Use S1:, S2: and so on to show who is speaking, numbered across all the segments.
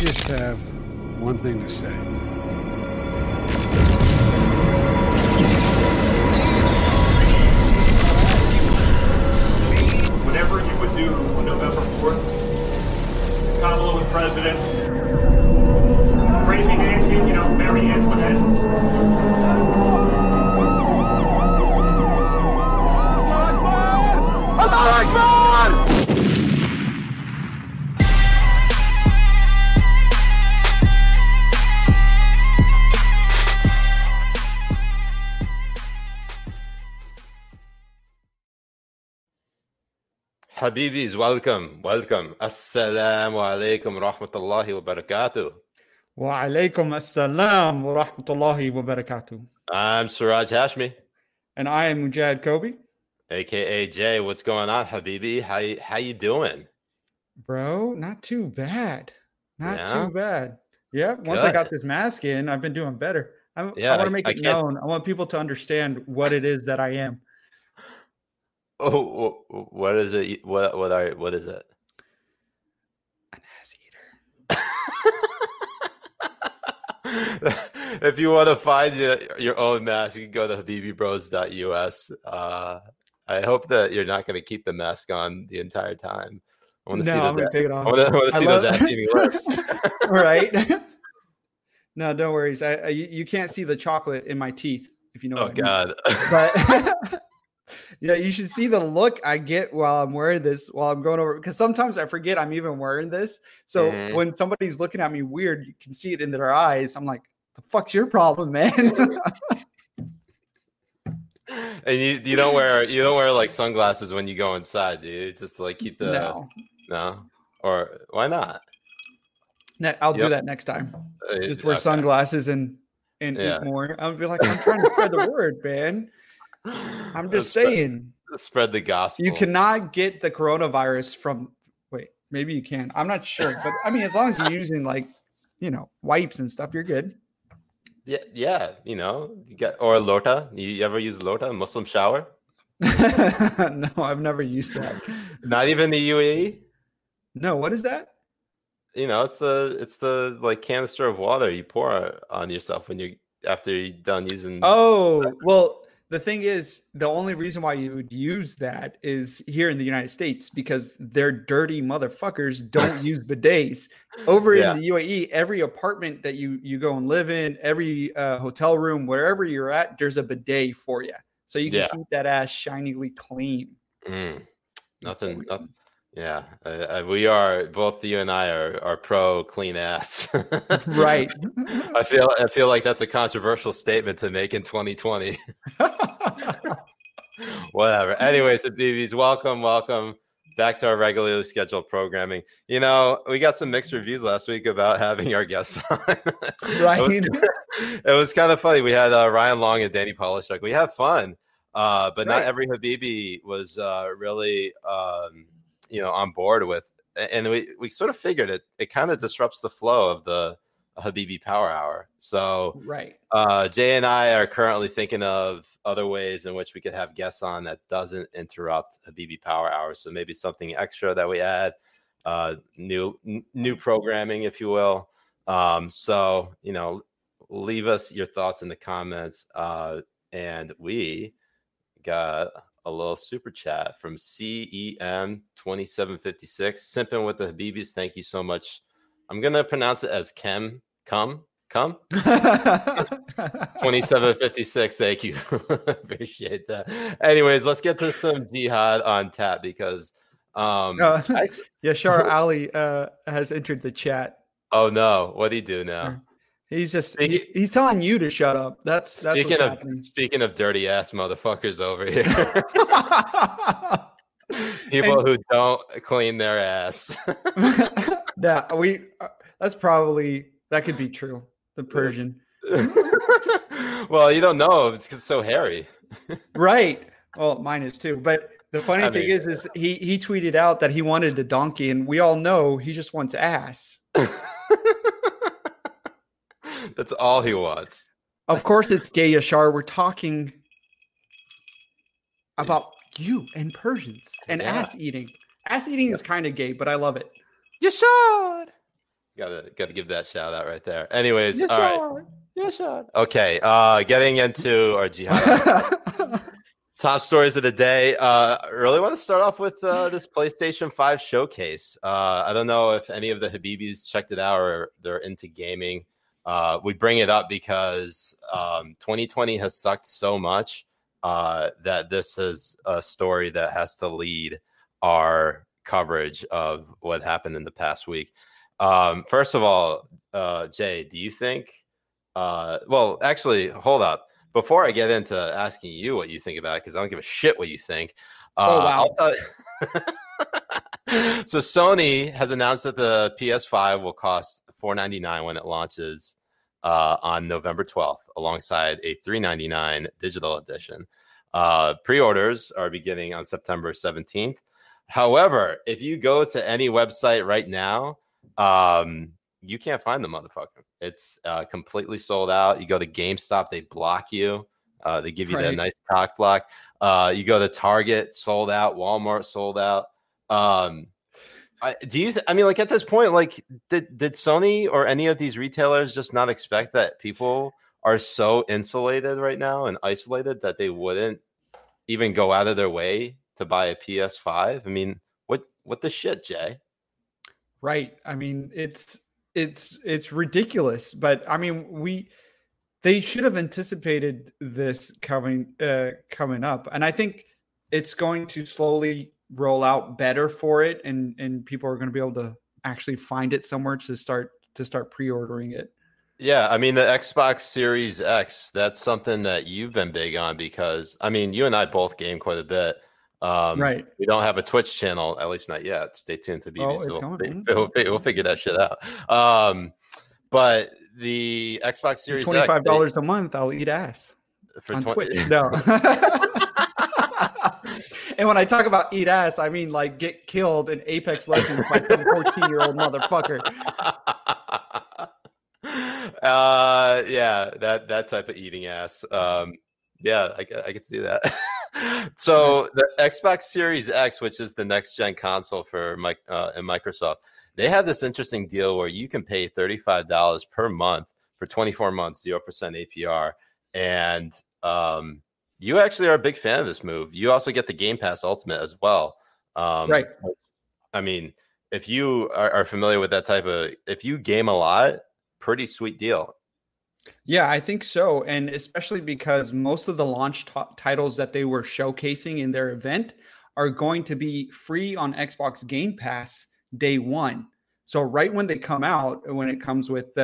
S1: just have one thing to say.
S2: Whatever you would do on November 4th, Kamala was president, Crazy Nancy, Mary Antoinette. Allah Akbar!
S3: Habibis, welcome. Assalamu alaikum rahmatullahi wa barakatuh.
S4: Wa alaikum assalam wa rahmatullahi wa barakatuh.
S3: I'm Siraj Hashmi.
S4: And I am Mujahed Kobbe.
S3: AKA Jay. What's going on, Habibi? How you doing?
S4: Bro, not too bad. Not too bad. Yeah, once
S3: Good.
S4: I got this mask in, I've been doing better. I want to make it known. I want people to understand what it is that I am.
S3: Oh, what is it? What is it?
S4: An ass eater.
S3: If you want to find your own mask, you can go to habibibros.us. I hope that you're not going to keep the mask on the entire time. I want to see
S4: I'm going to take it off.
S3: I want to see those ass-eating lips.
S4: Right? No, don't worry. You can't see the chocolate in my teeth, if you know what I mean.
S3: God.
S4: But yeah, you should see the look I get while I'm wearing this, while I'm going over, because sometimes I forget I'm even wearing this. So when somebody's looking at me weird, you can see it in their eyes. I'm like, the fuck's your problem, man?
S3: And you don't wear like sunglasses when you go inside, do you? Just to, like, keep the no, or why not?
S4: I'll do that next time. Just wear sunglasses and eat more. I'll be like, I'm trying to spread the word, man. I'm just saying.
S3: Spread the gospel.
S4: You cannot get the coronavirus from. Wait, maybe you can. I'm not sure, but I mean, as long as you're using wipes and stuff, you're good.
S3: Yeah. You get or lota. You ever use lota, a Muslim shower?
S4: No, I've never used that.
S3: Not even the UAE.
S4: No, what is that?
S3: It's the like canister of water you pour on yourself after you're done using.
S4: Oh, well, the thing is, the only reason why you would use that is here in the United States, because they're dirty motherfuckers don't use bidets. Over in the UAE, every apartment that you go and live in, every hotel room, wherever you're at, there's a bidet for you. So you can keep that ass shiningly clean.
S3: Nothing. Yeah, we are both. You and I are pro clean ass.
S4: Right.
S3: I feel like that's a controversial statement to make in 2020. Whatever. Anyways, Habibis, welcome back to our regularly scheduled programming. We got some mixed reviews last week about having our guests on.
S4: Right.
S3: It was kind of funny. We had Ryan Long and Danny Polishuk. We had fun, but not every Habibi was really. On board with, and we sort of figured it kind of disrupts the flow of the Habibi Power Hour. So Jay and I are currently thinking of other ways in which we could have guests on that doesn't interrupt Habibi Power Hour. So maybe something extra that we add, new programming, if you will. So leave us your thoughts in the comments, and we got a little super chat from CEM 2756. Simping with the Habibis. Thank you so much. I'm gonna pronounce it as come 2756. Thank you. Appreciate that. Anyways, let's get to some jihad on tap, because
S4: Yashar Ali has entered the chat.
S3: Oh no, what'd he do now?
S4: He's just he's telling you to shut up. That's what's happening.
S3: Speaking of dirty ass motherfuckers over here. People who don't clean their ass.
S4: Yeah, that could be true. The Persian.
S3: Well, you don't know. It's so hairy.
S4: Right. Well, mine is too. But the funny thing is he tweeted out that he wanted a donkey, and we all know he just wants ass.
S3: That's all he wants.
S4: Of course it's gay, Yashar. We're talking about you and Persians and ass eating. Ass eating is kind of gay, but I love it.
S3: Yashar. Gotta give that shout out right there. Anyways,
S4: Yes,
S3: all right.
S4: sir.
S3: Yes, sir. Okay. Getting into our jihad. Top stories of the day. I really want to start off with this PlayStation 5 showcase. I don't know if any of the Habibis checked it out or they're into gaming. We bring it up because 2020 has sucked so much that this is a story that has to lead our coverage of what happened in the past week. First of all, Jay, do you think well, actually, hold up. Before I get into asking you what you think about it, because I don't give a shit what you think.
S4: Wow.
S3: So Sony has announced that the PS5 will cost $499 when it launches on November 12th, alongside a $399 digital edition. Pre-orders are beginning on September 17th. However, if you go to any website right now, you can't find the motherfucker. It's completely sold out. You go to GameStop, they block you. They give you that nice cock block. You go to Target, sold out. Walmart, sold out. I mean, like at this point, like did Sony or any of these retailers just not expect that people are so insulated right now and isolated that they wouldn't even go out of their way to buy a PS5? I mean, what the shit, Jay?
S4: Right. I mean, it's ridiculous, but I mean, they should have anticipated this coming up, and I think it's going to slowly roll out better for it, and people are going to be able to actually find it somewhere to start pre-ordering it.
S3: Yeah, I mean the Xbox Series X, that's something that you've been big on because I mean you and I both game quite a bit.
S4: Right.
S3: We don't have a Twitch channel, at least not yet. Stay tuned to BB. We'll figure that shit out. But the Xbox Series
S4: $25 a month, I'll eat ass
S3: for
S4: on Twitch. No. And when I talk about eat ass, I mean like get killed in Apex Legends by some 14-year-old motherfucker.
S3: Yeah, that type of eating ass. Yeah, I can see that. So the Xbox Series X, which is the next gen console for Microsoft, they have this interesting deal where you can pay $35 per month for 24 months, 0% APR. And you actually are a big fan of this move. You also get the Game Pass Ultimate as well.
S4: Right.
S3: I mean, if you are familiar with that type of, if you game a lot, pretty sweet deal.
S4: Yeah, I think so. And especially because most of the launch titles that they were showcasing in their event are going to be free on Xbox Game Pass day one. So right when they come out, when it comes with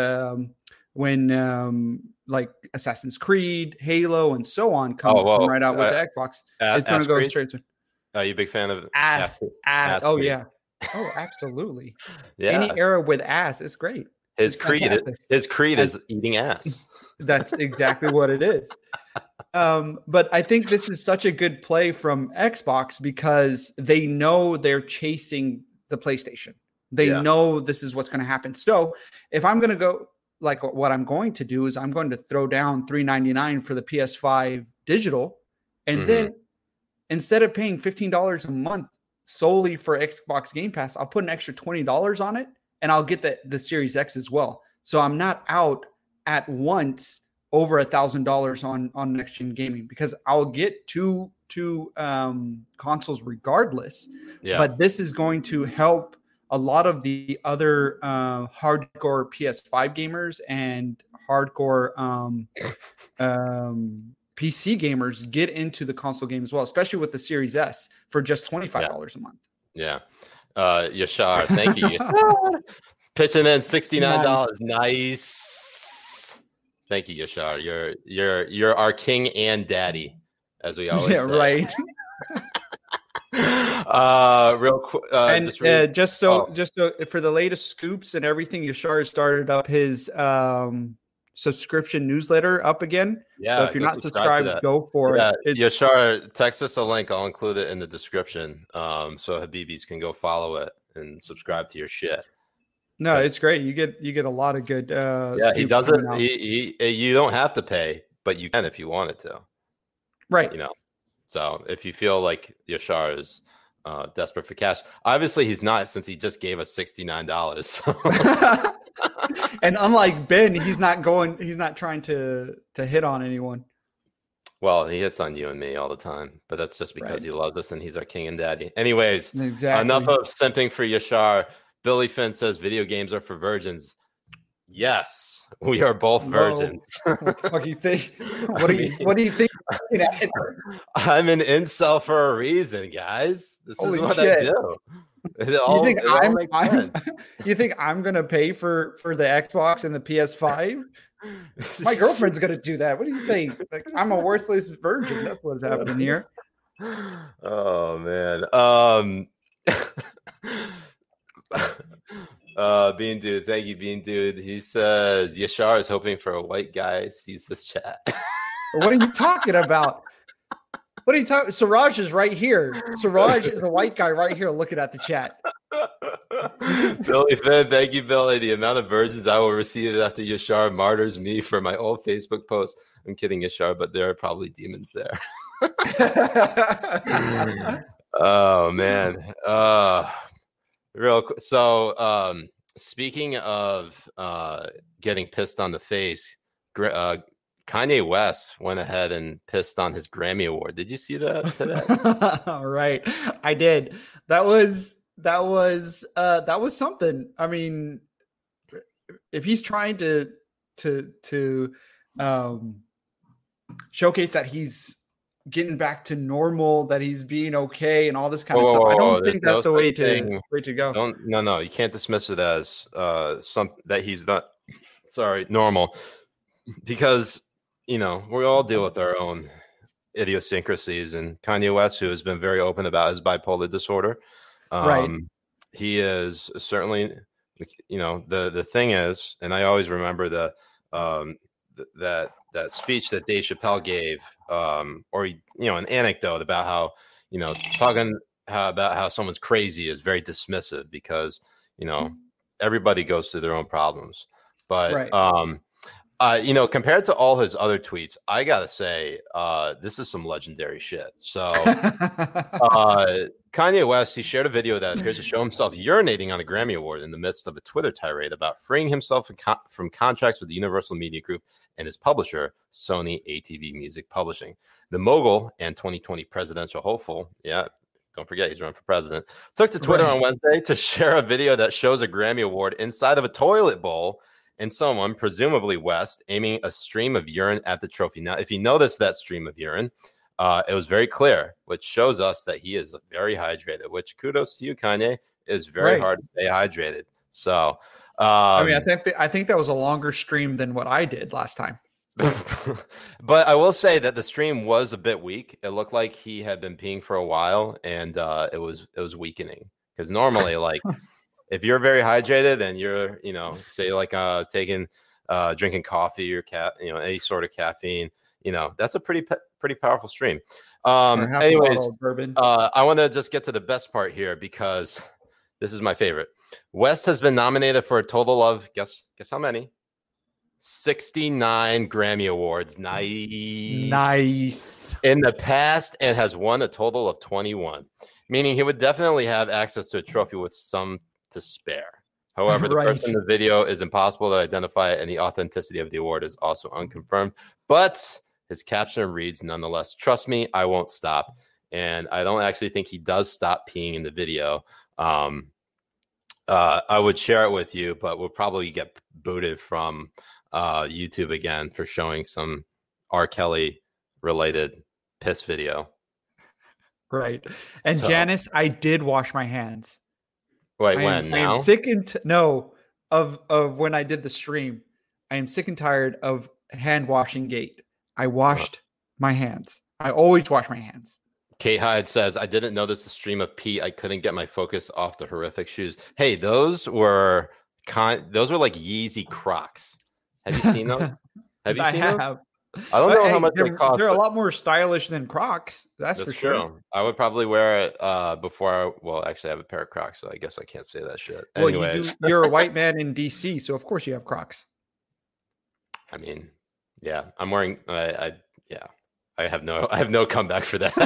S4: like Assassin's Creed, Halo, and so on come right out with the Xbox, it's going to go straight to.
S3: Are you a big fan of
S4: ass? Oh, yeah. Oh, absolutely. Yeah. Any era with ass is great.
S3: His creed is eating ass.
S4: That's exactly what it is. But I think this is such a good play from Xbox because they know they're chasing the PlayStation. They know this is what's going to happen. So if I'm going to go, like what I'm going to do is I'm going to throw down $399 for the PS5 digital. And then instead of paying $15 a month solely for Xbox Game Pass, I'll put an extra $20 on it. And I'll get the Series X as well. So I'm not out at once over $1,000 on next gen gaming because I'll get two consoles regardless. Yeah. But this is going to help a lot of the other hardcore PS5 gamers and hardcore PC gamers get into the console game as well, especially with the Series S for just $25 a month.
S3: Yeah. Yashar, thank you. Pitching in $69. Nice. Thank you, Yashar. You're our king and daddy, as we always say.
S4: Right.
S3: Real quick,
S4: just so for the latest scoops and everything, Yashar started up his subscription newsletter up again. Yeah. So if you're not subscribed, go for it.
S3: Yashar, text us a link. I'll include it in the description. So Habibis can go follow it and subscribe to your shit.
S4: No, it's great. You get a lot of good.
S3: He does it. You don't have to pay, but you can if you wanted to.
S4: Right.
S3: You know. So if you feel like Yashar is desperate for cash, obviously he's not, since he just gave us $69.
S4: And unlike Ben, he's not trying to hit on anyone.
S3: Well, he hits on you and me all the time, but that's just because he loves us and he's our king and daddy. Anyways, enough of simping for Yashar. Billy Finn says video games are for virgins. Yes, we are both virgins.
S4: What the fuck do you think? What do you think?
S3: I'm an incel for a reason, guys. This is what I do.
S4: You think I'm gonna pay for the Xbox and the PS5? My girlfriend's gonna do that. What do you think? Like, I'm a worthless virgin. That's what's happening here.
S3: Oh man. Bean Dude, thank you, Bean Dude. He says Yashar is hoping for a white guy sees this chat.
S4: What are you talking about? What are you talking? Siraj is right here. Siraj is a white guy right here looking at the chat.
S3: Billy Finn, thank you, Billy. The amount of versions I will receive after Yashar martyrs me for my old Facebook post. I'm kidding, Yashar, but there are probably demons there. Oh man. Real quick. So speaking of getting pissed on the face, Kanye West went ahead and pissed on his Grammy Award. Did you see that today?
S4: All right, I did. That was something. I mean, if he's trying to showcase that he's getting back to normal, that he's being okay, and all this kind of stuff, I don't think that's the way to go.
S3: No, you can't dismiss it as that he's not normal, because we all deal with our own idiosyncrasies, and Kanye West, who has been very open about his bipolar disorder,
S4: right?
S3: He is certainly, the thing is, and I always remember that speech that Dave Chappelle gave, or an anecdote about how about how someone's crazy is very dismissive, because everybody goes through their own problems, but compared to all his other tweets, I gotta say, this is some legendary shit. So Kanye West, he shared a video that appears to show himself urinating on a Grammy Award in the midst of a Twitter tirade about freeing himself from contracts with the Universal Media Group and his publisher, Sony ATV Music Publishing. The mogul and 2020 presidential hopeful, don't forget he's running for president, took to Twitter on Wednesday to share a video that shows a Grammy Award inside of a toilet bowl and someone, presumably West, aiming a stream of urine at the trophy. Now, if you notice that stream of urine, it was very clear, which shows us that he is very hydrated, which kudos to you, Kanye. It is very hard to stay hydrated. So,
S4: I think that was a longer stream than what I did last time.
S3: But I will say that the stream was a bit weak. It looked like he had been peeing for a while, and it was weakening, because normally, like, if you're very hydrated and you're, say like drinking coffee or any sort of caffeine, that's a pretty powerful stream. Anyways, I want to just get to the best part here, because this is my favorite. West has been nominated for a total of, guess how many? 69 Grammy Awards. Nice. In the past, and has won a total of 21, meaning he would definitely have access to a trophy with some to spare. However, the person in the video is impossible to identify, and the authenticity of the award is also unconfirmed. But his caption reads, nonetheless, "Trust me, I won't stop." And I don't actually think he does stop peeing in the video. I would share it with you, but we'll probably get booted from YouTube again for showing some R. Kelly related piss video.
S4: Right. And Janice, I did wash my hands.
S3: Wait, when? Now?
S4: I am sick of when I did the stream. I am sick and tired of hand washing gate. I washed my hands. I always wash my hands.
S3: Kate Hyde says, I didn't notice the stream of pee. I couldn't get my focus off the horrific shoes. Hey, those were like Yeezy Crocs. Have you seen those? Have you seen those? I don't know how much they cost.
S4: They're a lot more stylish than Crocs. That's for sure.
S3: True. I would probably wear it before actually I have a pair of Crocs, so I guess I can't say that shit. Anyways.
S4: Well, you're a white man in DC, so of course you have Crocs.
S3: I mean, yeah, I'm wearing I have no comeback for that.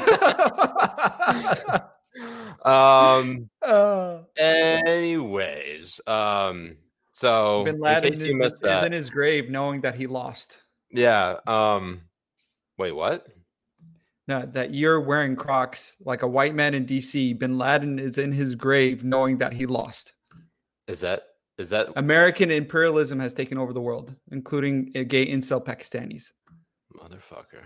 S3: Anyways, So
S4: Bin
S3: in
S4: Laden
S3: case you missed
S4: is
S3: that,
S4: in his grave knowing that he lost.
S3: yeah. Wait, what?
S4: No, that you're wearing Crocs like a white man in DC. Bin Laden is in his grave knowing that he lost.
S3: Is that
S4: American imperialism has taken over the world, including gay incel Pakistanis.
S3: motherfucker?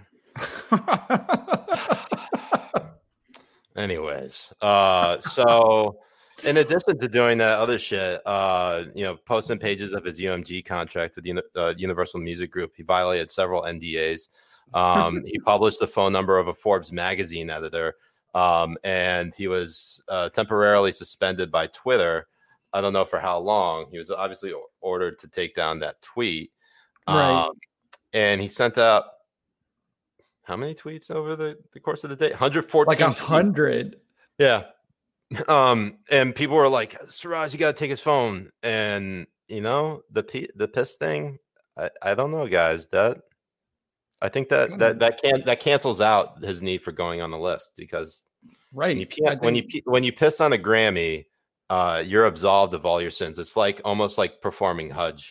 S3: Anyways, so in addition to doing that other shit, posting pages of his UMG contract with Universal Music Group, he violated several NDAs. He published the phone number of a Forbes magazine editor, and he was temporarily suspended by Twitter. I don't know for how long. He was obviously ordered to take down that tweet.
S4: Right.
S3: And he sent out how many tweets over the course of the day? 114.
S4: Like 100.
S3: Yeah. And people were like, Siraj, you got to take his phone. And, the piss thing, I don't know, guys. I think that cancels out his need for going on the list, because
S4: right.
S3: when you piss on a Grammy, you're absolved of all your sins. It's like almost like performing Hajj.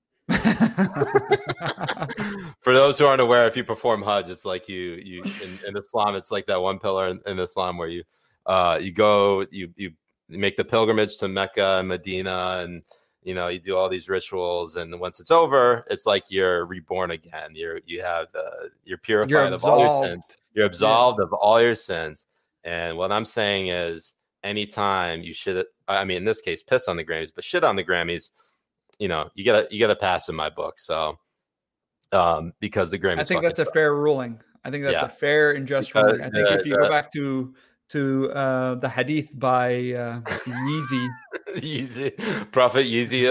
S3: For those who aren't aware, if you perform Hajj, it's like you in Islam, it's like that one pillar in Islam where you make the pilgrimage to Mecca and Medina, and you do all these rituals, and once it's over, it's like you're reborn again. You're purified of all your sins. You're absolved of all your sins. And what I'm saying is, anytime you shit, in this case, piss on the Grammys, but shit on the Grammys, you gotta pass in my book. So, because the Grammys,
S4: I think that's a fair ruling. I think that's a fair and just ruling. I think if you go back to the hadith by Yeezy,
S3: Prophet Yeezy,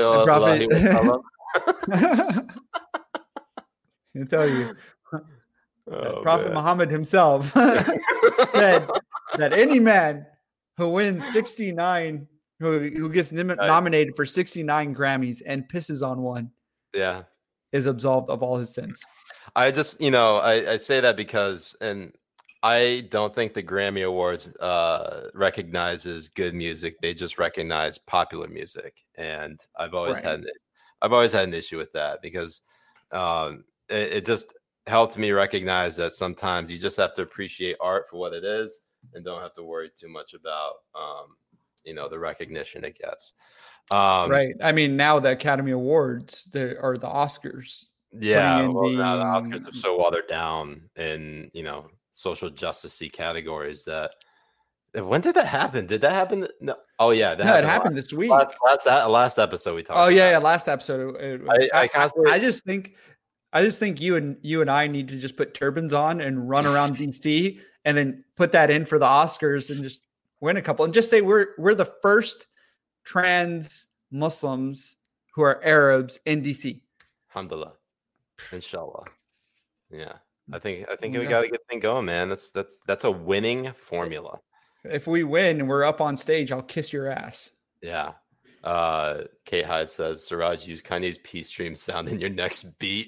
S4: I'll tell you, Prophet Muhammad himself said that any man who wins 69, who gets nominated for 69 Grammys and pisses on one, is absolved of all his sins.
S3: I just, I say that because, and I don't think the Grammy Awards recognizes good music. They just recognize popular music, and I've always had an issue with that, because it just helped me recognize that sometimes you just have to appreciate art for what it is, and don't have to worry too much about the recognition it gets.
S4: Right. I mean, now the Academy Awards, or the Oscars.
S3: Yeah, now the Oscars are so watered down in social justice-y categories that. When did that happen? Did that happen? No. Oh yeah,
S4: it happened this week.
S3: Last episode we talked.
S4: Oh yeah, last episode. I just think you and I need to just put turbans on and run around DC, and then put that in for the Oscars and just win a couple, and just say we're the first trans Muslims who are Arabs in DC.
S3: Alhamdulillah. Inshallah. Yeah. I think we got a good thing going, man. That's a winning formula.
S4: If we win, we're up on stage, I'll kiss your ass.
S3: Yeah. Kate Hyde says, Siraj, use Kanye's Peace Stream sound in your next beat.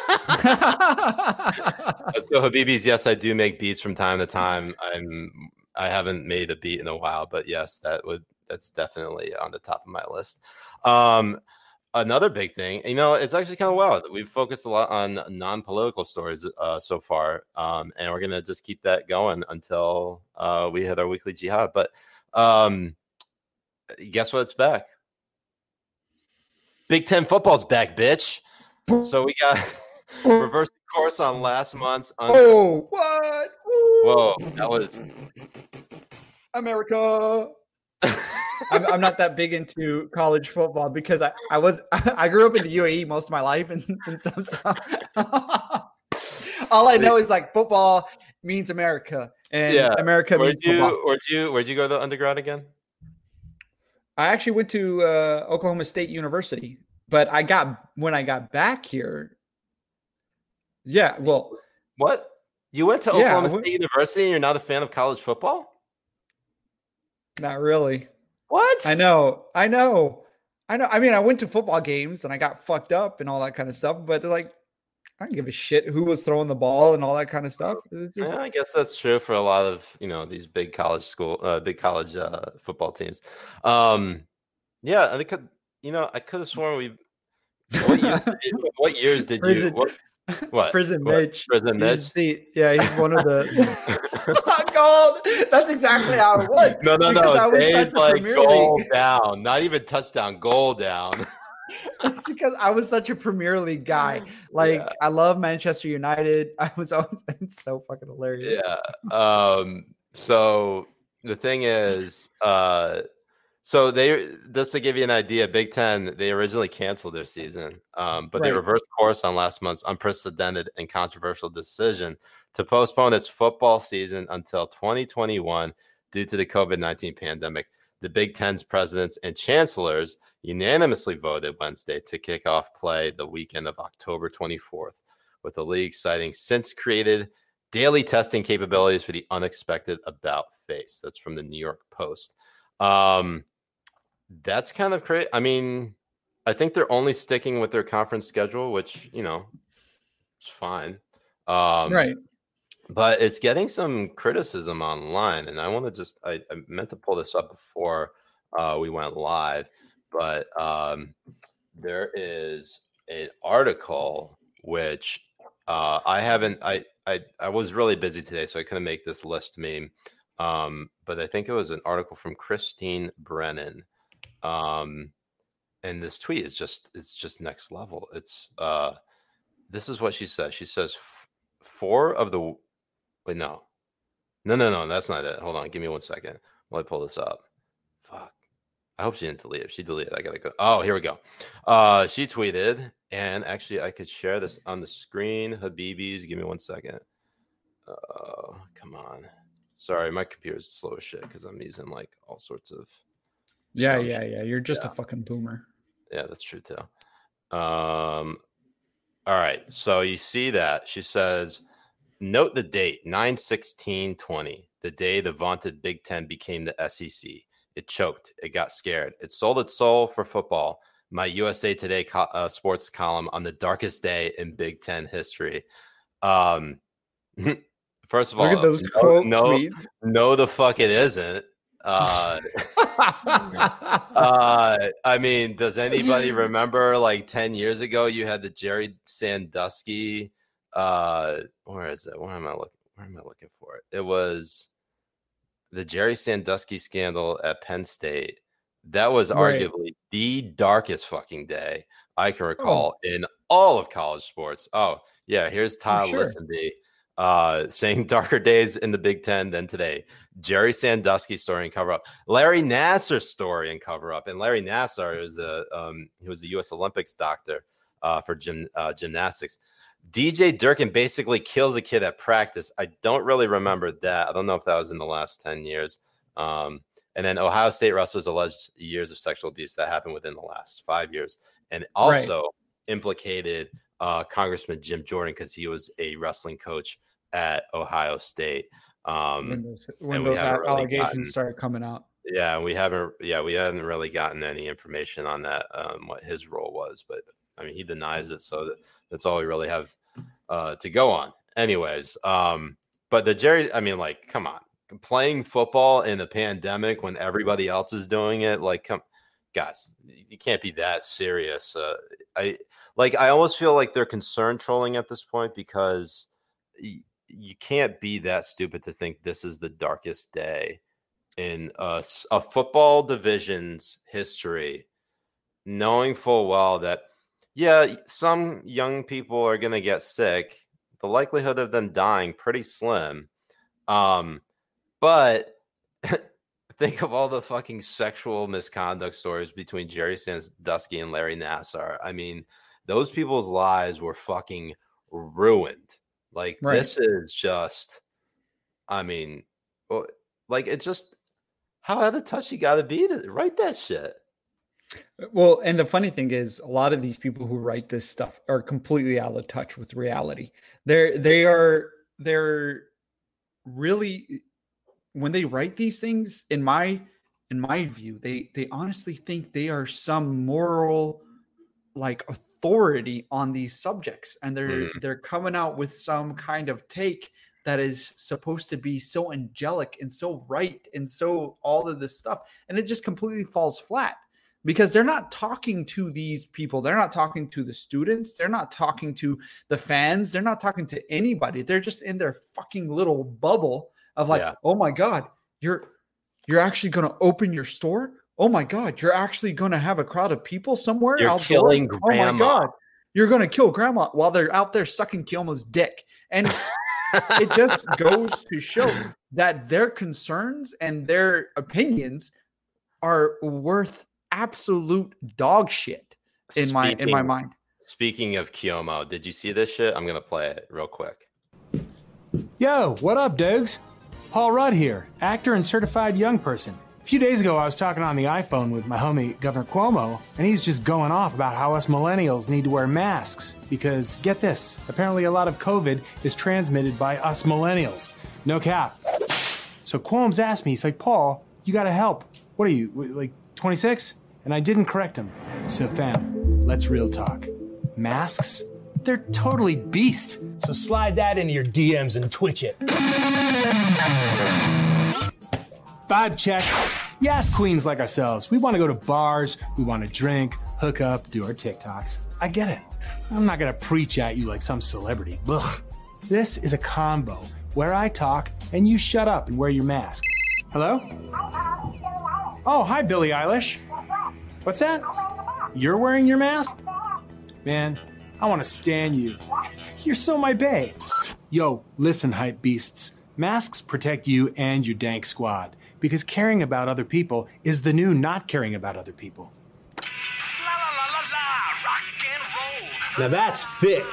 S3: Let's go, Habibis. Yes, I do make beats from time to time. I haven't made a beat in a while, but yes, that's definitely on the top of my list. Another big thing, it's actually kind of wild. We've focused a lot on non-political stories so far, and we're gonna just keep that going until we hit our weekly jihad. But guess what's back? Big Ten football's back, bitch. So we got reverse course on last month's.
S4: Oh, what?
S3: Whoa, that was
S4: America. I'm not that big into college football because I grew up in the UAE most of my life and stuff. So all I know is like football means America, and America means football.
S3: Where'd you go to undergrad again?
S4: I actually went to Oklahoma State University, but when I got back here. Yeah, well,
S3: what? You went to Oklahoma State University and you're not a fan of college football?
S4: Not really.
S3: What?
S4: I know. I mean, I went to football games and I got fucked up and all that kind of stuff, but like, I don't give a shit who was throwing the ball and all that kind of stuff.
S3: Yeah, I guess that's true for a lot of, these big college football teams. Yeah, I think, I could have sworn we. What years did you? What?
S4: Prison Mitch.
S3: Prison Mitch.
S4: He's one of the gold. That's exactly how it was.
S3: No. Days like goal down, not even touchdown, goal down.
S4: It's because I was such a Premier League guy. I love Manchester United. I was always. It's so fucking hilarious.
S3: Yeah. So the thing is, so they, just to give you an idea, Big Ten, they originally canceled their season, but they reversed course on last month's unprecedented and controversial decision to postpone its football season until 2021 due to the COVID-19 pandemic. The Big Ten's presidents and chancellors unanimously voted Wednesday to kick off play the weekend of October 24th, with the league citing since created daily testing capabilities for the unexpected about face. That's from the New York Post. That's kind of crazy. I mean, I think they're only sticking with their conference schedule, which, it's fine.
S4: Right.
S3: But it's getting some criticism online. And I want to just, I meant to pull this up before we went live, but there is an article which I was really busy today, so I couldn't make this list meme. But I think it was an article from Christine Brennan. And this tweet is just next level. It's this is what she says. She says no, that's not it. Hold on, give me 1 second while I pull this up. Fuck. I hope she didn't delete it. If she deleted it, I gotta go. Oh, here we go. She tweeted, and actually I could share this on the screen. Habibis, give me 1 second. Come on. Sorry, my computer's slow as shit because I'm using like all sorts of.
S4: Yeah. You're just a fucking boomer.
S3: Yeah, that's true too. All right. So you see that she says, note the date, 9/16/20, the day the vaunted Big Ten became the SEC. It choked. It got scared. It sold its soul for football. My USA Today sports column on the darkest day in Big Ten history. First of all,
S4: look at those quote tweets.
S3: No, the fuck it isn't. I mean, does anybody remember like 10 years ago you had the Jerry Sandusky where is it? Where am I looking for it? It was the Jerry Sandusky scandal at Penn State. That was arguably the darkest fucking day I can recall in all of college sports. Oh, yeah, here's Todd Listenby saying darker days in the Big Ten than today. Jerry Sandusky story and cover up. Larry Nassar story and cover up. And Larry Nassar is he was the U.S. Olympics doctor for gymnastics. DJ Durkin basically kills a kid at practice. I don't really remember that. I don't know if that was in the last 10 years. And then Ohio State wrestlers alleged years of sexual abuse that happened within the last 5 years. And also implicated Congressman Jim Jordan because he was a wrestling coach at Ohio State.
S4: When those allegations started coming out.
S3: Yeah, we haven't really gotten any information on that, what his role was. But I mean, he denies it, so that's all we really have to go on. Anyways, but the Jerry, I mean, like, come on, playing football in the pandemic when everybody else is doing it, like, come, guys, you can't be that serious. I almost feel like they're concerned trolling at this point because you can't be that stupid to think this is the darkest day in a football division's history, knowing full well that, yeah, some young people are going to get sick. The likelihood of them dying pretty slim. But think of all the fucking sexual misconduct stories between Jerry Sandusky and Larry Nassar. I mean, those people's lives were fucking ruined. Like, this is just, I mean, like, it's just, how out of touch you got to be to write that shit.
S4: Well, and the funny thing is, a lot of these people who write this stuff are completely out of touch with reality. They're really, when they write these things, in my view, they honestly think they are some moral, like, authority on these subjects, and they're coming out with some kind of take that is supposed to be so angelic and so right and so all of this stuff, and it just completely falls flat. because they're not talking to these people. They're not talking to the students. They're not talking to the fans. They're not talking to anybody. They're just in their fucking little bubble of like, oh my God, you're actually going to open your store? Oh my God, you're actually going to have a crowd of people somewhere
S3: You're
S4: outdoors?
S3: killing grandma.
S4: Oh my God, you're going to kill grandma while they're out there sucking Kiyomo's dick. And it just goes to show that their concerns and their opinions are worth absolute dog shit in my mind.
S3: Speaking of Kiyomo, did you see this shit? I'm going to play it real quick.
S5: Yo, what up, Dogs? Paul Rudd here, actor and certified young person. A few days ago, I was talking on the iPhone with my homie, Governor Cuomo, and he's just going off about how us millennials need to wear masks because, get this, apparently a lot of COVID is transmitted by us millennials. No cap. So Cuomo's asked me, he's like, Paul, you gotta help. What are you, like 26? And I didn't correct him. So fam, let's real talk. Masks? They're totally beast. So slide that into your DMs and twitch it. Vibe check. Yes, queens like ourselves. We want to go to bars, we want to drink, hook up, do our TikToks. I get it. I'm not going to preach at you like some celebrity. Ugh. This is a combo where I talk and you shut up and wear your mask. Hello? Oh, hi, Billie Eilish. What's that? You're wearing your mask? Man, I want to stan you. You're so my bae. Yo, listen, hype beasts. Masks protect you and your dank squad. Because caring about other people is the new not caring about other people. Now that's thick.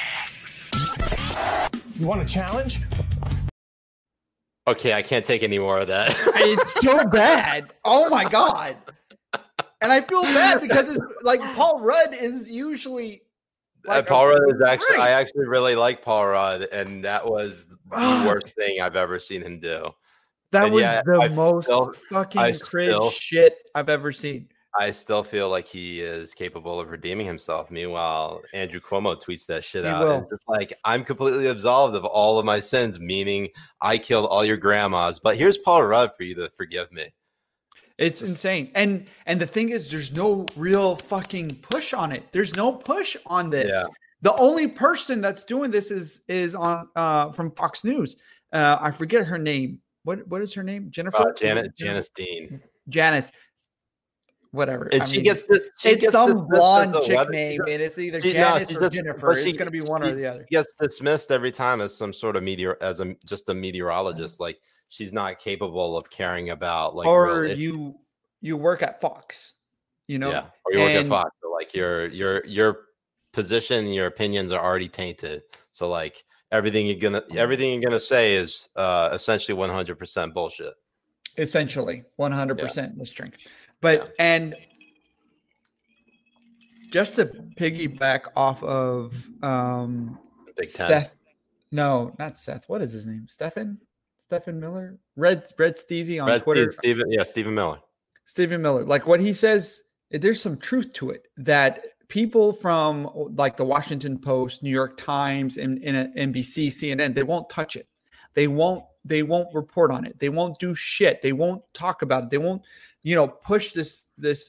S5: You want a challenge?
S3: Okay, I can't take any more of that.
S4: It's so bad. Oh my God. And I feel bad because it's like Paul Rudd is usually like
S3: Paul Rudd is actually, I actually really like Paul Rudd, and that was the worst thing I've ever seen him do.
S4: That was the most fucking cringe shit I've ever seen.
S3: I still feel like he is capable of redeeming himself. Meanwhile, Andrew Cuomo tweets that shit out. And just like, I'm completely absolved of all of my sins, meaning I killed all your grandmas. But here's Paul Rudd for you to forgive me.
S4: It's insane. And the thing is, there's no real fucking push on it. There's no push on this. Yeah. The only person that's doing this is on from Fox News. I forget her name. What is her name? Jennifer?
S3: Janice Dean.
S4: Janice. Whatever.
S3: And she gets this.
S4: It's some blonde chick name, and it's either Janice or Jennifer. It's going to be one or the other.
S3: She gets dismissed every time as some sort of just a meteorologist. Like, she's not capable of caring about like.
S4: Or you work at Fox, you know?
S3: Yeah. Or you work at Fox. So like your position, your opinions are already tainted. So like everything you're gonna say is essentially 100% bullshit.
S4: Essentially 100%. Let's drink. But and just to piggyback off of
S3: Big Ten.
S4: Seth. No, not Seth. What is his name? Stephen Miller? Red Steezy on Twitter.
S3: Stephen Miller.
S4: Stephen Miller. Like what he says, there's some truth to it that people from like the Washington Post, New York Times, and NBC, CNN, they won't touch it. They won't report on it. They won't do shit. They won't talk about it. They won't, push this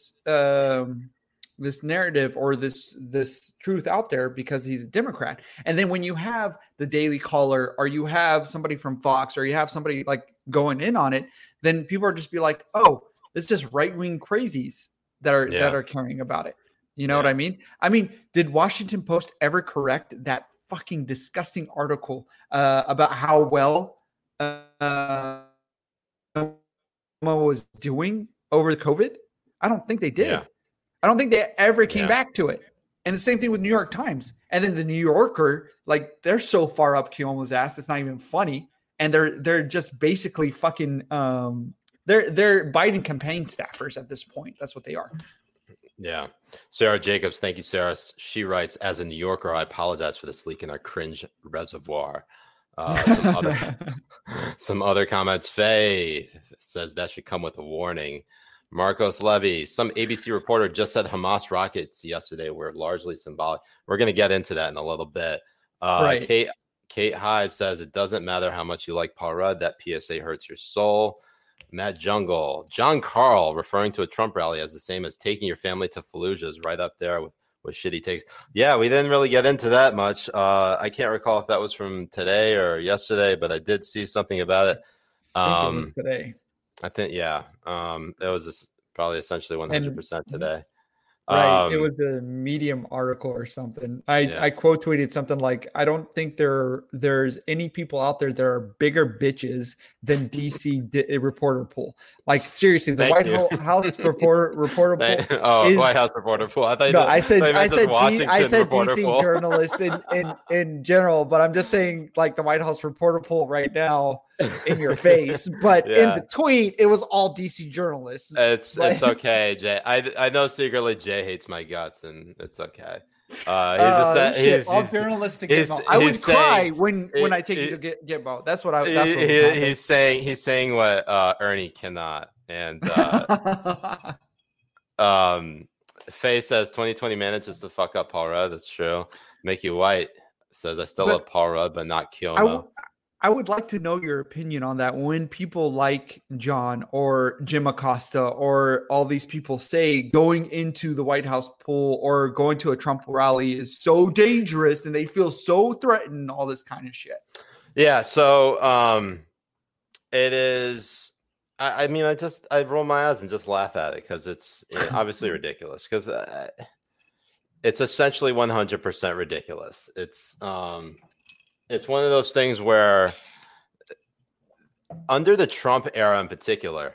S4: narrative or this truth out there because he's a Democrat. And then when you have the Daily Caller or you have somebody from Fox or you have somebody like going in on it, then people are just be like, oh, it's just right-wing crazies that are caring about it. You know what I mean? I mean, did Washington Post ever correct that fucking disgusting article about how well was doing over the COVID? I don't think they did. Yeah. I don't think they ever came back to it. And the same thing with New York Times. And then the New Yorker, like they're so far up Kiyomo's ass, it's not even funny. And they're just basically fucking they're Biden campaign staffers at this point. That's what they are.
S3: Yeah. Sarah Jacobs, thank you, Sarah. She writes, as a New Yorker, I apologize for this leak in our cringe reservoir. Some other comments. Faye says that should come with a warning. Marcos Levy, some ABC reporter just said Hamas rockets yesterday were largely symbolic. We're going to get into that in a little bit. Right. Kate Hyde says it doesn't matter how much you like Paul Rudd. That PSA hurts your soul. Matt Jungle, John Carl referring to a Trump rally as the same as taking your family to Fallujah is right up there with shitty takes. Yeah, we didn't really get into that much. I can't recall if that was from today or yesterday, but I did see something about it.
S4: I think it was today.
S3: I think, yeah. It was probably essentially 100% today.
S4: Right. It was a Medium article or something. I quote tweeted something like, I don't think there's any people out there that are bigger bitches than DC reporter pool. Like, seriously, the White House reporter pool.
S3: White House reporter pool. I thought
S4: I said
S3: reporter
S4: DC
S3: pool.
S4: journalist in general, but I'm just saying, like, the White House reporter pool right now in your face. But in the tweet, it was all DC journalists.
S3: It's okay, Jay. I know secretly Jay hates my guts, and it's okay. He's all
S4: journalists to Gitmo. I would cry when I take you to Gitmo. That's what
S3: he's saying what Ernie cannot. And Faye says 2020 manages to fuck up Paul Rudd. That's true. Make you white. Says I still love Paul Rudd, but not Kiyono.
S4: I would like to know your opinion on that. When people like John or Jim Acosta or all these people say going into the White House pool or going to a Trump rally is so dangerous and they feel so threatened, all this kind of shit.
S3: Yeah. So it is. I mean, I roll my eyes and just laugh at it because it's obviously ridiculous because it's essentially 100% ridiculous. It's one of those things where under the Trump era in particular,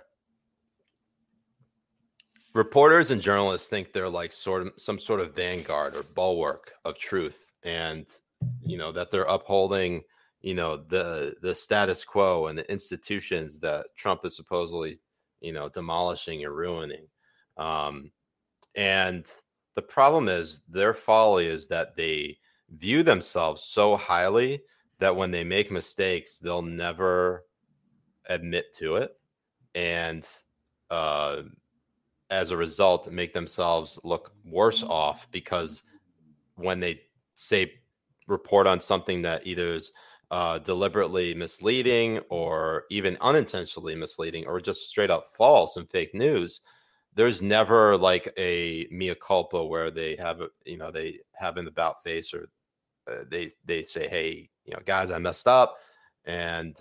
S3: reporters and journalists think they're like some sort of vanguard or bulwark of truth. And, that they're upholding, the status quo and the institutions that Trump is supposedly, demolishing and ruining. And the problem is their folly is that they view themselves so highly that when they make mistakes, they'll never admit to it. And as a result, make themselves look worse off because when they report on something that either is deliberately misleading or even unintentionally misleading or just straight up false and fake news, there's never like a mea culpa where they have, they have an about face or they say, hey, guys, I messed up. And,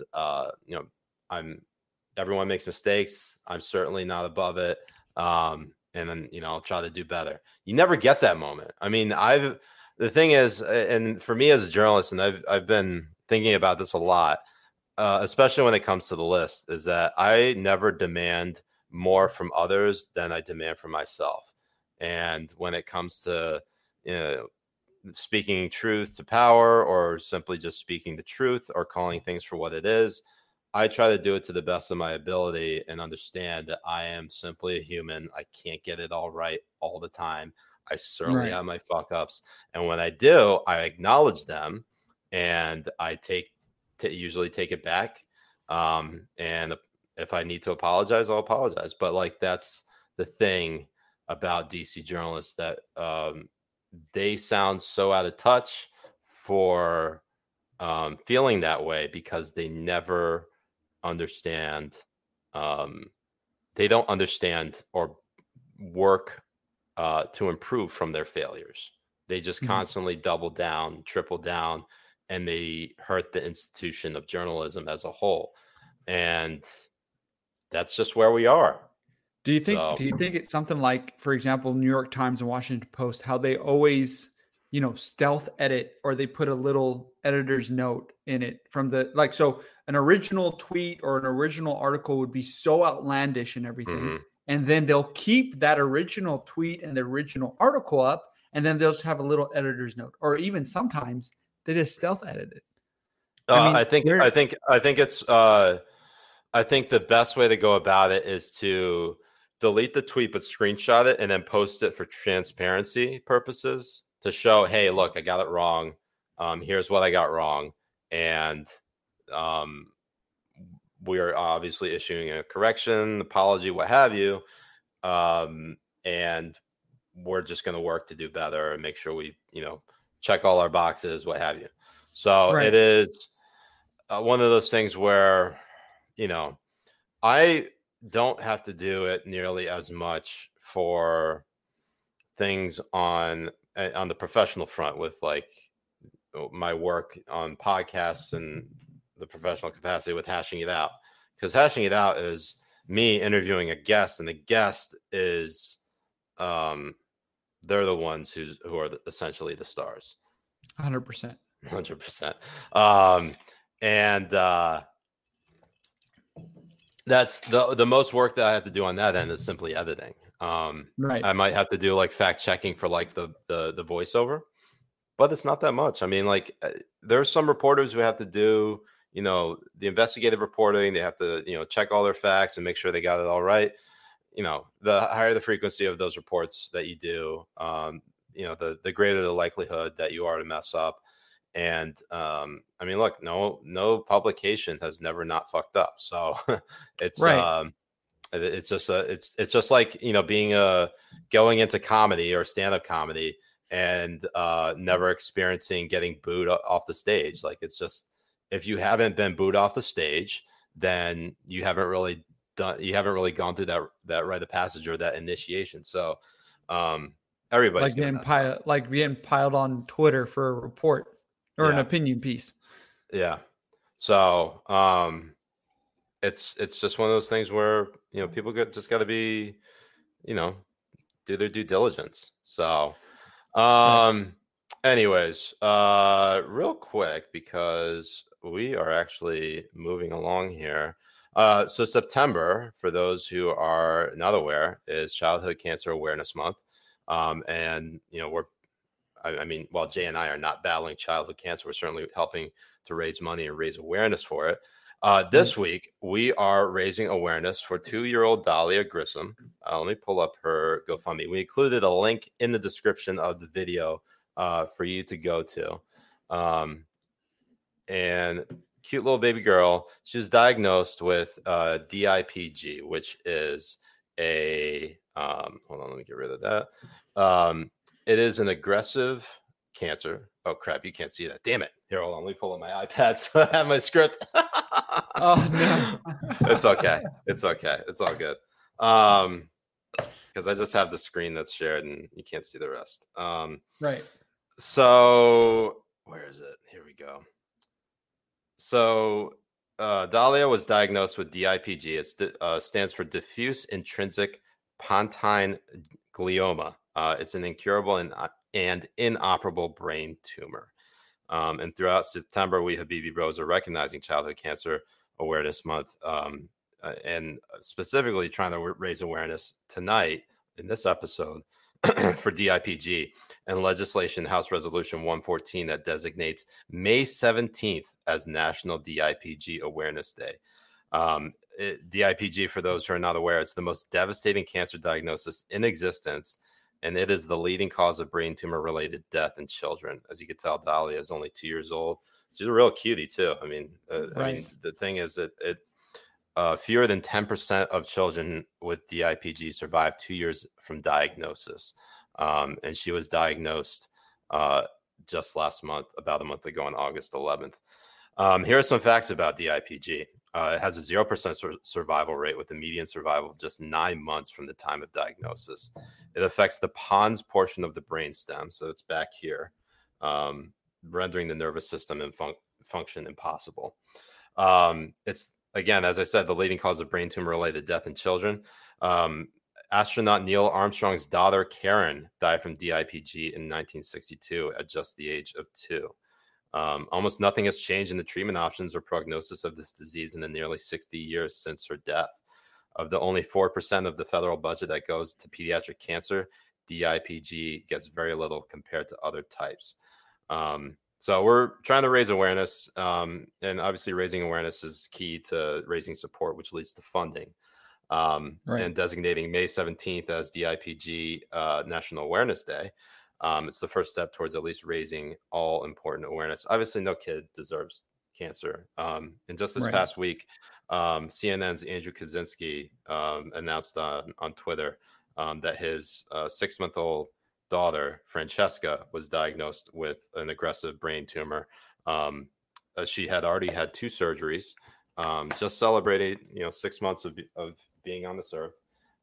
S3: everyone makes mistakes. I'm certainly not above it. And then, I'll try to do better. You never get that moment. I mean, the thing is, and for me as a journalist, and I've been thinking about this a lot, especially when it comes to the list, is that I never demand more from others than I demand from myself. And when it comes to, speaking truth to power or simply just speaking the truth or calling things for what it is, I try to do it to the best of my ability and understand that I am simply a human. I can't get it all right all the time. I certainly have my fuck ups. And when I do, I acknowledge them and I usually take it back. And if I need to apologize, I'll apologize. But like, that's the thing about DC journalists that, they sound so out of touch for feeling that way because they never understand. They don't understand or work to improve from their failures. They just constantly double down, triple down, and they hurt the institution of journalism as a whole. And that's just where we are. Do you think
S4: it's something like, for example, New York Times and Washington Post, how they always, stealth edit or they put a little editor's note in it from so an original tweet or an original article would be so outlandish and everything. And then they'll keep that original tweet and the original article up. And then they'll just have a little editor's note, or even sometimes they just stealth edit it.
S3: I think the best way to go about it is to delete the tweet, but screenshot it and then post it for transparency purposes to show, hey, look, I got it wrong. Here's what I got wrong. And we are obviously issuing a correction, apology, what have you. And we're just going to work to do better and make sure we, check all our boxes, what have you. So it is one of those things where, don't have to do it nearly as much for things on the professional front with like my work on podcasts and the professional capacity with Hashing It Out, because Hashing It Out is me interviewing a guest, and the guest is they're the ones who are essentially the stars.
S4: 100%.
S3: 100%. And that's the most work that I have to do on that end is simply editing.
S4: Right.
S3: I might have to do like fact checking for like the voiceover, but it's not that much. I mean, like there's some reporters who have to do, you know, the investigative reporting. They have to, you know, check all their facts and make sure they got it all right. You know, the higher the frequency of those reports that you do, you know, the greater the likelihood that you are to mess up. And I mean, look, no publication has never not fucked up. So it's
S4: right.
S3: It's just like, you know, being going into comedy or stand-up comedy and never experiencing getting booed off the stage. Like, it's just, if you haven't been booed off the stage, then you haven't really gone through that rite of passage or that initiation. So everybody's
S4: like being piled on Twitter for a report or an opinion piece.
S3: Yeah. So it's just one of those things where, you know, people just got to be, you know, do their due diligence. So anyways, real quick, because we are actually moving along here. So September, for those who are not aware, is Childhood Cancer Awareness Month. And, you know, I mean, while Jay and I are not battling childhood cancer, we're certainly helping to raise money and raise awareness for it. This week, we are raising awareness for 2-year-old Dahlia Grissom. Let me pull up her GoFundMe. We included a link in the description of the video for you to go to. And cute little baby girl. She was diagnosed with DIPG, which is a hold on, let me get rid of that. It is an aggressive cancer. Oh crap, you can't see that. Damn it. Here, hold on. Let me pull up my iPad so I have my script.
S4: Oh no.
S3: It's okay. It's okay. It's all good. Because I just have the screen that's shared and you can't see the rest.
S4: Right.
S3: So where is it? Here we go. So Dahlia was diagnosed with DIPG. It stands for diffuse intrinsic pontine glioma. It's an incurable and inoperable brain tumor. And throughout September, we Habibi Bros are recognizing Childhood Cancer Awareness Month, and specifically trying to raise awareness tonight in this episode for DIPG and legislation, House Resolution 114, that designates May 17th as National DIPG Awareness Day. DIPG, for those who are not aware, it's the most devastating cancer diagnosis in existence, and it is the leading cause of brain tumor-related death in children. As you can tell, Dahlia is only 2 years old. She's a real cutie, too. I mean, the thing is that fewer than 10% of children with DIPG survive 2 years from diagnosis. And she was diagnosed just last month, about a month ago on August 11th. Here are some facts about DIPG. It has a 0% survival rate with a median survival of just 9 months from the time of diagnosis. It affects the pons portion of the brainstem, so it's back here, rendering the nervous system and function impossible. It's, again, as I said, the leading cause of brain tumor-related death in children. Astronaut Neil Armstrong's daughter, Karen, died from DIPG in 1962 at just the age of 2. Almost nothing has changed in the treatment options or prognosis of this disease in the nearly 60 years since her death. Of the only 4% of the federal budget that goes to pediatric cancer, DIPG gets very little compared to other types. So we're trying to raise awareness, and obviously raising awareness is key to raising support, which leads to funding. And designating May 17th as DIPG National Awareness Day. It's the first step towards at least raising all important awareness. Obviously, no kid deserves cancer. And just this past week, CNN's Andrew Kaczynski announced on Twitter that his 6-month-old daughter, Francesca, was diagnosed with an aggressive brain tumor. She had already had 2 surgeries, just celebrated, 6 months of being on this earth.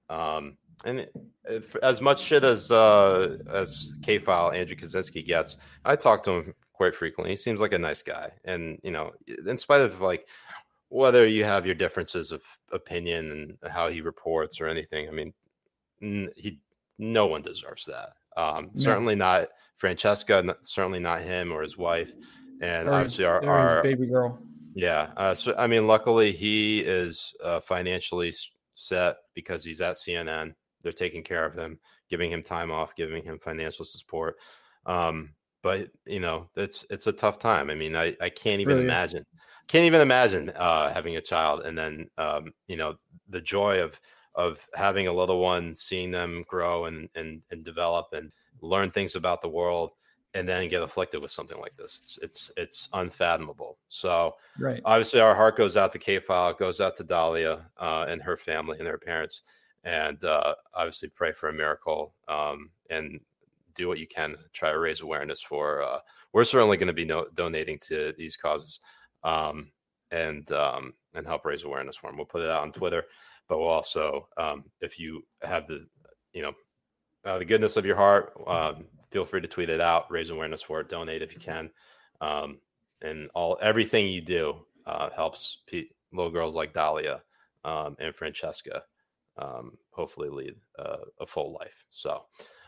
S3: As much shit as K-File Andrew Kaczynski gets, I talk to him quite frequently. He seems like a nice guy, and in spite of like whether you have your differences of opinion and how he reports or anything, I mean, no one deserves that. Certainly not Francesca, certainly not him or his wife, and
S4: or
S3: obviously
S4: his
S3: our
S4: baby girl.
S3: Yeah. So, I mean, luckily he is financially set because he's at CNN. They're taking care of him, giving him time off, giving him financial support. But it's a tough time. I mean, I can't even imagine. Can't even imagine having a child, and then the joy of having a little one, seeing them grow and develop and learn things about the world, and then get afflicted with something like this. It's unfathomable. So obviously our heart goes out to K-File, goes out to Dahlia and her family and their parents, and obviously pray for a miracle and do what you can to try to raise awareness for. We're certainly going to be donating to these causes and help raise awareness for them. We'll put it out on Twitter, but we'll also, if you have the goodness of your heart, feel free to tweet it out, raise awareness for it, donate if you can. And everything you do helps little girls like Dahlia and Francesca hopefully lead a full life. So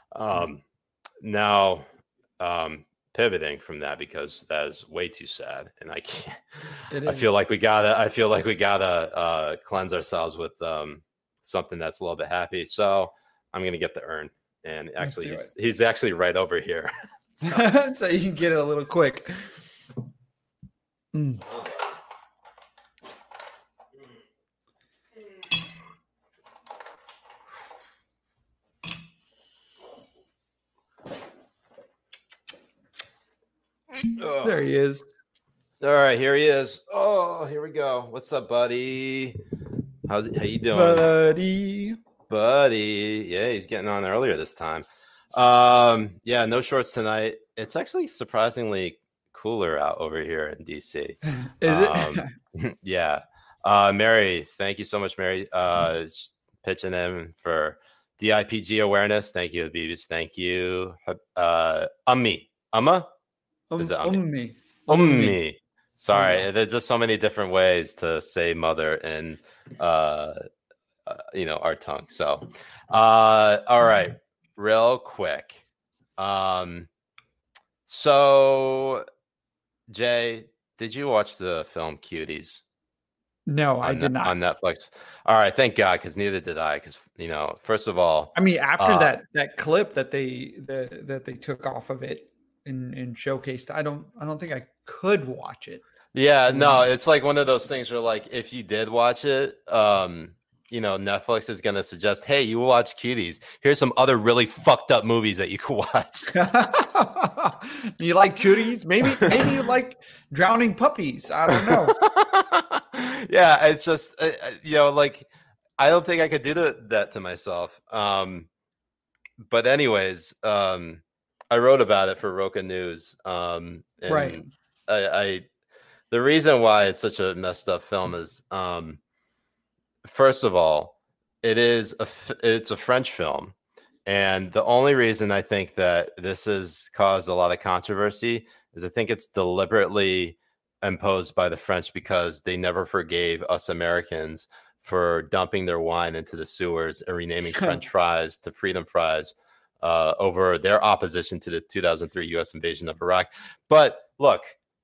S3: now pivoting from that, because that is way too sad, and I can't. I feel like we gotta cleanse ourselves with something that's a little bit happy. So I'm gonna get the urn. And actually, he's actually right over here.
S4: So you can get it a little quick. There he is.
S3: All right, here he is. Oh, here we go. What's up, buddy? How you doing, buddy? Yeah, he's getting on earlier this time. Yeah, no shorts tonight. It's actually surprisingly cooler out over here in DC.
S4: Is it?
S3: Yeah. Mary, thank you so much, Mary. Pitching in for DIPG awareness. Thank you, Habibis. Thank you. Ummi. Is it Ummi? Ummi. Sorry, there's just so many different ways to say mother in our tongue. So all right, real quick. So Jay, did you watch the film Cuties?
S4: No, I did not.
S3: On Netflix. All right, thank God, because neither did I. Because first of all,
S4: I mean, after that clip that they took off of it and showcased, I don't think I could watch it.
S3: Yeah, no, it's like one of those things where, like, if you did watch it, Netflix is going to suggest, hey, you watch Cuties. Here's some other really fucked up movies that you could watch.
S4: You like Cuties? Maybe you like Drowning Puppies. I don't know.
S3: Yeah, it's just, like, I don't think I could do that to myself. But anyways, I wrote about it for Roca News.
S4: Right.
S3: The reason why it's such a messed up film is, first of all, it's a French film, and the only reason I think that this has caused a lot of controversy is I think it's deliberately imposed by the French because they never forgave us Americans for dumping their wine into the sewers and renaming French fries to Freedom Fries over their opposition to the 2003 U.S. invasion of Iraq. But look,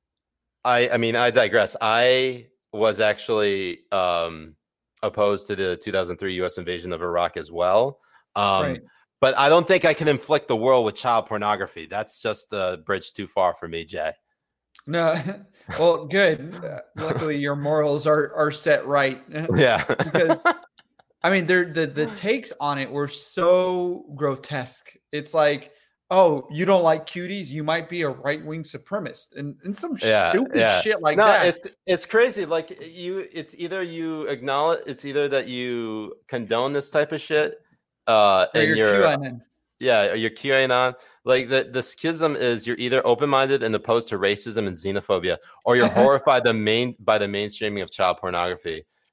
S3: I mean, I digress. I was actually opposed to the 2003 U.S. invasion of Iraq as well. Right. But I don't think I can inflict the world with child pornography. That's just a bridge too far for me, Jay.
S4: No, well, good. Luckily, your morals are set right.
S3: Yeah.
S4: Because, I mean, the takes on it were so grotesque. It's like, oh, you don't like Cuties? You might be a right-wing supremacist, and some stupid shit like that.
S3: It's crazy. Like it's either you acknowledge, it's either that you condone this type of shit, and you're QAnon. Yeah, you're QAnon. Like the schism is you're either open-minded and opposed to racism and xenophobia, or you're horrified by the mainstreaming of child pornography.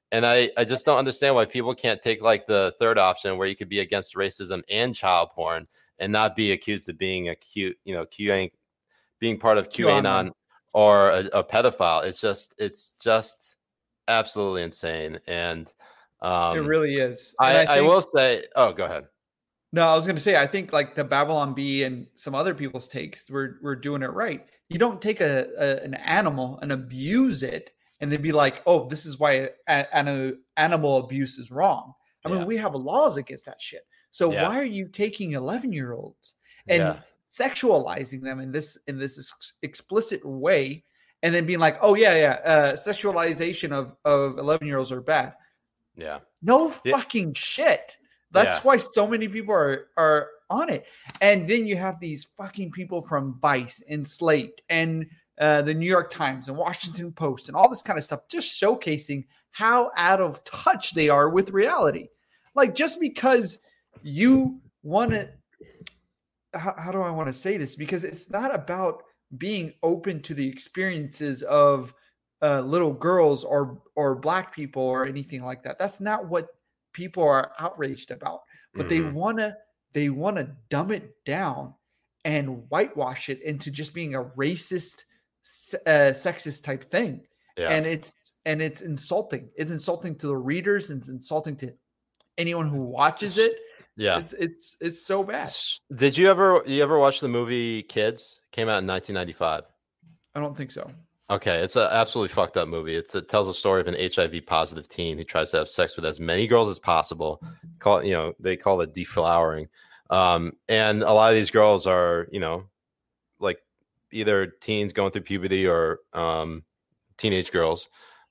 S3: And I just don't understand why people can't take like the third option where you could be against racism and child porn and not be accused of being being part of QAnon or a pedophile. It's just absolutely insane. And
S4: it really is.
S3: I will say, oh, go ahead.
S4: No, I was going to say, I think like the Babylon Bee and some other people's takes, we're doing it right. You don't take an animal and abuse it and then be like, oh, this is why animal abuse is wrong. I mean, we have laws against that shit. So why are you taking 11-year-olds and sexualizing them in this explicit way and then being like, oh, sexualization of 11-year-olds are bad. Yeah. No fucking shit. That's why so many people are on it. And then you have these fucking people from Vice and Slate and the New York Times and Washington Post and all this kind of stuff, just showcasing how out of touch they are with reality. Like, just because you want to, how do I want to say this? Because it's not about being open to the experiences of little girls or black people or anything like that. That's not what people are outraged about, but they want to dumb it down and whitewash it into just being a racist, sexist type thing. And it's insulting. It's insulting to the readers, and it's insulting to anyone who watches it. It's so bad.
S3: Did you ever watch the movie Kids? Came out in 1995.
S4: I don't think so.
S3: Okay, it's an absolutely fucked up movie. It tells a story of an HIV positive teen who tries to have sex with as many girls as possible. They call it deflowering. And a lot of these girls are, like either teens going through puberty or teenage girls.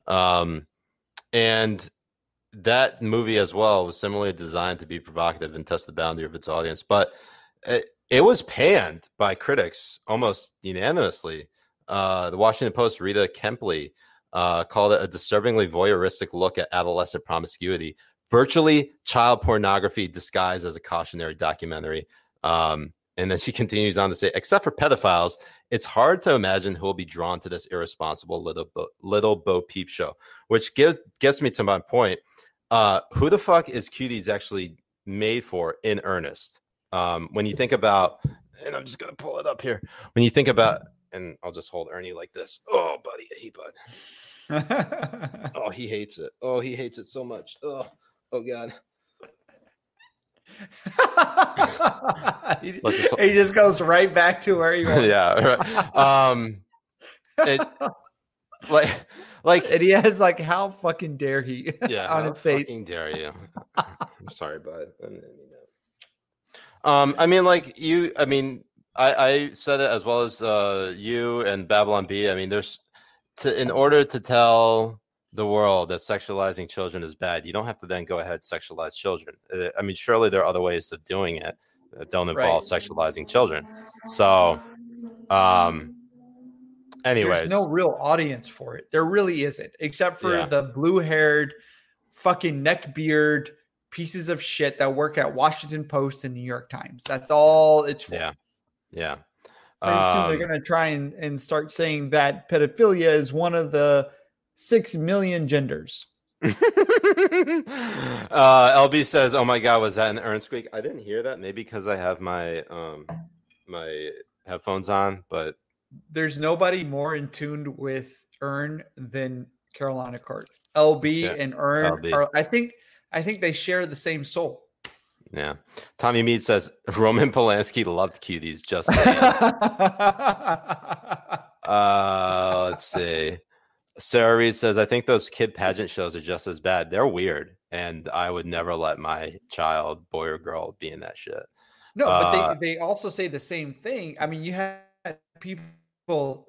S3: And that movie as well was similarly designed to be provocative and test the boundary of its audience. But it was panned by critics almost unanimously. The Washington Post, Rita Kempley, called it a disturbingly voyeuristic look at adolescent promiscuity, virtually child pornography disguised as a cautionary documentary. And then she continues on to say, except for pedophiles, it's hard to imagine who will be drawn to this irresponsible little Bo Peep show, which gets me to my point. Who the fuck is Cuties actually made for in earnest? When you think about, and I'm just going to pull it up here. When you think about, and I'll just hold Ernie like this. Oh, buddy. Hey, bud. Oh, he hates it. Oh, he hates it so much. Oh God.
S4: He just goes right back to where he was.
S3: Like,
S4: and he has like, how fucking dare he? On his face.
S3: Fucking dare you? I'm sorry, bud. I said it as well as you and Babylon Bee. I mean, in order to tell the world that sexualizing children is bad, you don't have to then go ahead and sexualize children. I mean, surely there are other ways of doing it that don't involve sexualizing children. So, anyways,
S4: there's no real audience for it. There really isn't, except for the blue-haired, fucking neckbeard pieces of shit that work at Washington Post and New York Times. That's all it's for.
S3: Yeah.
S4: Pretty soon they're going to try and start saying that pedophilia is one of the 6 million genders.
S3: LB says, oh my God, was that an Ern squeak? I didn't hear that. Maybe because I have my my headphones on, but
S4: there's nobody more in tune with Ern than Carolina Cart. LB and Ern are, I think they share the same soul.
S3: Yeah. Tommy Mead says Roman Polanski loved Cuties. Just let's see. Sarah Reed says, I think those kid pageant shows are just as bad. They're weird, and I would never let my child, boy or girl, be in that shit.
S4: No, but they also say the same thing. I mean, you had people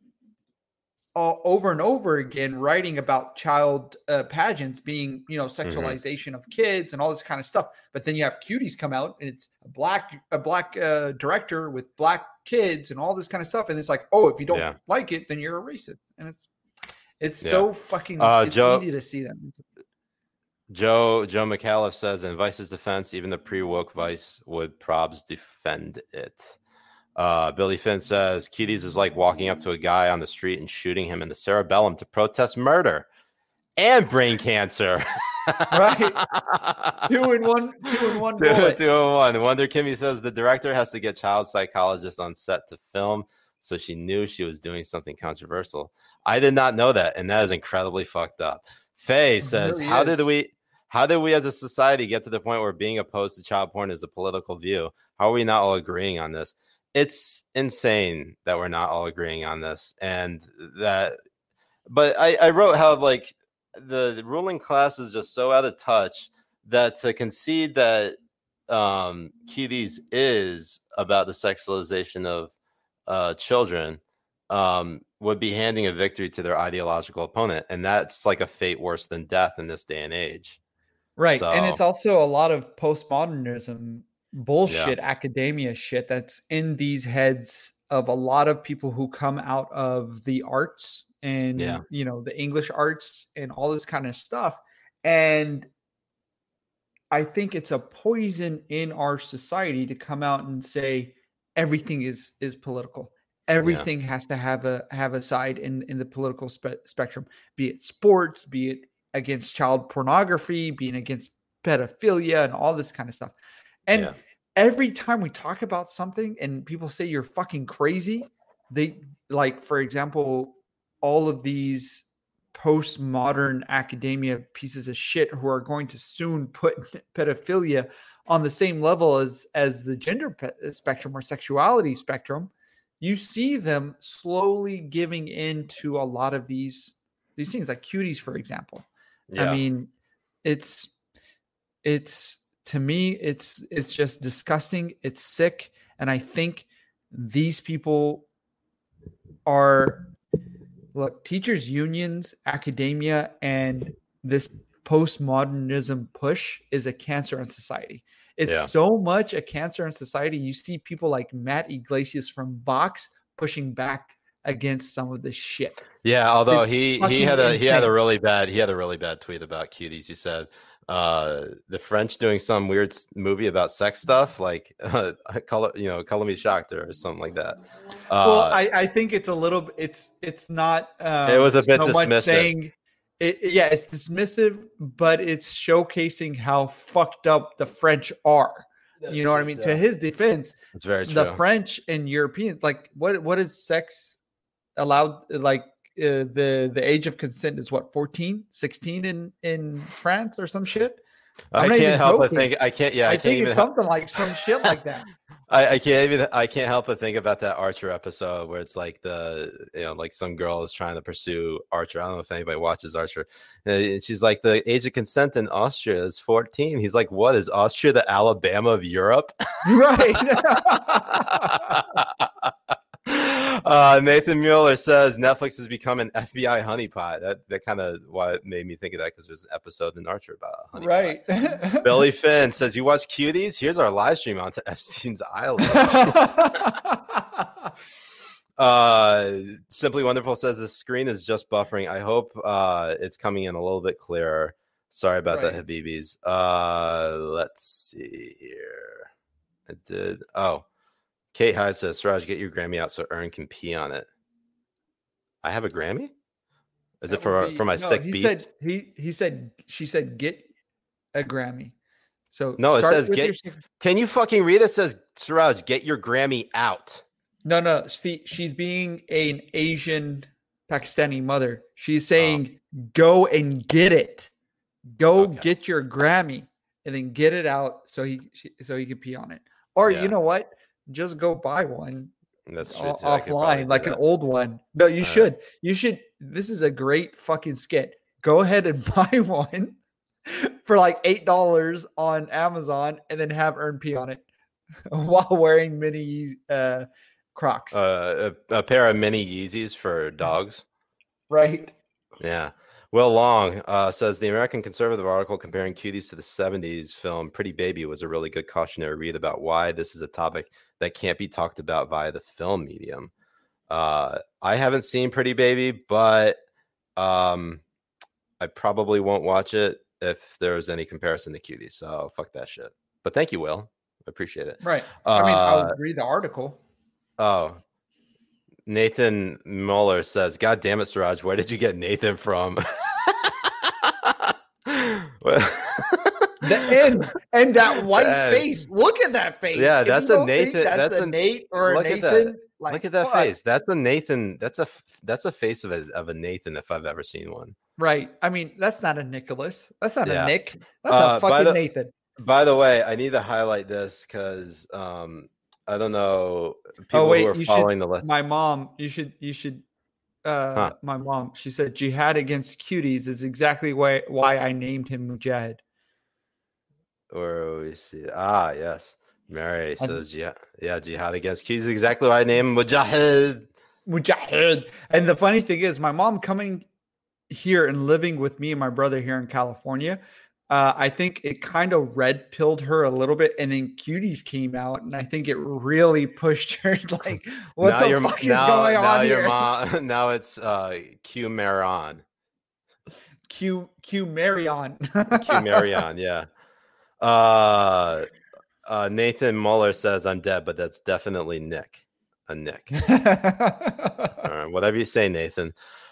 S4: over and over again writing about child pageants being, sexualization of kids and all this kind of stuff. But then you have Cuties come out, and it's a black director with black kids and all this kind of stuff. And it's like, oh, if you don't like it, then you're a racist. And it's so fucking easy to see them.
S3: Joe McAuliffe says, in Vice's defense, even the pre-woke Vice would probs defend it. Billy Finn says, Cuties is like walking up to a guy on the street and shooting him in the cerebellum to protest murder. and brain cancer.
S4: Right. Two in one bullet.
S3: 2 in 1. Wonder Kimmy says the director has to get child psychologists on set to film, so she knew she was doing something controversial. I did not know that, and that is incredibly fucked up. Faye says,
S4: really
S3: how did we as a society get to the point where being opposed to child porn is a political view? How are we not all agreeing on this? It's insane that we're not all agreeing on this. And that, but I wrote how like the ruling class is just so out of touch that to concede that Cuties is about the sexualization of children would be handing a victory to their ideological opponent. And that's like a fate worse than death in this day and age.
S4: Right.
S3: So,
S4: And it's also a lot of postmodernism bullshit, academia shit that's in these heads of a lot of people who come out of the arts and, you know, the English arts and all this kind of stuff. And I think it's a poison in our society to come out and say everything is political. Everything has to have a side in the political spectrum, be it sports, be it against child pornography, being against pedophilia and all this kind of stuff. And every time we talk about something and people say you're fucking crazy, they like, for example, all of these postmodern academia pieces of shit who are going to soon put pedophilia on the same level as the gender spectrum or sexuality spectrum. You see them slowly giving in to a lot of these things, like Cuties, for example. I mean, it's to me, it's just disgusting. It's sick. And I think these people are, look, teachers unions, academia, and this postmodernism push is a cancer on society. It's so much a cancer in society. You see people like Matt Iglesias from Vox pushing back against some of this shit.
S3: Yeah, although he had a really bad tweet about Cuties. He said the French doing some weird movie about sex stuff, like color me shocked or something like that.
S4: Well, I think it's a little. It's not.
S3: It was a bit
S4: so
S3: dismissive.
S4: Much saying, it's dismissive, but it's showcasing how fucked up the French are. You know what I mean? To his defense,
S3: it's very true.
S4: The French and Europeans, like, what is sex allowed? Like the age of consent is what, 14, 16 in France or some shit.
S3: I can't help but think. I can't
S4: think
S3: even
S4: it's something like some shit like that.
S3: I can't help but think about that Archer episode where it's like like some girl is trying to pursue Archer. I don't know if anybody watches Archer. And she's like, the age of consent in Austria is 14. He's like, what is Austria, the Alabama of Europe?
S4: Right.
S3: Nathan Mueller says Netflix has become an FBI honeypot. That kind of why it made me think of that, because there's an episode in Archer about a honeypot.
S4: Right.
S3: Billy Finn says, you watch Cuties? Here's our live stream onto Epstein's Island. Simply Wonderful says the screen is just buffering. I hope it's coming in a little bit clearer. Sorry about that, Habibis. Let's see here. I did. Oh, Kate Hyde says, Siraj, get your Grammy out so Ern can pee on it. I have a Grammy? Is it for my stick beats?
S4: She said get a Grammy. So
S3: no, it says get. Can you fucking read it? It says, Siraj, get your Grammy out.
S4: No. See, she's being an Asian Pakistani mother. She's saying go and get it. Go get your Grammy and then get it out so he can pee on it. Or you know what? Just go buy one.
S3: That's true.
S4: Offline, like an old one. No, you should. Right. You should. This is a great fucking skit. Go ahead and buy one for like $8 on Amazon, and then have Ern pee on it while wearing mini Crocs.
S3: A pair of mini Yeezys for dogs.
S4: Right.
S3: Yeah. Will Long says the American Conservative article comparing Cuties to the 70s film Pretty Baby was a really good cautionary read about why this is a topic that can't be talked about via the film medium. I haven't seen Pretty Baby, but I probably won't watch it if there's any comparison to Cuties. So fuck that shit. But thank you, Will. I appreciate it.
S4: Right. I mean, I'll read the article.
S3: Oh. Nathan Mueller says, God damn it, Siraj, where did you get Nathan from?
S4: and that white face. Look at that face.
S3: Yeah,
S4: If
S3: that's
S4: you
S3: a
S4: don't think
S3: Nathan.
S4: That's a Nate or a
S3: look
S4: Nathan.
S3: At that.
S4: Like,
S3: look at that
S4: fuck.
S3: face. That's a Nathan. That's a face of a Nathan if I've ever seen one.
S4: Right. I mean, that's not a Nicholas. That's not
S3: Yeah.
S4: a Nick. That's a fucking Nathan.
S3: By the way, I need to highlight this because I don't know people who are following the list.
S4: My mom, you should my mom, she said jihad against cuties is exactly why I named him Mujahed.
S3: Or we see yes. Mary says jihad against cuties is exactly why I named him Mujahed.
S4: And the funny thing is my mom coming here and living with me and my brother here in California, I think it kind of red pilled her a little bit, and then Cuties came out, and I think it really pushed her. Like, what
S3: now
S4: the fuck is going on here?
S3: Your mom, now it's Q Marion.
S4: Q Marion.
S3: Q Marion, yeah. Nathan Muller says I'm dead, but that's definitely Nick. A Nick. All right, whatever you say, Nathan.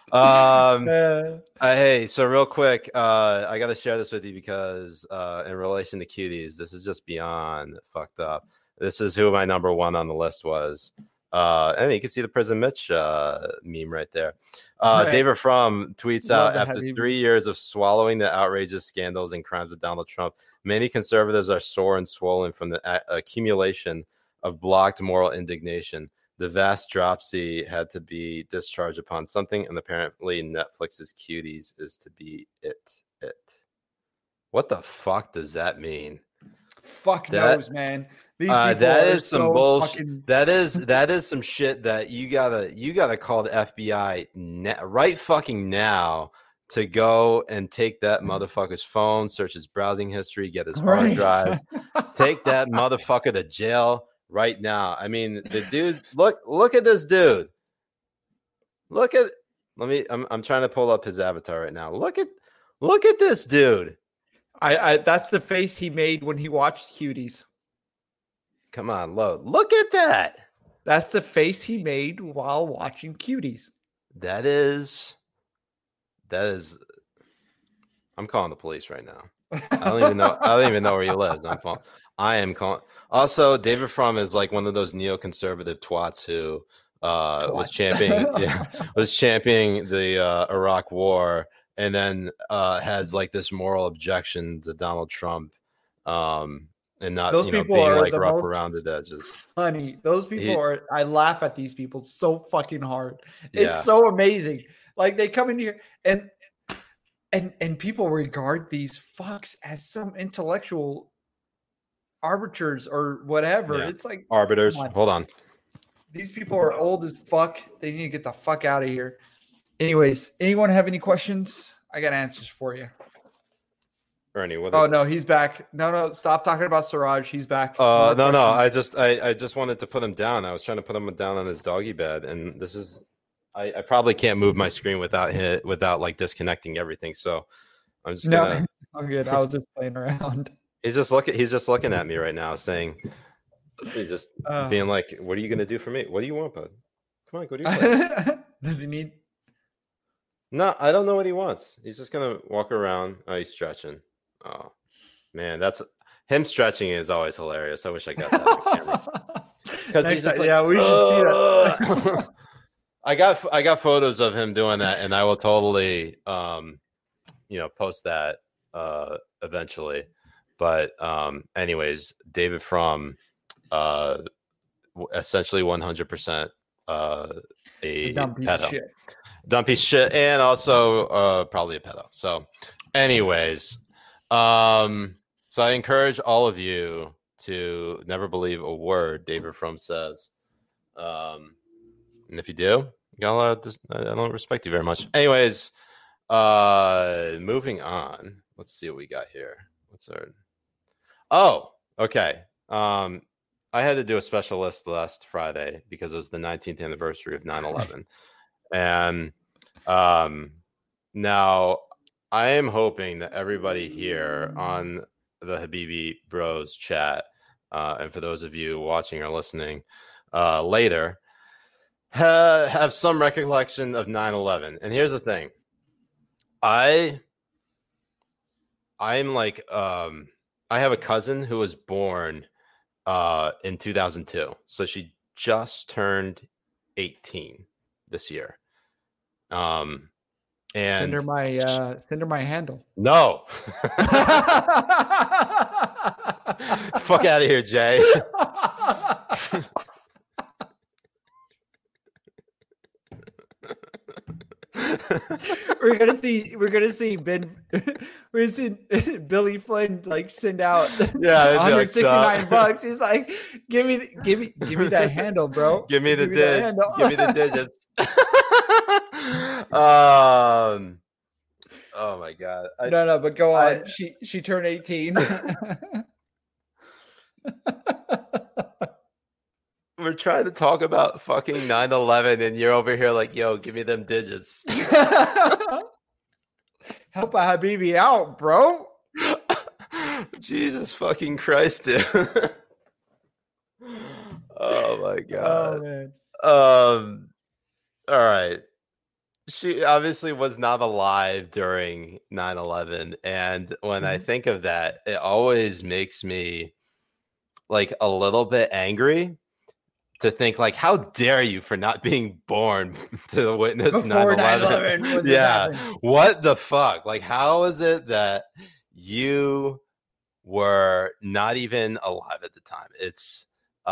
S3: Hey, so real quick, I got to share this with you because in relation to Cuties, this is just beyond fucked up. This is who my number one on the list was. And you can see the Prison Mitch meme right there. Right. David Frum tweets out, after 3 years of swallowing the outrageous scandals and crimes of Donald Trump, many conservatives are sore and swollen from the accumulation of blocked moral indignation. The vast dropsy had to be discharged upon something, and apparently Netflix's Cuties is to be it. What the fuck does that mean?
S4: Fuck knows, man. These
S3: that is some bullshit. That is some shit that you gotta call the FBI right fucking now to go and take that motherfucker's phone, search his browsing history, get his hard drives, take that motherfucker to jail. Right now, I mean, the dude. Look at this dude. I'm trying to pull up his avatar right now. Look at this dude.
S4: That's the face he made when he watched Cuties.
S3: Come on, load. Look at that.
S4: That's the face he made while watching Cuties. That
S3: is. I'm calling the police right now. I don't even know where he lives. I am calling. Also, David Frum is like one of those neoconservative twats who was championing the Iraq War, and then has like this moral objection to Donald Trump, and not
S4: those people
S3: being
S4: are
S3: like rough around the edges.
S4: Funny, those people are. I laugh at these people so fucking hard. It's so amazing. Like they come in here and people regard these fucks as some intellectual arbiters or whatever. It's like
S3: arbiters. Hold on.
S4: These people are old as fuck. They need to get the fuck out of here. Anyways, anyone have any questions? I got answers for you.
S3: Ernie,
S4: no, he's back. No, stop talking about Siraj. He's back.
S3: No. I just wanted to put him down. I was trying to put him down on his doggy bed, and this is. I probably can't move my screen without like disconnecting everything. So I'm just gonna.
S4: No, I'm good. I was just playing around.
S3: He's just looking at me right now, saying, being like, "What are you gonna do for me? What do you want, bud? Come on, go do your play."
S4: Does he need?
S3: No, I don't know what he wants. He's just gonna walk around. Oh, he's stretching. Oh, man, that's him stretching is always hilarious. I wish I got that on camera. Because he's just like,
S4: we should see that.
S3: I got photos of him doing that, and I will totally, post that eventually. But anyways, David Frum, essentially 100% a pedo. Dumb piece of shit, and also probably a pedo. So, anyways, so I encourage all of you to never believe a word David Frum says. And if you do, I don't respect you very much. Anyways, moving on. Let's see what we got here. What's our? Oh, okay. I had to do a special list last Friday because it was the 19th anniversary of 9/11, and now I am hoping that everybody here on the Habibi Bros chat, and for those of you watching or listening later, have some recollection of 9/11. And here's the thing. I'm I have a cousin who was born in 2002, so she just turned 18 this year. And
S4: send her my handle.
S3: No. Fuck out of here, Jay.
S4: We're gonna see Billy Flynn like send out $169. He's like, give me that handle, bro.
S3: Give me the digits. Give me the digits. Oh my god.
S4: No, but go on. She turned 18.
S3: We're trying to talk about fucking 9/11 and you're over here like, yo, give me them digits.
S4: Help a Habibi out, bro.
S3: Jesus fucking Christ, dude. Oh my god.
S4: Oh man.
S3: All right. She obviously was not alive during 9/11. And when I think of that, it always makes me like a little bit angry to think like, how dare you for not being born to witness 9/11? Yeah. What the fuck? Like, how is it that you were not even alive at the time? It's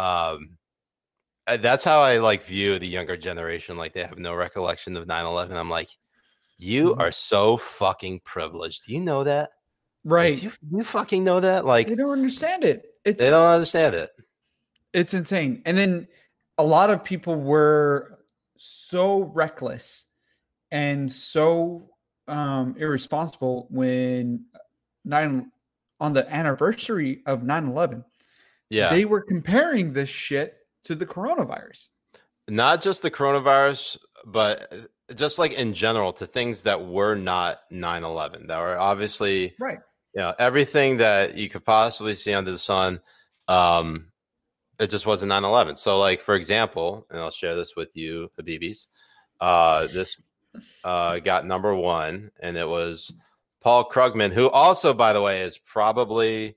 S3: that's how I like view the younger generation. Like they have no recollection of 9/11. I'm like, you are so fucking privileged. Do you know that?
S4: Right.
S3: Like, you fucking know that? Like
S4: they don't understand it.
S3: They don't understand it.
S4: It's insane. And then a lot of people were so reckless and so irresponsible when on the anniversary of 9/11.
S3: Yeah.
S4: They were comparing this shit to the coronavirus.
S3: Not just the coronavirus, but just like in general to things that were not 9/11, that were obviously
S4: right.
S3: Everything that you could possibly see under the sun. It just wasn't 9/11. So like, for example, and I'll share this with you, Habibis, this got number one, and it was Paul Krugman, who also, by the way, is probably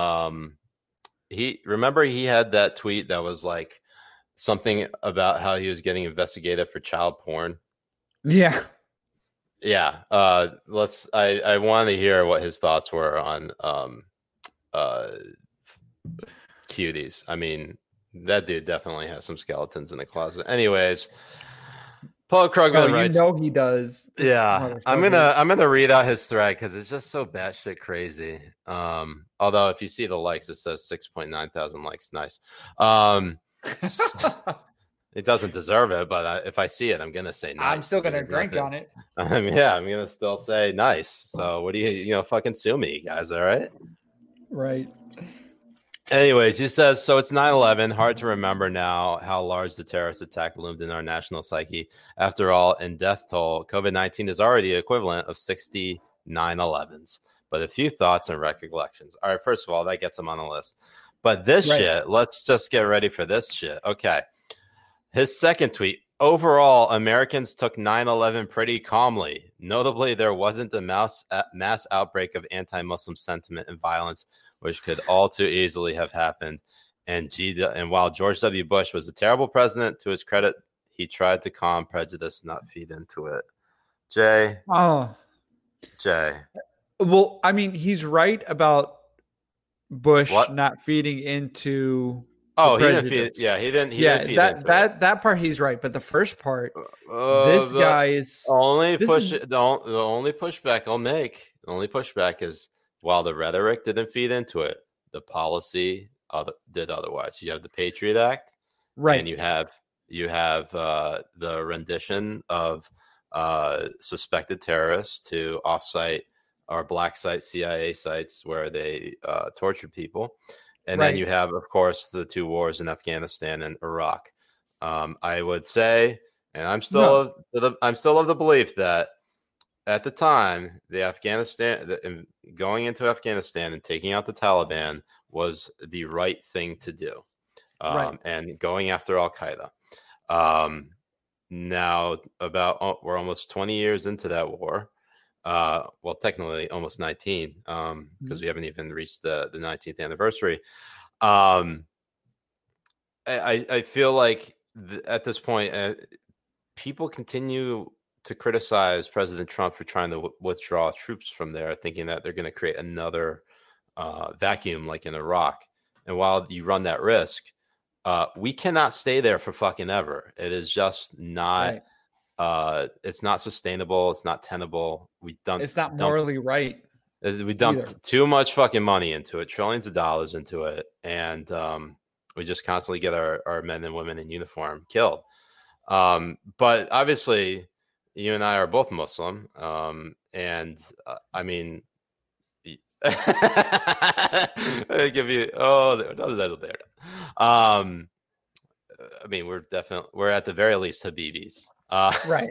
S3: he had that tweet that was like something about how he was getting investigated for child porn.
S4: Yeah.
S3: I want to hear what his thoughts were on Cuties. I mean, that dude definitely has some skeletons in the closet. Anyways, Paul Krugman writes,
S4: you know he does.
S3: Yeah, I'm gonna read out his thread because it's just so batshit crazy. Although if you see the likes, it says 6.9 thousand likes. Nice. It doesn't deserve it, but if I see it, I'm gonna say nice.
S4: I'm still gonna drink on it.
S3: I'm gonna still say nice. So what do you fucking sue me, guys? All right.
S4: Right.
S3: Anyways, he says, so it's 9/11. Hard to remember now how large the terrorist attack loomed in our national psyche. After all, in death toll, COVID-19 is already the equivalent of 60 9/11s. But a few thoughts and recollections. All right, first of all, that gets him on the list. But this shit, let's just get ready for this shit. Okay. His second tweet, overall, Americans took 9/11 pretty calmly. Notably, there wasn't a mass outbreak of anti-Muslim sentiment and violence, which could all too easily have happened. And while George W. Bush was a terrible president, to his credit, he tried to calm prejudice, not feed into it. Jay.
S4: Well, I mean, he's right about Bush not feeding into.
S3: Oh, he didn't feed. Yeah, he didn't. He didn't feed into it.
S4: That part he's right, but the first part, this guy is
S3: the only pushback I'll make. The only pushback is, while the rhetoric didn't feed into it, the policy did otherwise. You have the Patriot Act,
S4: right?
S3: And you have the rendition of suspected terrorists to offsite or black site CIA sites where they tortured people, and then you have, of course, the two wars in Afghanistan and Iraq. I would say, and I'm still of the belief that at the time, going into Afghanistan and taking out the Taliban was the right thing to do, and going after Al Qaeda. Now, we're almost 20 years into that war. Well, technically almost 19, because we haven't even reached the 19th anniversary. I feel like at this point, people continue to criticize President Trump for trying to withdraw troops from there, thinking that they're going to create another vacuum like in Iraq. And while you run that risk, we cannot stay there for fucking ever. It is just not. Right. It's not sustainable. It's not tenable.
S4: It's not morally right.
S3: We dumped too much fucking money into it, trillions of dollars into it, and we just constantly get our men and women in uniform killed. But obviously, you and I are both Muslim, and I mean, I give you there. I mean, we're at the very least Habibis.
S4: Right.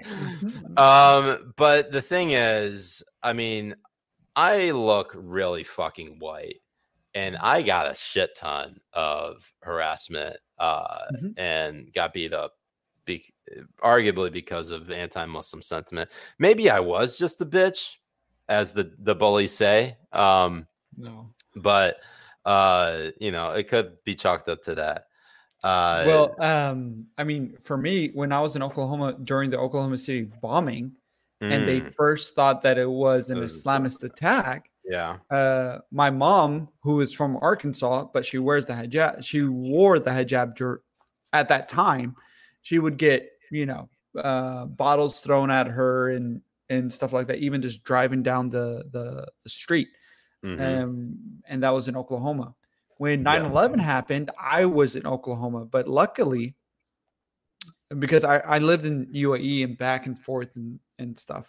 S3: But the thing is, I mean, I look really fucking white, and I got a shit ton of harassment and got beat up, arguably because of anti-Muslim sentiment. Maybe I was just a bitch, as the bullies say.
S4: No,
S3: but you know, it could be chalked up to that.
S4: Well, I mean, for me, when I was in Oklahoma during the Oklahoma City bombing, and they first thought that it was an Islamist attack.
S3: Yeah.
S4: My mom, who is from Arkansas, but she wears the hijab. She wore the hijab at that time. She would get, you know, bottles thrown at her and stuff like that, even just driving down the street. And that was in Oklahoma. When 9/11 happened, I was in Oklahoma, but luckily, because I lived in UAE and back and forth and stuff.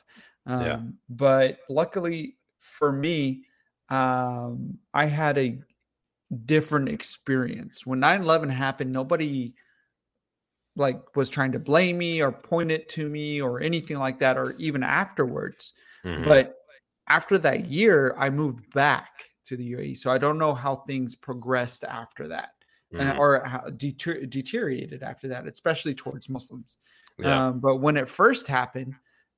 S4: But luckily for me, I had a different experience. When 9/11 happened, nobody was trying to blame me or point it to me or anything like that, or even afterwards. But after that year, I moved back to the UAE. So I don't know how things progressed after that, or how deteriorated after that, especially towards Muslims. But when it first happened,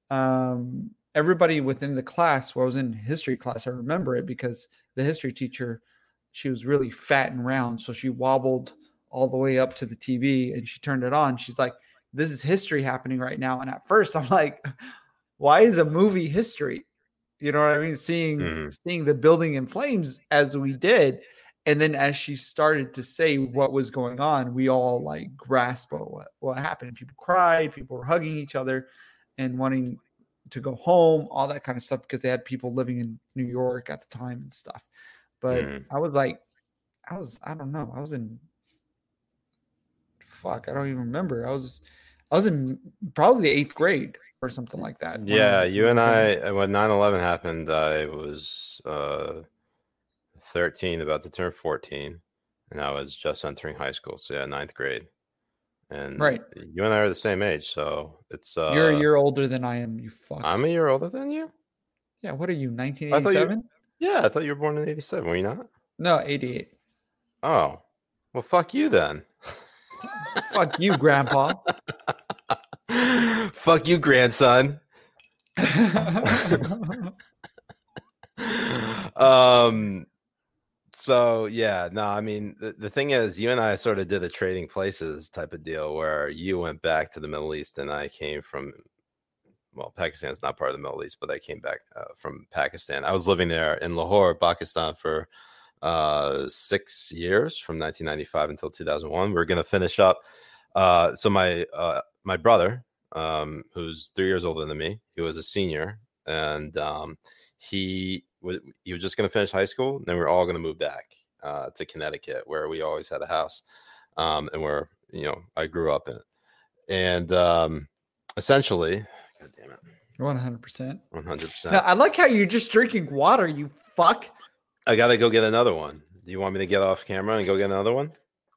S4: everybody within the class, well, I was in history class, I remember it because the history teacher, she was really fat and round. So she wobbled all the way up to the TV and she turned it on. She's like, this is history happening right now. And at first I'm like, why is a movie history? You know what I mean? Seeing the building in flames as we did. And then as she started to say what was going on, we all grasped what happened. People cried, people were hugging each other and wanting to go home, all that kind of stuff, because they had people living in New York at the time and stuff. But I don't know. I was in, I don't even remember. I was in probably the 8th grade or something like that.
S3: Yeah, you and I, when 9/11 happened, I was 13, about to turn 14, and I was just entering high school. So yeah, 9th grade. And you and I are the same age, so it's
S4: you're a year older than I am, you fuck.
S3: I'm a year older than you?
S4: Yeah, what are you, 1987?
S3: Yeah, I thought you were born in 87. Were you not?
S4: No, 88.
S3: Oh. Well, fuck you then.
S4: Fuck you, Grandpa.
S3: Fuck you, grandson. So yeah, no, I mean, the thing is, you and I sort of did a trading places type of deal where you went back to the Middle East and I came from, well, Pakistan's not part of the Middle East, but I came back from Pakistan. I was living there in Lahore, Pakistan for 6 years, from 1995 until 2001. We're going to finish up. So my brother, who's 3 years older than me, he was a senior, and he was just going to finish high school. And then we're all going to move back to Connecticut, where we always had a house, and where, you know, I grew up in. And essentially, God damn it,
S4: 100%.
S3: 100%.
S4: Now, I like how you're just drinking water, you fuck.
S3: I gotta go get another one. Do you want me to get off camera and go get another one?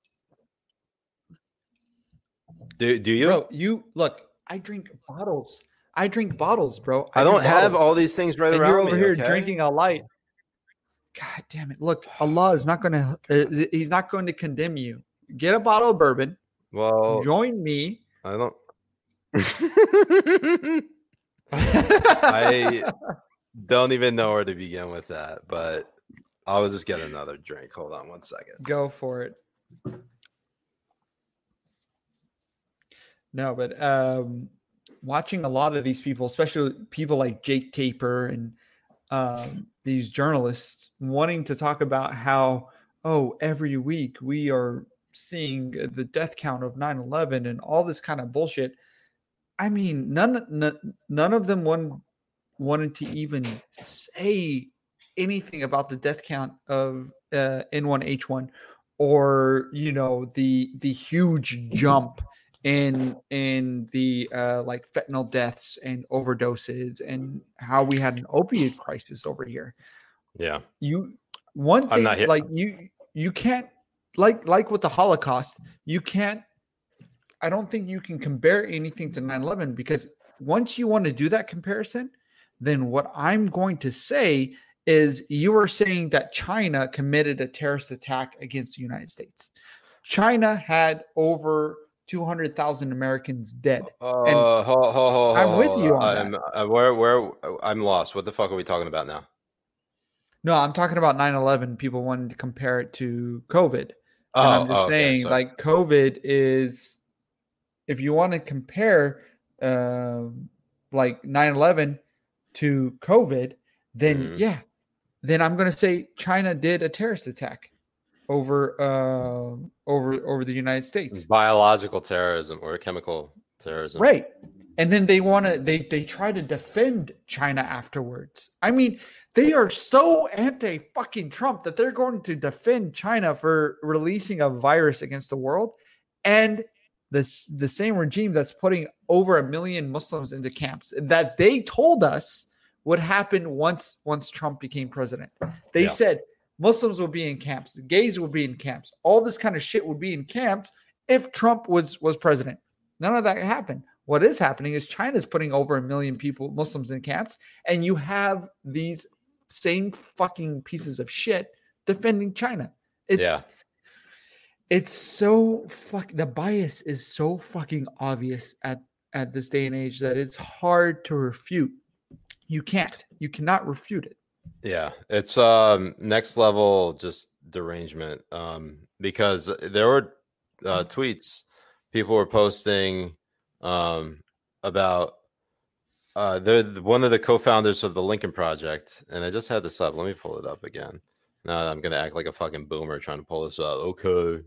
S3: Do you?
S4: Bro, you look, I drink bottles, bro.
S3: I don't have all these things right around me.
S4: You're over here drinking a light. God damn it. Look, Allah is not going to, he's not going to condemn you. Get a bottle of bourbon.
S3: Well,
S4: join me.
S3: I don't. don't even know where to begin with that, but I will just get another drink. Hold on 1 second.
S4: Go for it. No, but watching a lot of these people, especially people like Jake Tapper and these journalists wanting to talk about how, every week we are seeing the death count of 9/11 and all this kind of bullshit. I mean, none of them wanted to even say anything about the death count of N1H1 or the huge jump in the like fentanyl deaths and overdoses and how we had an opiate crisis over here.
S3: Yeah.
S4: One thing, like you can't like with the Holocaust, you can't. I don't think you can compare anything to 9/11 because once you want to do that comparison, then what I'm going to say is you are saying that China committed a terrorist attack against the United States. China had over 200,000 Americans dead. I'm with you on that.
S3: Where I'm lost. What the fuck are we talking about now?
S4: No, I'm talking about 9/11. People wanted to compare it to COVID. And I'm just saying, like, COVID is, if you want to compare like 9/11 to COVID, then then I'm going to say China did a terrorist attack over the United States.
S3: Biological terrorism or chemical terrorism.
S4: Right. And then they try to defend China afterwards. I mean, they are so anti-fucking Trump that they're going to defend China for releasing a virus against the world. And the same regime that's putting over 1 million Muslims into camps that they told us would happen once Trump became president. They said Muslims would be in camps, gays would be in camps, all this kind of shit would be in camps if Trump was president. None of that happened. What is happening is China's putting over 1 million Muslims in camps, and you have these same fucking pieces of shit defending China. It's so the bias is so fucking obvious at this day and age that it's hard to refute. You cannot refute it.
S3: Yeah, it's next level just derangement. Because there were tweets people were posting about one of the co-founders of the Lincoln Project, and I just had this up. Let me pull it up again. Now I'm gonna act like a fucking boomer trying to pull this up. Okay.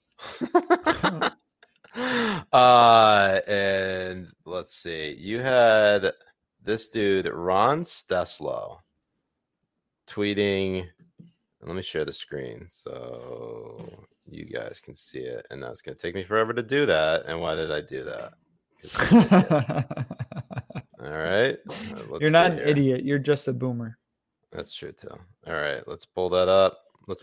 S3: And let's see. You had this dude Ron Steslow tweeting. Let me share the screen so you guys can see it. And that's gonna take me forever to do that. And why did I do that? All right.
S4: You're not an idiot. You're just a boomer.
S3: That's true too. All right, let's pull that up. Let's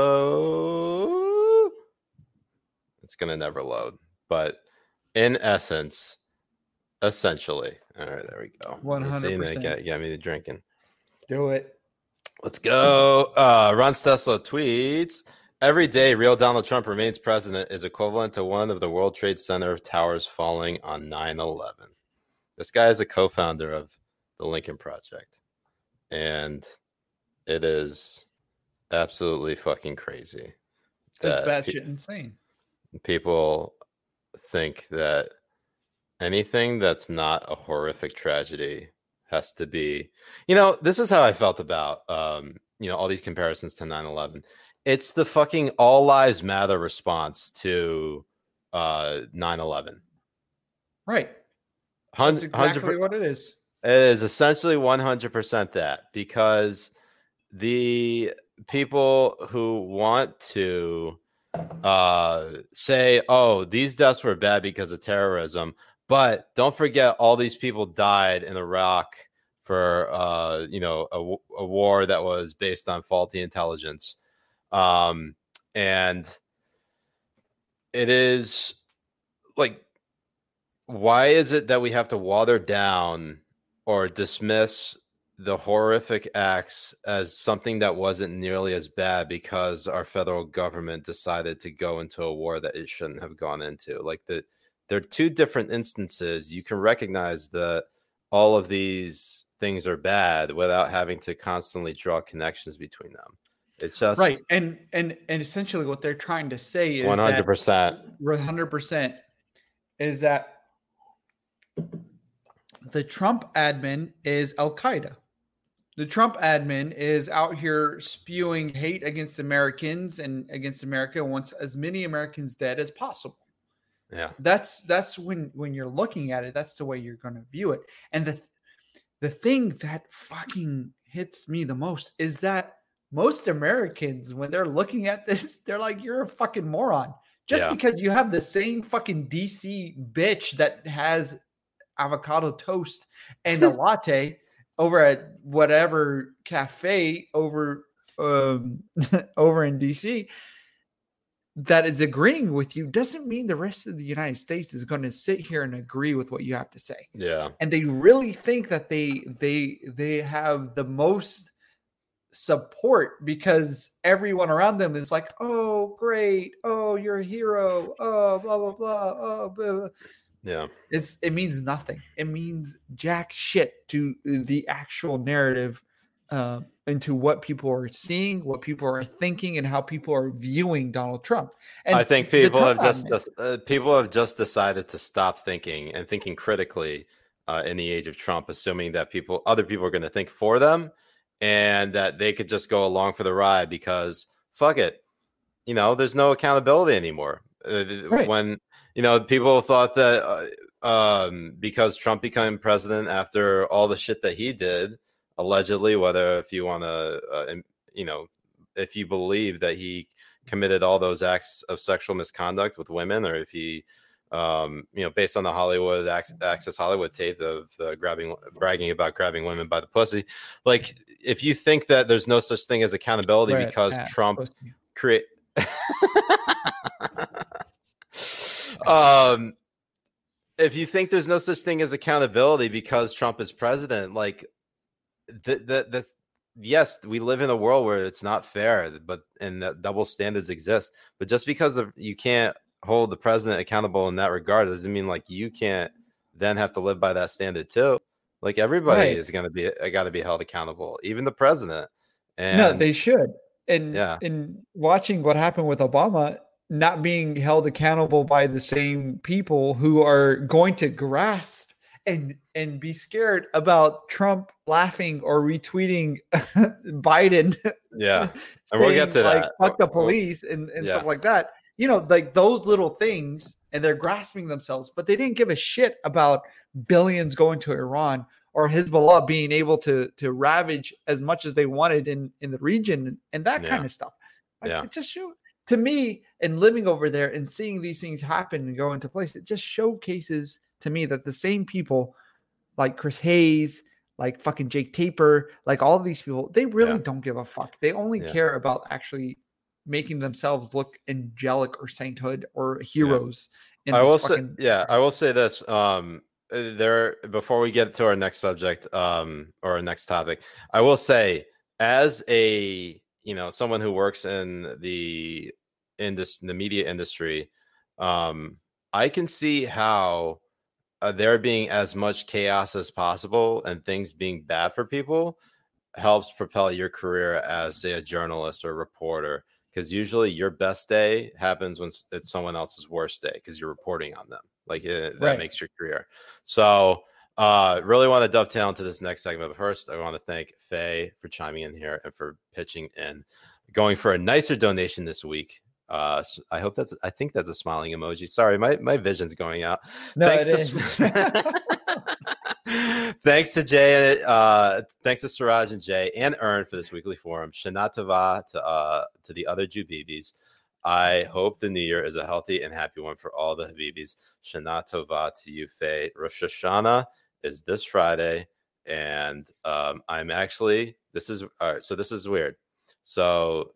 S3: go. It's gonna never load, but in essence, essentially. All right, there we go.
S4: 100%.
S3: Got me to drinking.
S4: Do it.
S3: Let's go. Ron Steslow tweets: every day, real Donald Trump remains president is equivalent to one of the World Trade Center towers falling on 9/11. This guy is a co-founder of the Lincoln Project, and it is absolutely fucking crazy.
S4: It's batshit insane.
S3: People think that anything that's not a horrific tragedy has to be, this is how I felt about, all these comparisons to 9/11. It's the fucking all lives matter response to 9/11.
S4: Right. That's exactly what it is.
S3: It is essentially 100% that, because the people who want to say, oh, these deaths were bad because of terrorism, but don't forget all these people died in Iraq for a war that was based on faulty intelligence, and it is like, why is it that we have to water down or dismiss the horrific acts as something that wasn't nearly as bad because our federal government decided to go into a war that it shouldn't have gone into? Like, there are two different instances. You can recognize that all of these things are bad without having to constantly draw connections between them. It's just
S4: right. And essentially what they're trying to say is
S3: 100%.
S4: 100% is that the Trump admin is Al-Qaeda. The Trump admin is out here spewing hate against Americans and against America and wants as many Americans dead as possible.
S3: Yeah.
S4: That's when you're looking at it, that's the way you're going to view it. And the thing that fucking hits me the most is that most Americans, when they're looking at this, they're like, you're a fucking moron. Just because you have the same fucking DC bitch that has avocado toast and a latte over at whatever cafe over in DC that is agreeing with you doesn't mean the rest of the United States is going to sit here and agree with what you have to say.
S3: Yeah.
S4: And they really think that they have the most support because everyone around them is like, oh, great. Oh, you're a hero. Oh, blah, blah, blah. Oh, blah, blah.
S3: Yeah.
S4: It means nothing. It means jack shit to the actual narrative, into what people are seeing, what people are thinking, and how people are viewing Donald Trump. And
S3: I think people have just decided to stop thinking and thinking critically in the age of Trump, assuming that other people are going to think for them and that they could just go along for the ride because fuck it, there's no accountability anymore.
S4: Right.
S3: When people thought that because Trump became president after all the shit that he did, allegedly, whether if you want to, if you believe that he committed all those acts of sexual misconduct with women, or if he, based on the Hollywood Access Hollywood tape of bragging about grabbing women by the pussy, like if you think that there's no such thing as accountability because Trump create. If you think there's no such thing as accountability because Trump is president, like that's yes, we live in a world where it's not fair, and that double standards exist. But just because you can't hold the president accountable in that regard doesn't mean like you can't then have to live by that standard too. Like everybody is going to be held accountable, even the president. And
S4: no, they should. And in watching what happened with Obama not being held accountable by the same people who are going to grasp and be scared about Trump laughing or retweeting Biden.
S3: Yeah. And we'll get to that.
S4: Fuck the police and stuff like that. Like those little things, and they're grasping themselves, but they didn't give a shit about billions going to Iran or Hezbollah being able to ravage as much as they wanted in the region and that kind of stuff. It just to me, and living over there and seeing these things happen and go into place, it just showcases to me that the same people like Chris Hayes, like fucking Jake Tapper, like all of these people, they really don't give a fuck. They only care about actually making themselves look angelic or sainthood or heroes.
S3: I will say this. Before we get to our next subject or our next topic, I will say, as a someone who works in the media industry, I can see how there being as much chaos as possible and things being bad for people helps propel your career as, say, a journalist or reporter, because usually your best day happens when it's someone else's worst day because you're reporting on them. Like that makes your career. So really want to dovetail into this next segment. But first, I want to thank Faye for chiming in here and for pitching in, going for a nicer donation this week. I think that's a smiling emoji. Sorry, my vision's going out.
S4: No, thanks
S3: thanks to Jay, thanks to Siraj and Jay and Ern for this weekly forum. Shana Tova to the other Habibis. I hope the new year is a healthy and happy one for all the Habibis. Shana Tova to you, Faye. Rosh Hashanah is this Friday, and I'm actually this is weird. So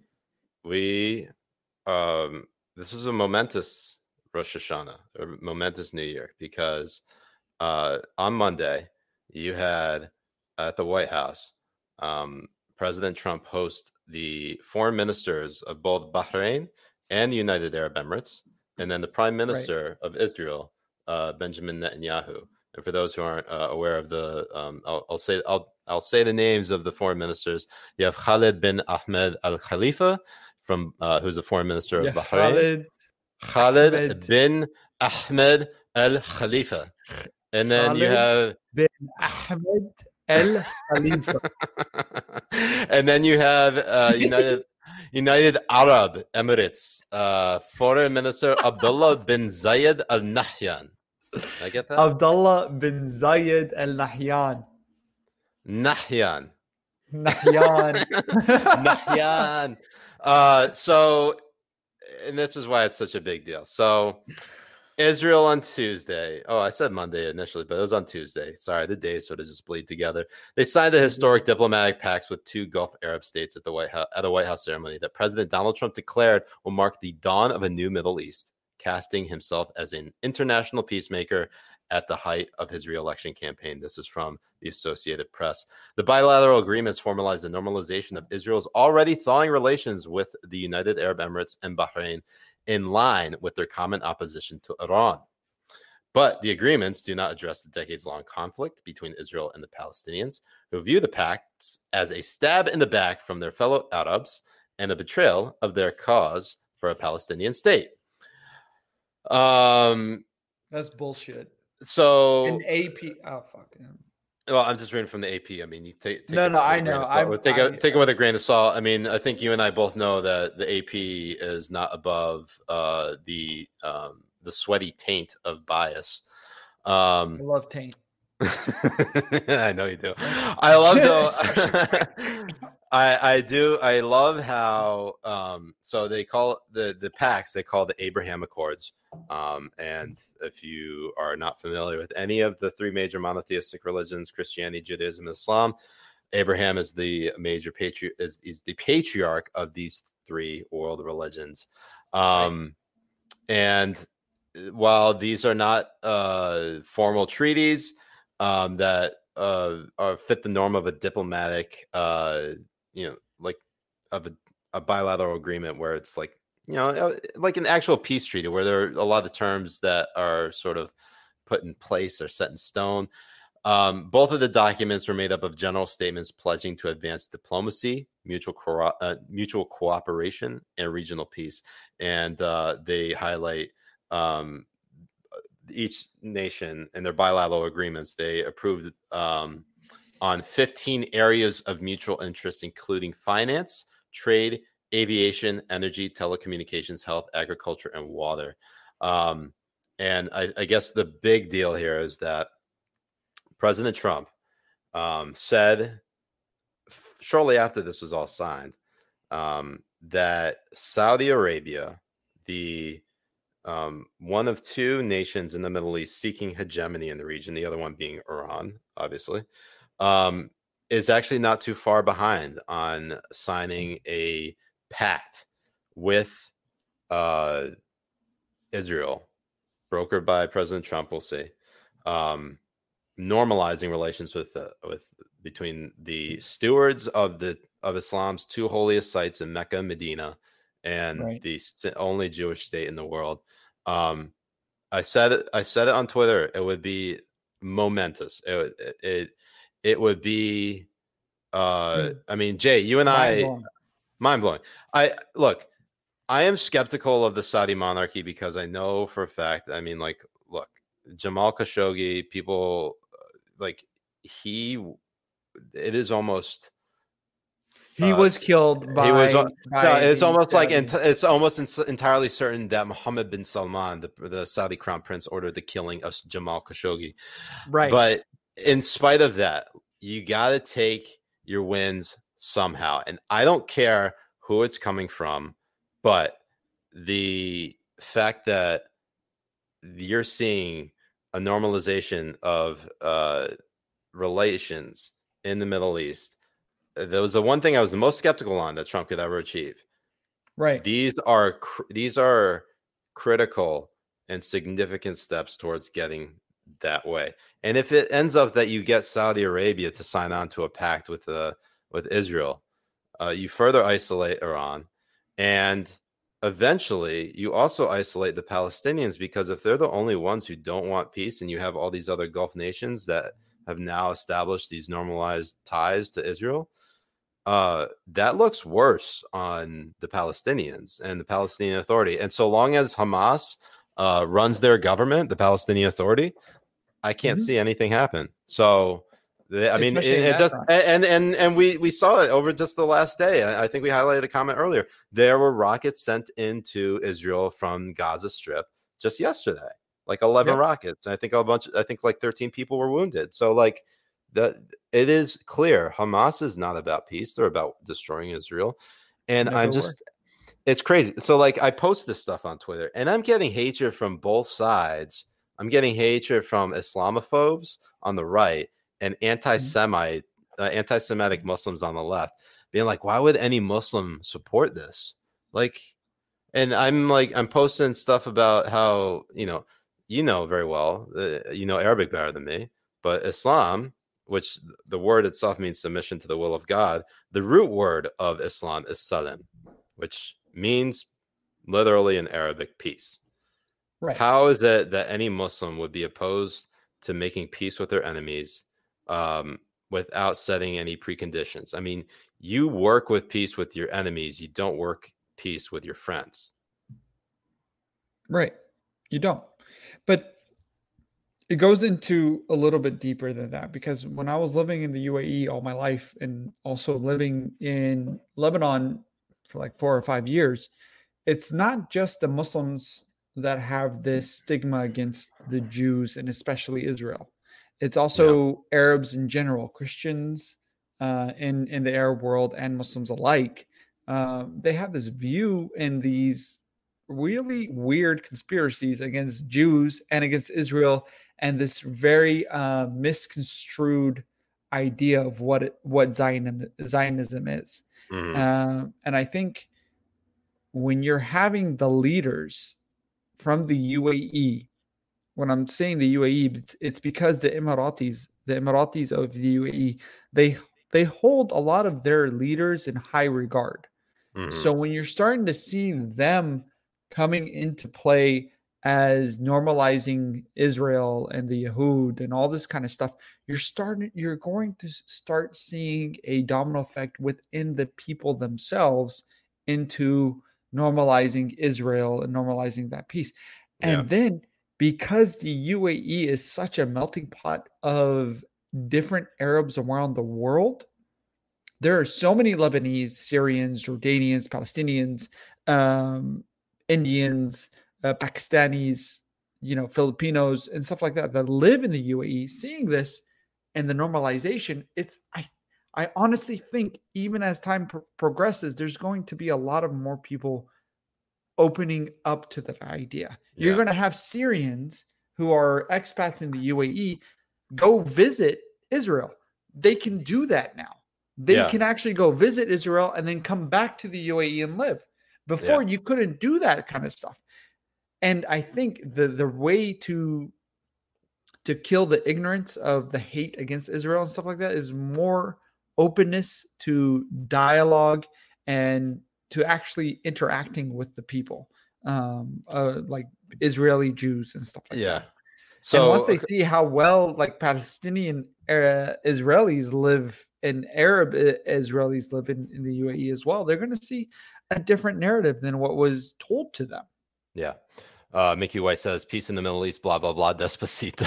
S3: this is a momentous Rosh Hashanah, a momentous New Year, because on Monday you had at the White House President Trump host the foreign ministers of both Bahrain and the United Arab Emirates, and then the Prime Minister of Israel, Benjamin Netanyahu. And for those who aren't aware of the, I'll say the names of the foreign ministers. You have Khalid bin Ahmed Al Khalifa, from who's the foreign minister of Bahrain. Khalid bin Ahmed Al Khalifa, and then
S4: Khalid
S3: you have
S4: bin Ahmed Al Khalifa,
S3: and then you have United Arab Emirates foreign minister Abdullah bin Zayed Al Nahyan. I get that?
S4: Abdullah bin Zayed Al Nahyan.
S3: Nahyan.
S4: Nahyan.
S3: So, and this is why it's such a big deal. So, Israel on Tuesday. Oh, I said Monday initially, but it was on Tuesday. Sorry, the days sort of just bleed together. They signed a historic diplomatic pact with 2 Gulf Arab states at the White House ceremony that President Donald Trump declared will mark the dawn of a new Middle East, casting himself as an international peacemaker at the height of his re-election campaign. This is from the Associated Press. The bilateral agreements formalize the normalization of Israel's already thawing relations with the United Arab Emirates and Bahrain, in line with their common opposition to Iran. But the agreements do not address the decades-long conflict between Israel and the Palestinians, who view the pact as a stab in the back from their fellow Arabs and a betrayal of their cause for a Palestinian state.
S4: That's bullshit.
S3: So
S4: an AP. Oh fuck.
S3: Well, I'm just reading from the AP. I mean, you take
S4: I know.
S3: Take it with a grain of salt. I mean, I think you and I both know that the AP is not above the sweaty taint of bias.
S4: I love taint.
S3: I know you do. I love though. I do. I love how so they call the pacts, they call the Abraham Accords. And if you are not familiar with any of the 3 major monotheistic religions, Christianity, Judaism, and Islam, Abraham is the major is the patriarch of these 3 world religions. And while these are not formal treaties that fit the norm of a diplomatic, like of a bilateral agreement where it's like, like an actual peace treaty where there are a lot of terms that are sort of put in place or set in stone. Both of the documents were made up of general statements pledging to advance diplomacy, mutual cooperation, and regional peace. And they highlight each nation and their bilateral agreements. They approved on 15 areas of mutual interest, including finance, trade, aviation, energy, telecommunications, health, agriculture, and water. And I guess the big deal here is that President Trump said shortly after this was all signed that Saudi Arabia, the one of 2 nations in the Middle East seeking hegemony in the region, the other one being Iran, obviously, is actually not too far behind on signing a pact with Israel, brokered by President Trump, we'll see, normalizing relations with between the stewards of Islam's 2 holiest sites in Mecca and Medina, and the only Jewish state in the world. I said it on Twitter. It would be momentous. It would be. I mean, Jay, you and mind blowing. I am skeptical of the Saudi monarchy because I know for a fact. I mean, like, look, Jamal Khashoggi, people it is almost.
S4: He was killed by.
S3: It's almost like it's almost entirely certain that Mohammed bin Salman, the Saudi crown prince, ordered the killing of Jamal Khashoggi.
S4: Right.
S3: But in spite of that, you got to take your wins somehow, and I don't care who it's coming from, but the fact that you're seeing a normalization of relations in the Middle East. That was the one thing I was the most skeptical on that Trump could ever achieve.
S4: Right.
S3: These are critical and significant steps towards getting that way. And if it ends up that you get Saudi Arabia to sign on to a pact with Israel, you further isolate Iran, and eventually you also isolate the Palestinians, because if they're the only ones who don't want peace, and you have all these other Gulf nations that have now established these normalized ties to Israel, that looks worse on the Palestinians and the Palestinian Authority. And so long as Hamas runs their government, the Palestinian Authority, I can't see anything happen. So, I mean, it just and we saw it over just the last day. I think we highlighted the comment earlier. There were rockets sent into Israel from Gaza Strip just yesterday, like 11 rockets. And I think like 13 people were wounded. So like it is clear Hamas is not about peace. They're about destroying Israel. And it's crazy. So like I post this stuff on Twitter and I'm getting hatred from both sides. I'm getting hatred from Islamophobes on the right and anti-Semitic Muslims on the left, being like, why would any Muslim support this? Like, and I'm posting stuff about how, you know very well, Arabic better than me, but Islam, which the word itself means submission to the will of God, the root word of Islam is salam, which means literally in Arabic, peace. Right. How is it that any Muslim would be opposed to making peace with their enemies without setting any preconditions? I mean, you work with peace with your enemies. You don't work peace with your friends.
S4: Right. You don't. But it goes into a little bit deeper than that, because when I was living in the UAE all my life and also living in Lebanon for like 4 or 5 years, it's not just the Muslims that have this stigma against the Jews and especially Israel. It's also Arabs in general, Christians in the Arab world and Muslims alike. They have this view in these really weird conspiracies against Jews and against Israel, and this very misconstrued idea of what Zionism is. And I think when you're having the leaders from the UAE, when I'm saying the UAE, it's because the Emiratis of the UAE, they hold a lot of their leaders in high regard. So when you're starting to see them coming into play as normalizing Israel and the Yahud and all this kind of stuff, you're going to start seeing a domino effect within the people themselves into normalizing Israel and normalizing that peace. And then because the UAE is such a melting pot of different Arabs around the world, there are so many Lebanese, Syrians, Jordanians, Palestinians, Indians, Pakistanis, Filipinos and stuff like that live in the UAE. Seeing this and the normalization, I honestly think even as time progresses, there's going to be a lot of more people opening up to that idea. You're going to have Syrians who are expats in the UAE go visit Israel. They can do that now. They can actually go visit Israel and then come back to the UAE and live. Before, you couldn't do that kind of stuff. And I think the way to kill the ignorance of the hate against Israel and stuff like that is more openness to dialogue and to actually interacting with the people, like Israeli Jews and stuff like that. So and once they see how well like Palestinian Israelis live and Arab Israelis live in the UAE as well, they're going to see a different narrative than what was told to them.
S3: Yeah. Mickey White says, peace in the Middle East, blah, blah, blah, despacito.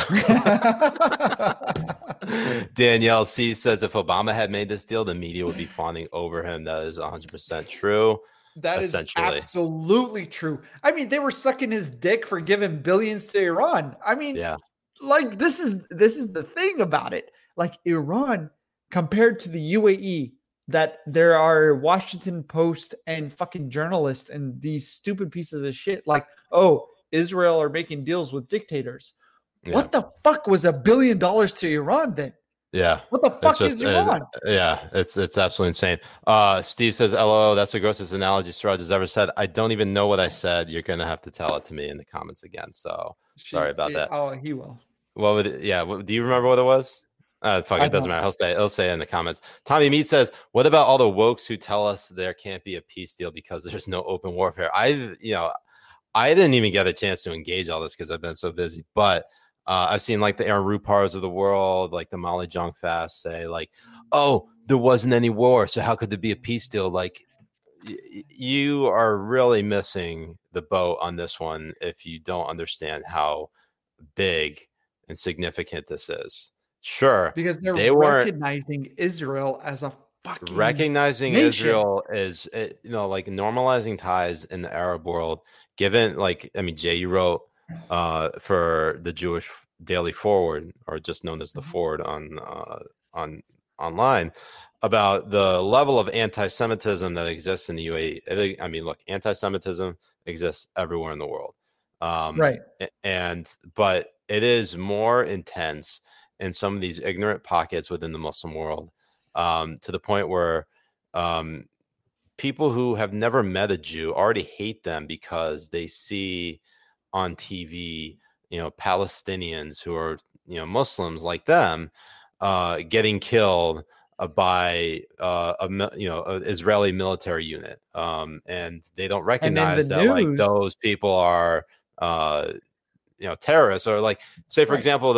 S3: Danielle C says, if Obama had made this deal, the media would be fawning over him. That is 100% true.
S4: That is absolutely true. I mean, they were sucking his dick for giving billions to Iran. I mean, like this is the thing about it. Like Iran compared to the UAE, that there are Washington Post and fucking journalists and these stupid pieces of shit like, oh, Israel are making deals with dictators. What the fuck was $1 billion to Iran then?
S3: Yeah.
S4: What the fuck is Iran?
S3: It's absolutely insane. Steve says, LOL, that's the grossest analogy Siraj has ever said. I don't even know what I said. You're going to have to tell it to me in the comments again. So sorry about that.
S4: Oh, he will.
S3: What would it, do you remember what it was? Fuck, it doesn't matter. He'll say it in the comments. Tommy Meat says, "What about all the wokes who tell us there can't be a peace deal because there's no open warfare?" I didn't even get a chance to engage all this because I've been so busy. But I've seen like the Aaron Rupars of the world, like the Molly Jong Fast, say like, "Oh, there wasn't any war, so how could there be a peace deal?" Like, you are really missing the boat on this one if you don't understand how big and significant this is. Sure,
S4: because
S3: they
S4: recognizing Israel as a fucking
S3: recognizing
S4: nation.
S3: Israel is, like normalizing ties in the Arab world. Given, like, I mean, Jay, you wrote for the Jewish Daily Forward, or just known as the Forward on online, about the level of anti-Semitism that exists in the UAE. I mean, look, anti-Semitism exists everywhere in the world,
S4: right?
S3: But it is more intense in some of these ignorant pockets within the Muslim world, to the point where people who have never met a Jew already hate them because they see on TV, Palestinians who are, Muslims like them, getting killed by an Israeli military unit, and they don't recognize that like those people are terrorists, or like, say for example,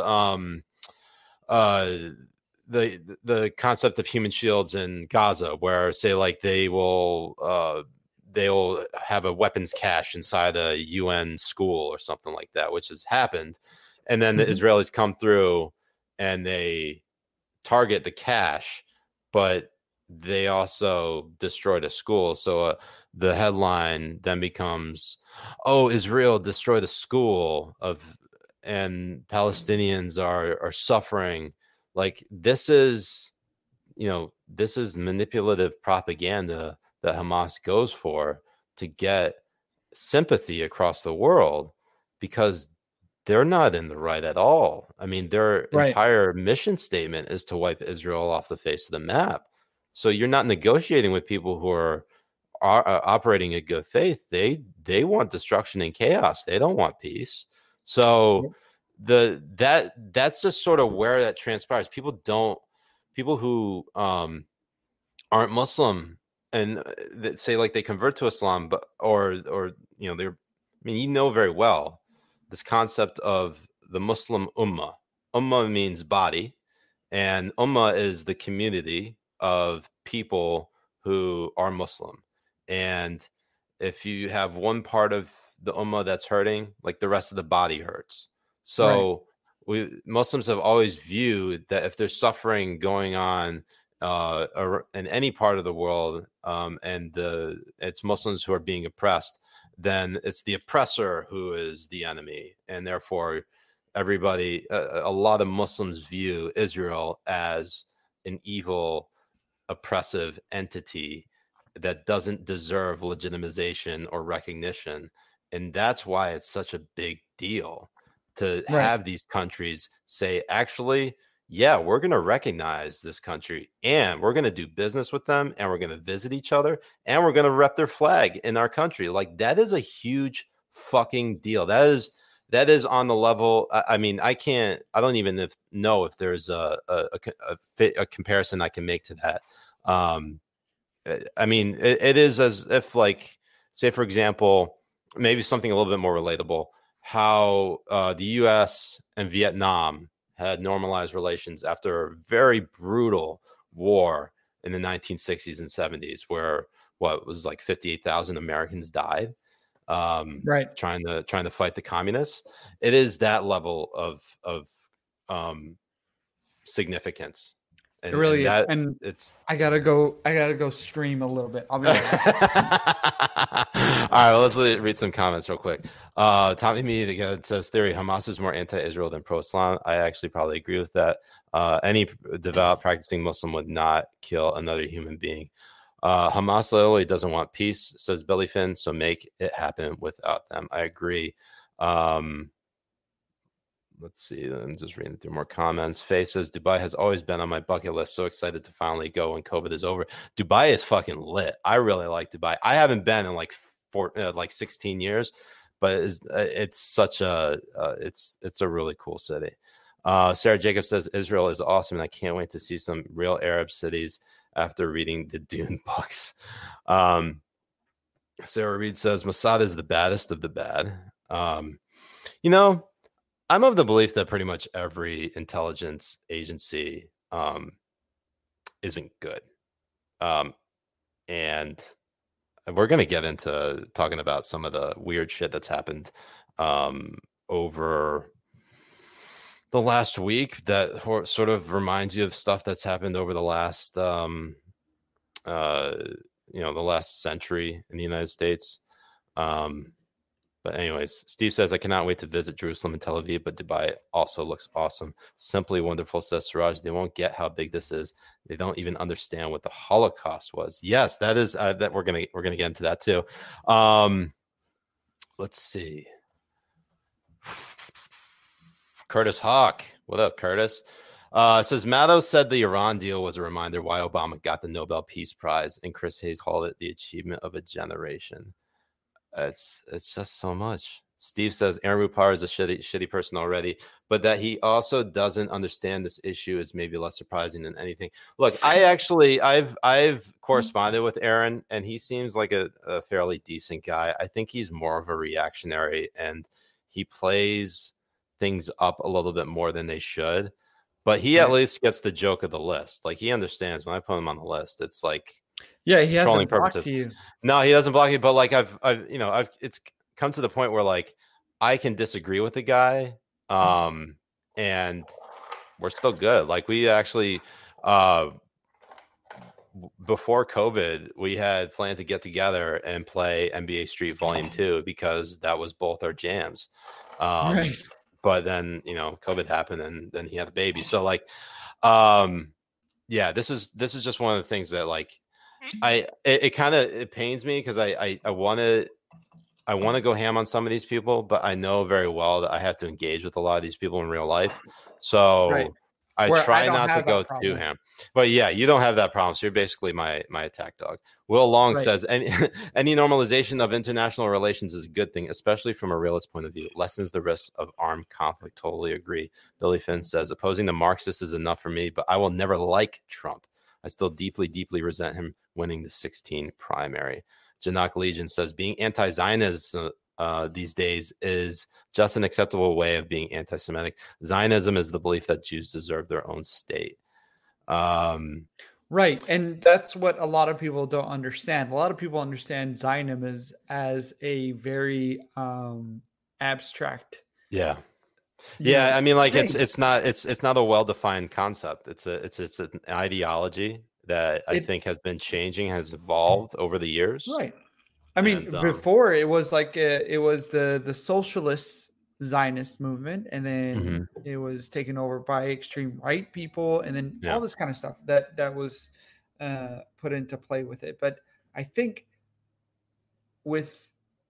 S3: the concept of human shields in Gaza, where say like they'll have a weapons cache inside a UN school or something like that, which has happened, and then the Israelis come through and they target the cache, but they also destroyed a school. So the headline then becomes, "Oh, Israel destroyed a school and Palestinians are suffering." Like, this is manipulative propaganda that Hamas goes for to get sympathy across the world, because they're not in the right at all. I mean, their entire mission statement is to wipe Israel off the face of the map. So you're not negotiating with people who are operating in good faith. They want destruction and chaos. They don't want peace. So that's just sort of where that transpires. People who aren't Muslim and that say like they convert to Islam, but or very well this concept of the Muslim ummah. Ummah means body, and ummah is the community of people who are Muslim. And if you have one part of the ummah that's hurting, like, the rest of the body hurts. So Muslims have always viewed that if there's suffering going on in any part of the world, and it's Muslims who are being oppressed, then it's the oppressor who is the enemy, and therefore everybody, a lot of Muslims view Israel as an evil, oppressive entity that doesn't deserve legitimization or recognition. And that's why it's such a big deal to have these countries say, actually, yeah, we're going to recognize this country, and we're going to do business with them, and we're going to visit each other, and we're going to rep their flag in our country. Like, that is a huge fucking deal. That is on the level. I mean, I don't even know if there's a comparison I can make to that. I mean, it is as if, like, say, for example, maybe something a little bit more relatable, how the U.S. and Vietnam had normalized relations after a very brutal war in the 1960s and 70s, where what was like 58,000 Americans died, trying to fight the communists. It is that level of significance. And,
S4: it really is. And I gotta go stream a little bit. I'll be right.
S3: All right, well, let's read some comments real quick. Tommy Me says, "Theory: Hamas is more anti-Israel than pro-Islam." I actually probably agree with that. Any devout practicing Muslim would not kill another human being. Hamas literally doesn't want peace, says Billyfin, so make it happen without them. I agree. Let's see. I'm just reading through more comments. Faye says, "Dubai has always been on my bucket list. So excited to finally go when COVID is over." Dubai is fucking lit. I really like Dubai. I haven't been in like 16 years, but it's such a it's a really cool city. Sarah Jacobs says Israel is awesome, and I can't wait to see some real Arab cities after reading the Dune books. Sarah Reed says Mossad is the baddest of the bad. You know, I'm of the belief that pretty much every intelligence agency isn't good. And we're going to get into talking about some of the weird shit that's happened over the last week that sort of reminds you of stuff that's happened over the last, the last century in the United States. But anyways, Steve says, I cannot wait to visit Jerusalem and Tel Aviv, but Dubai also looks awesome. Simply wonderful, says Siraj. They won't get how big this is. They don't even understand what the Holocaust was. Yes, that is that we're gonna get into that too. Let's see. Curtis Hawk. What up, Curtis? Says Maddow said the Iran deal was a reminder why Obama got the Nobel Peace Prize, and Chris Hayes called it the achievement of a generation. It's just so much. Steve says Aaron Rupar is a shitty person already, but that he also doesn't understand this issue is maybe less surprising than anything. Look, I've corresponded with Aaron, and he seems like a fairly decent guy. I think he's more of a reactionary, and he plays things up a little bit more than they should. But he at least gets the joke of the list. Like, he understands when I put him on the list, it's like,
S4: yeah, he hasn't blocked you.
S3: No, he doesn't block you. But like, I've it's come to the point where like I can disagree with the guy, and we're still good. Like, we actually, before COVID, we had planned to get together and play NBA Street Volume 2 because that was both our jams. Right. But then, COVID happened, and then he had a baby. So like, yeah, this is just one of the things that like, it pains me because I want to go ham on some of these people, but I know very well that I have to engage with a lot of these people in real life. So I try not to go too ham. But yeah, you don't have that problem. So you're basically my attack dog. Will Long says any normalization of international relations is a good thing, especially from a realist point of view. It lessens the risk of armed conflict. Totally agree. Billy Finn says opposing the Marxists is enough for me, but I will never like Trump. I still deeply, deeply resent him winning the 16 primary. Janak Legion says being anti-Zionist these days is just an acceptable way of being anti-Semitic. Zionism is the belief that Jews deserve their own state.
S4: Right. And that's what a lot of people don't understand. A lot of people understand Zionism as a very abstract.
S3: Yeah. Yeah, I mean, like it's not a well-defined concept. It's an ideology that I think has been changing, has evolved over the years.
S4: Right. I mean, before it was like it was the socialist Zionist movement, and then it was taken over by extreme right people, and then all this kind of stuff that was put into play with it. But I think with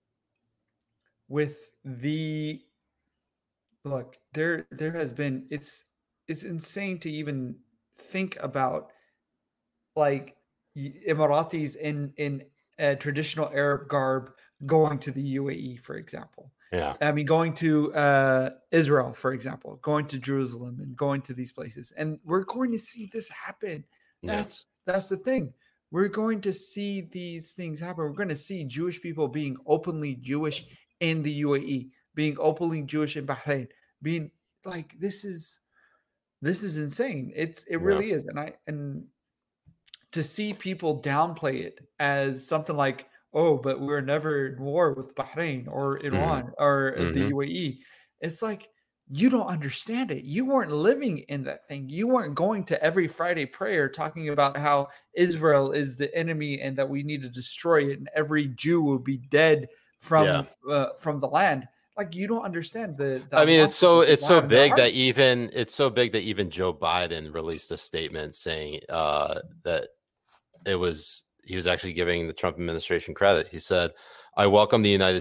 S4: the look, there has been it's insane to even think about like Emiratis in traditional Arab garb going to the UAE, for example.
S3: Yeah,
S4: I mean, going to Israel, for example, going to Jerusalem and going to these places, and we're going to see this happen. That's the thing. We're going to see these things happen. We're going to see Jewish people being openly Jewish in the UAE, being openly Jewish in Bahrain, being like, this is insane. It really is. And to see people downplay it as something like, oh, but we're never in war with Bahrain or Iran or the UAE. It's like, you don't understand it. You weren't living in that thing. You weren't going to every Friday prayer talking about how Israel is the enemy and that we need to destroy it and every Jew will be dead from the land. Like, you don't understand the
S3: I mean, it's so big that even Joe Biden released a statement saying that he was actually giving the Trump administration credit. He said, I welcome the United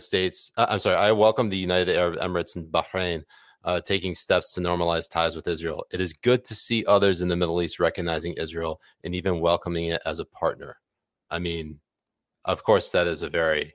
S3: Arab Emirates and Bahrain taking steps to normalize ties with Israel. It is good to see others in the Middle East recognizing Israel and even welcoming it as a partner. I mean, of course, that is a very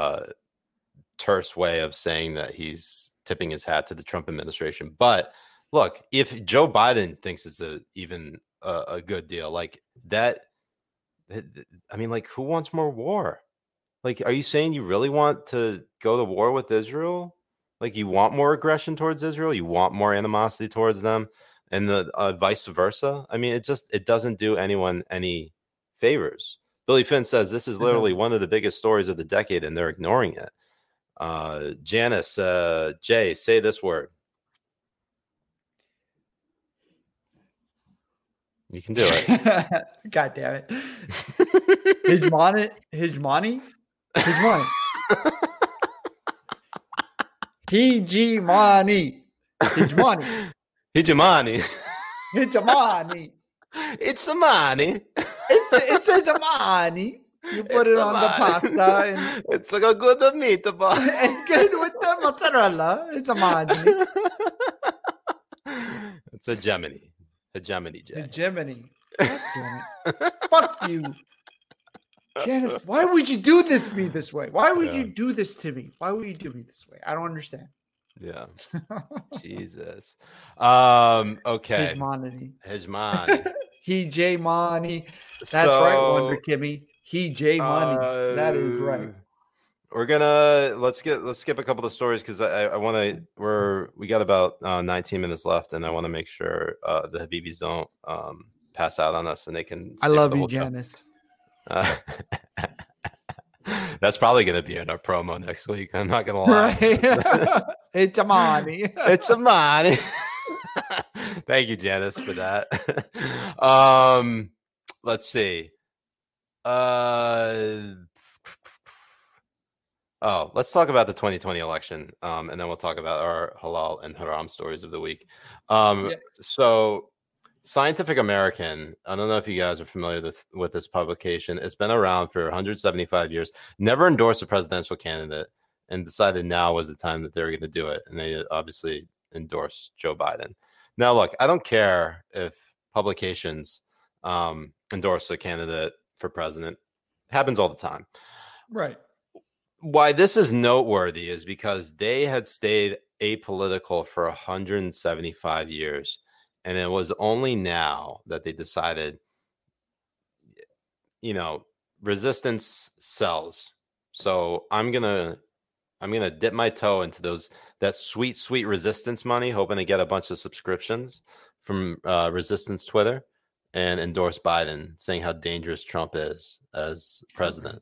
S3: terse way of saying that he's tipping his hat to the Trump administration. But look, if Joe Biden thinks it's even a good deal, like that, I mean, like, who wants more war? Like, are you saying you really want to go to war with Israel? Like, you want more aggression towards Israel? You want more animosity towards them, and the vice versa? I mean, it doesn't do anyone any favors. Billy Finn says this is literally one of the biggest stories of the decade, and they're ignoring it. Janice, Jay, say this word. You can do it.
S4: God damn it. Hegemony. Hegemony. Hegemony. Hegemony. Hegemony.
S3: Hegemony.
S4: Hegemony.
S3: It's a money.
S4: It's hegemony. You put it on the pasta. And
S3: it's like a good meatball.
S4: It's good with the mozzarella. It's a money.
S3: It's a Gemini. Hegemony, Jay.
S4: Hegemony. Fuck you. Janice, why would you do this to me this way? Why would you do this to me? Why would you do me this way? I don't understand.
S3: Yeah. Jesus. Okay.
S4: Hegemony.
S3: Hegemony.
S4: Hegemony. That's right, Wonder Kimmy. Hegemony. That is right.
S3: We're gonna let's skip a couple of stories because I want to. We got about 19 minutes left, and I want to make sure the Habibis don't pass out on us, and they can.
S4: I love you, Janice.
S3: That's probably going to be in our promo next week. I'm not going to lie.
S4: Right. It's a money.
S3: It's a money. Thank you, Janice, for that. Let's see. Let's talk about the 2020 election, and then we'll talk about our halal and haram stories of the week. So Scientific American, I don't know if you guys are familiar with this publication. It's been around for 175 years, never endorsed a presidential candidate, and decided now was the time that they were going to do it. And they obviously endorsed Joe Biden. Now, look, I don't care if publications endorse a candidate for president. It happens all the time.
S4: Right.
S3: Why this is noteworthy is because they had stayed apolitical for 175 years. And it was only now that they decided, resistance sells. So I'm gonna dip my toe into that sweet resistance money, hoping to get a bunch of subscriptions from Resistance Twitter and endorse Biden, saying how dangerous Trump is as president.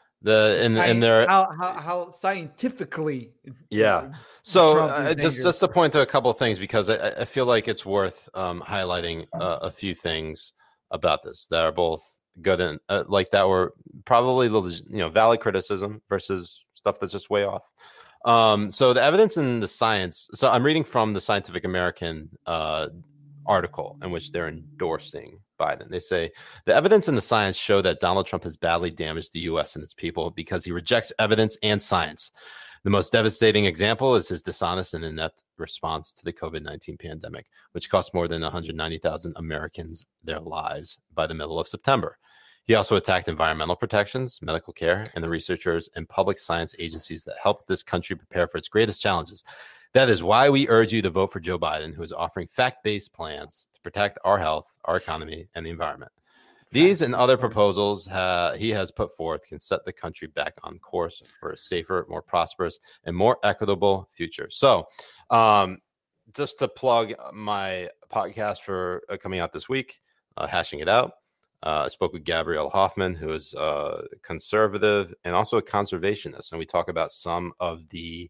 S4: How scientifically,
S3: So just to point to a couple of things, because I feel like it's worth highlighting a few things about this that are both good and that were probably valid criticism versus stuff that's just way off. So the evidence in the science. So I'm reading from the Scientific American article in which they're endorsing Biden. They say the evidence and the science show that Donald Trump has badly damaged the U.S. and its people because he rejects evidence and science. The most devastating example is his dishonest and inept response to the COVID-19 pandemic, which cost more than 190,000 Americans their lives by the middle of September. He also attacked environmental protections, medical care, and the researchers and public science agencies that helped this country prepare for its greatest challenges. That is why we urge you to vote for Joe Biden, who is offering fact-based plans to protect our health, our economy, and the environment. These and other proposals he has put forth can set the country back on course for a safer, more prosperous, and more equitable future. So just to plug my podcast for coming out this week, Hashing It Out, I spoke with Gabrielle Hoffman, who is a conservative and also a conservationist. And we talk about some of the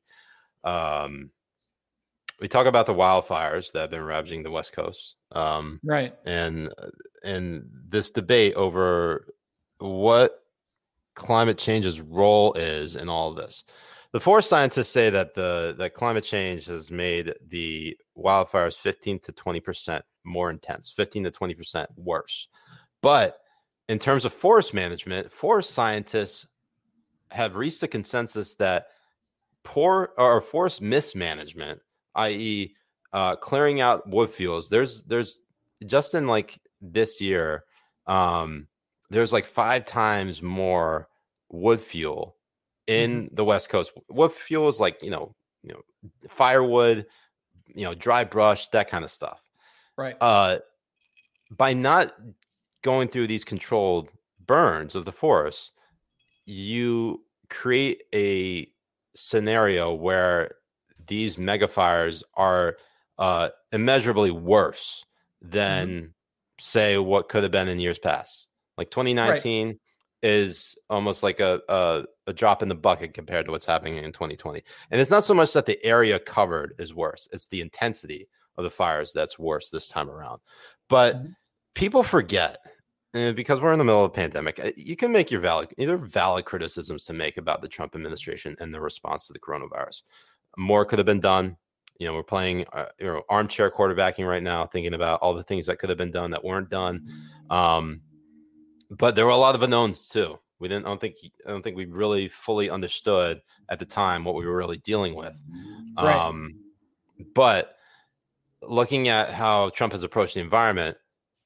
S3: wildfires that have been ravaging the West Coast.
S4: Right.
S3: And this debate over what climate change's role is in all of this. The forest scientists say that that climate change has made the wildfires 15 to 20% more intense, 15 to 20% worse. But in terms of forest management, forest scientists have reached a consensus that poor or forest mismanagement, i.e., clearing out wood fuels, there's just in like this year, there's like 5 times more wood fuel in the West Coast. Wood fuel is like, firewood, dry brush, that kind of stuff.
S4: Right.
S3: By not going through these controlled burns of the forest, you create a scenario where these mega fires are immeasurably worse than, say, what could have been in years past. Like 2019 is almost like a drop in the bucket compared to what's happening in 2020. And it's not so much that the area covered is worse, it's the intensity of the fires that's worse this time around. But people forget, because we're in the middle of a pandemic, you can make your valid criticisms to make about the Trump administration and the response to the coronavirus. More could have been done. We're playing armchair quarterbacking right now, thinking about all the things that could have been done that weren't done. But there were a lot of unknowns too. I don't think we really fully understood at the time what we were really dealing with. But looking at how Trump has approached the environment,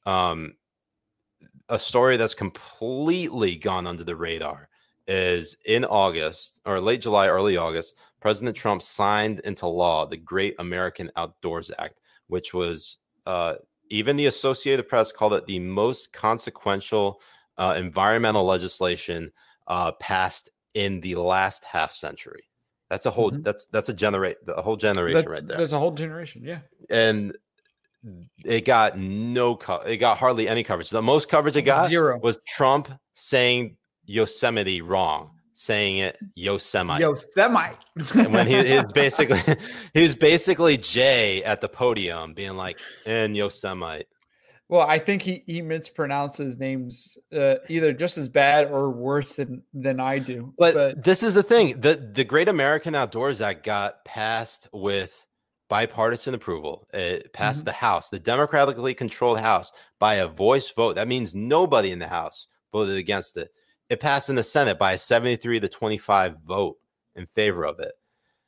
S3: a story that's completely gone under the radar is in August or late July, early August, President Trump signed into law the Great American Outdoors Act, which was even the Associated Press called it the most consequential environmental legislation passed in the last half century. That's a whole that's a whole generation right there.
S4: That's a whole generation, yeah.
S3: And it got hardly any coverage. The most coverage it got was Trump saying Yosemite wrong, saying it Yosemite. When he was basically Jay at the podium being like, in Yosemite.
S4: Well, I think he mispronounces names either just as bad or worse than I do.
S3: But this is the thing. The Great American Outdoors Act got passed with bipartisan approval. It passed the House, the democratically controlled House, by a voice vote. That means nobody in the House voted against it. It passed in the Senate by a 73-25 vote in favor of it.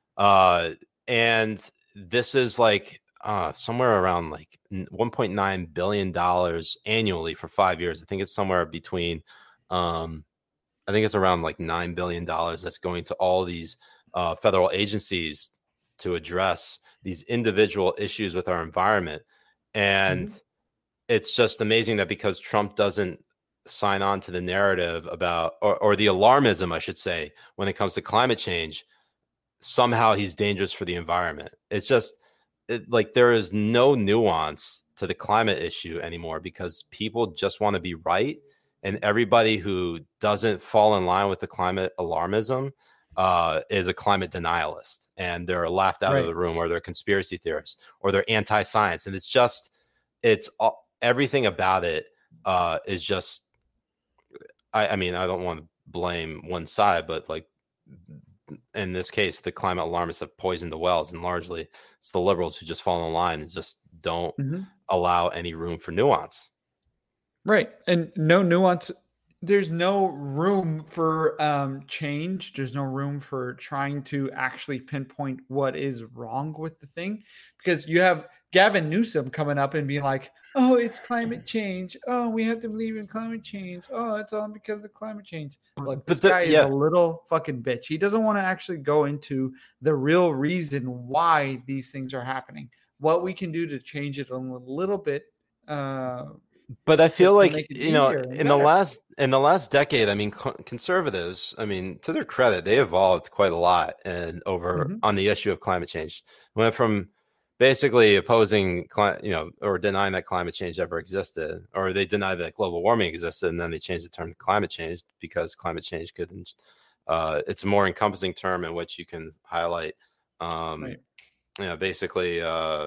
S3: And this is like somewhere around like $1.9 billion annually for 5 years. I think it's somewhere between, I think it's around like $9 billion that's going to all these federal agencies to address these individual issues with our environment. And it's just amazing that because Trump doesn't sign on to the narrative about, or the alarmism, I should say, when it comes to climate change, somehow he's dangerous for the environment. It's just like there is no nuance to the climate issue anymore because people just want to be right. And everybody who doesn't fall in line with the climate alarmism is a climate denialist, and they're laughed out of the room, or they're conspiracy theorists, or they're anti-science. And it's everything about it is just, I mean, I don't want to blame one side, but like in this case, the climate alarmists have poisoned the wells, and largely it's the liberals who just fall in line and just don't allow any room for nuance.
S4: Right. And no nuance. There's no room for change. There's no room for trying to actually pinpoint what is wrong with the thing, because you have Gavin Newsom coming up and being like, oh, it's climate change. Oh, we have to believe in climate change. Oh, it's all because of climate change. Look, this guy is a little fucking bitch. He doesn't want to actually go into the real reason why these things are happening, what we can do to change it a little bit.
S3: But I feel like, in the last decade, I mean, conservatives, I mean, to their credit, they evolved quite a lot and on the issue of climate change. Went from basically opposing, or denying that climate change ever existed, or they denied that global warming existed, and then they changed the term to climate change because climate change couldn't. It's a more encompassing term in which you can highlight, basically.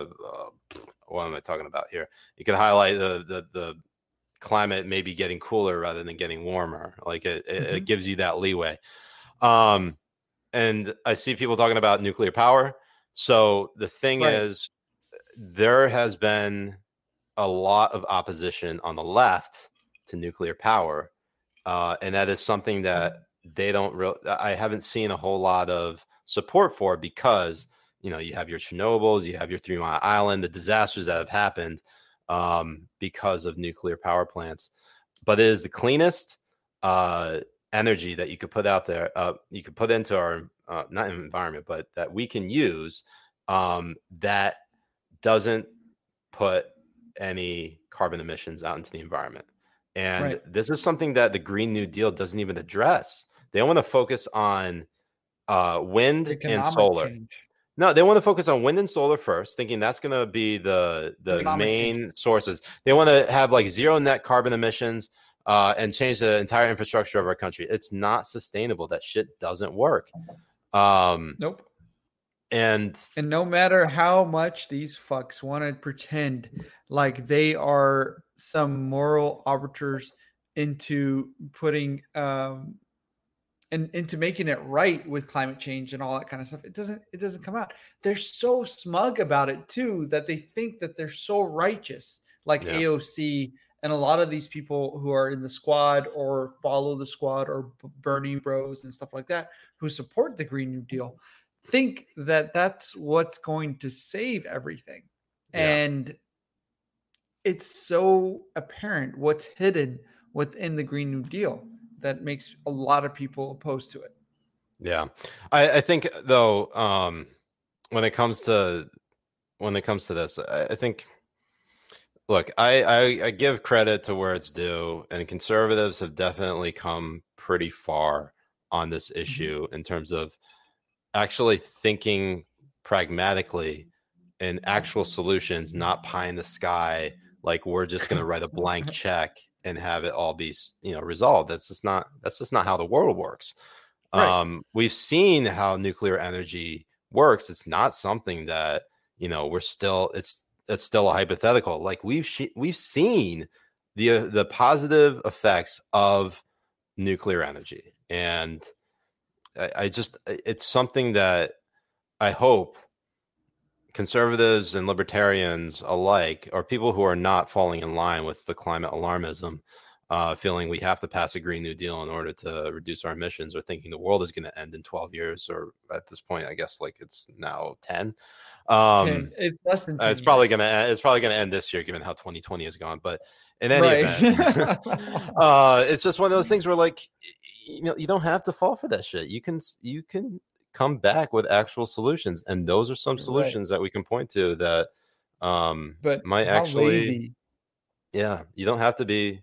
S3: What am I talking about here? You can highlight the climate maybe getting cooler rather than getting warmer. Like it gives you that leeway. And I see people talking about nuclear power. So the thing is, there has been a lot of opposition on the left to nuclear power. And that is something that I haven't seen a whole lot of support for, because you have your Chernobyls, you have your 3 Mile Island, the disasters that have happened because of nuclear power plants. But it is the cleanest energy that you could put out there. You could put into our not environment, but that we can use that doesn't put any carbon emissions out into the environment. And this is something that the Green New Deal doesn't even address. They want to focus on wind and solar. No, they want to focus on wind and solar first, thinking that's going to be the main sources. They want to have like zero net carbon emissions and change the entire infrastructure of our country. It's not sustainable. That shit doesn't work.
S4: Nope. And no matter how much these fucks want to pretend like they are some moral arbiters into putting and into making it right with climate change and all that kind of stuff, it doesn't come out. They're so smug about it too, that they think that they're so righteous, like AOC and a lot of these people who are in the squad or follow the squad or Bernie Bros and stuff like that, who support the Green New Deal, think that that's what's going to save everything. And it's so apparent what's hidden within the Green New Deal that makes a lot of people opposed to it.
S3: Yeah. I think though, when it comes to this, I think, look, I give credit to where it's due, and conservatives have definitely come pretty far on this issue in terms of actually thinking pragmatically and actual solutions, not pie in the sky. Like we're just going to write a blank check and have it all be, resolved. That's just not how the world works. Right. We've seen how nuclear energy works. It's not something that, it's still a hypothetical. Like we've seen the positive effects of nuclear energy. And it's something that I hope conservatives and libertarians alike, or people who are not falling in line with the climate alarmism, feeling we have to pass a Green New Deal in order to reduce our emissions, or thinking the world is going to end in 12 years, or at this point, I guess like it's now 10.
S4: 10. It's less than 10
S3: it's probably going to end this year, given how 2020 has gone. But in any event, it's just one of those things where, like, you don't have to fall for that shit. You can come back with actual solutions, and those are some solutions that we can point to that but might actually lazy. You don't have to be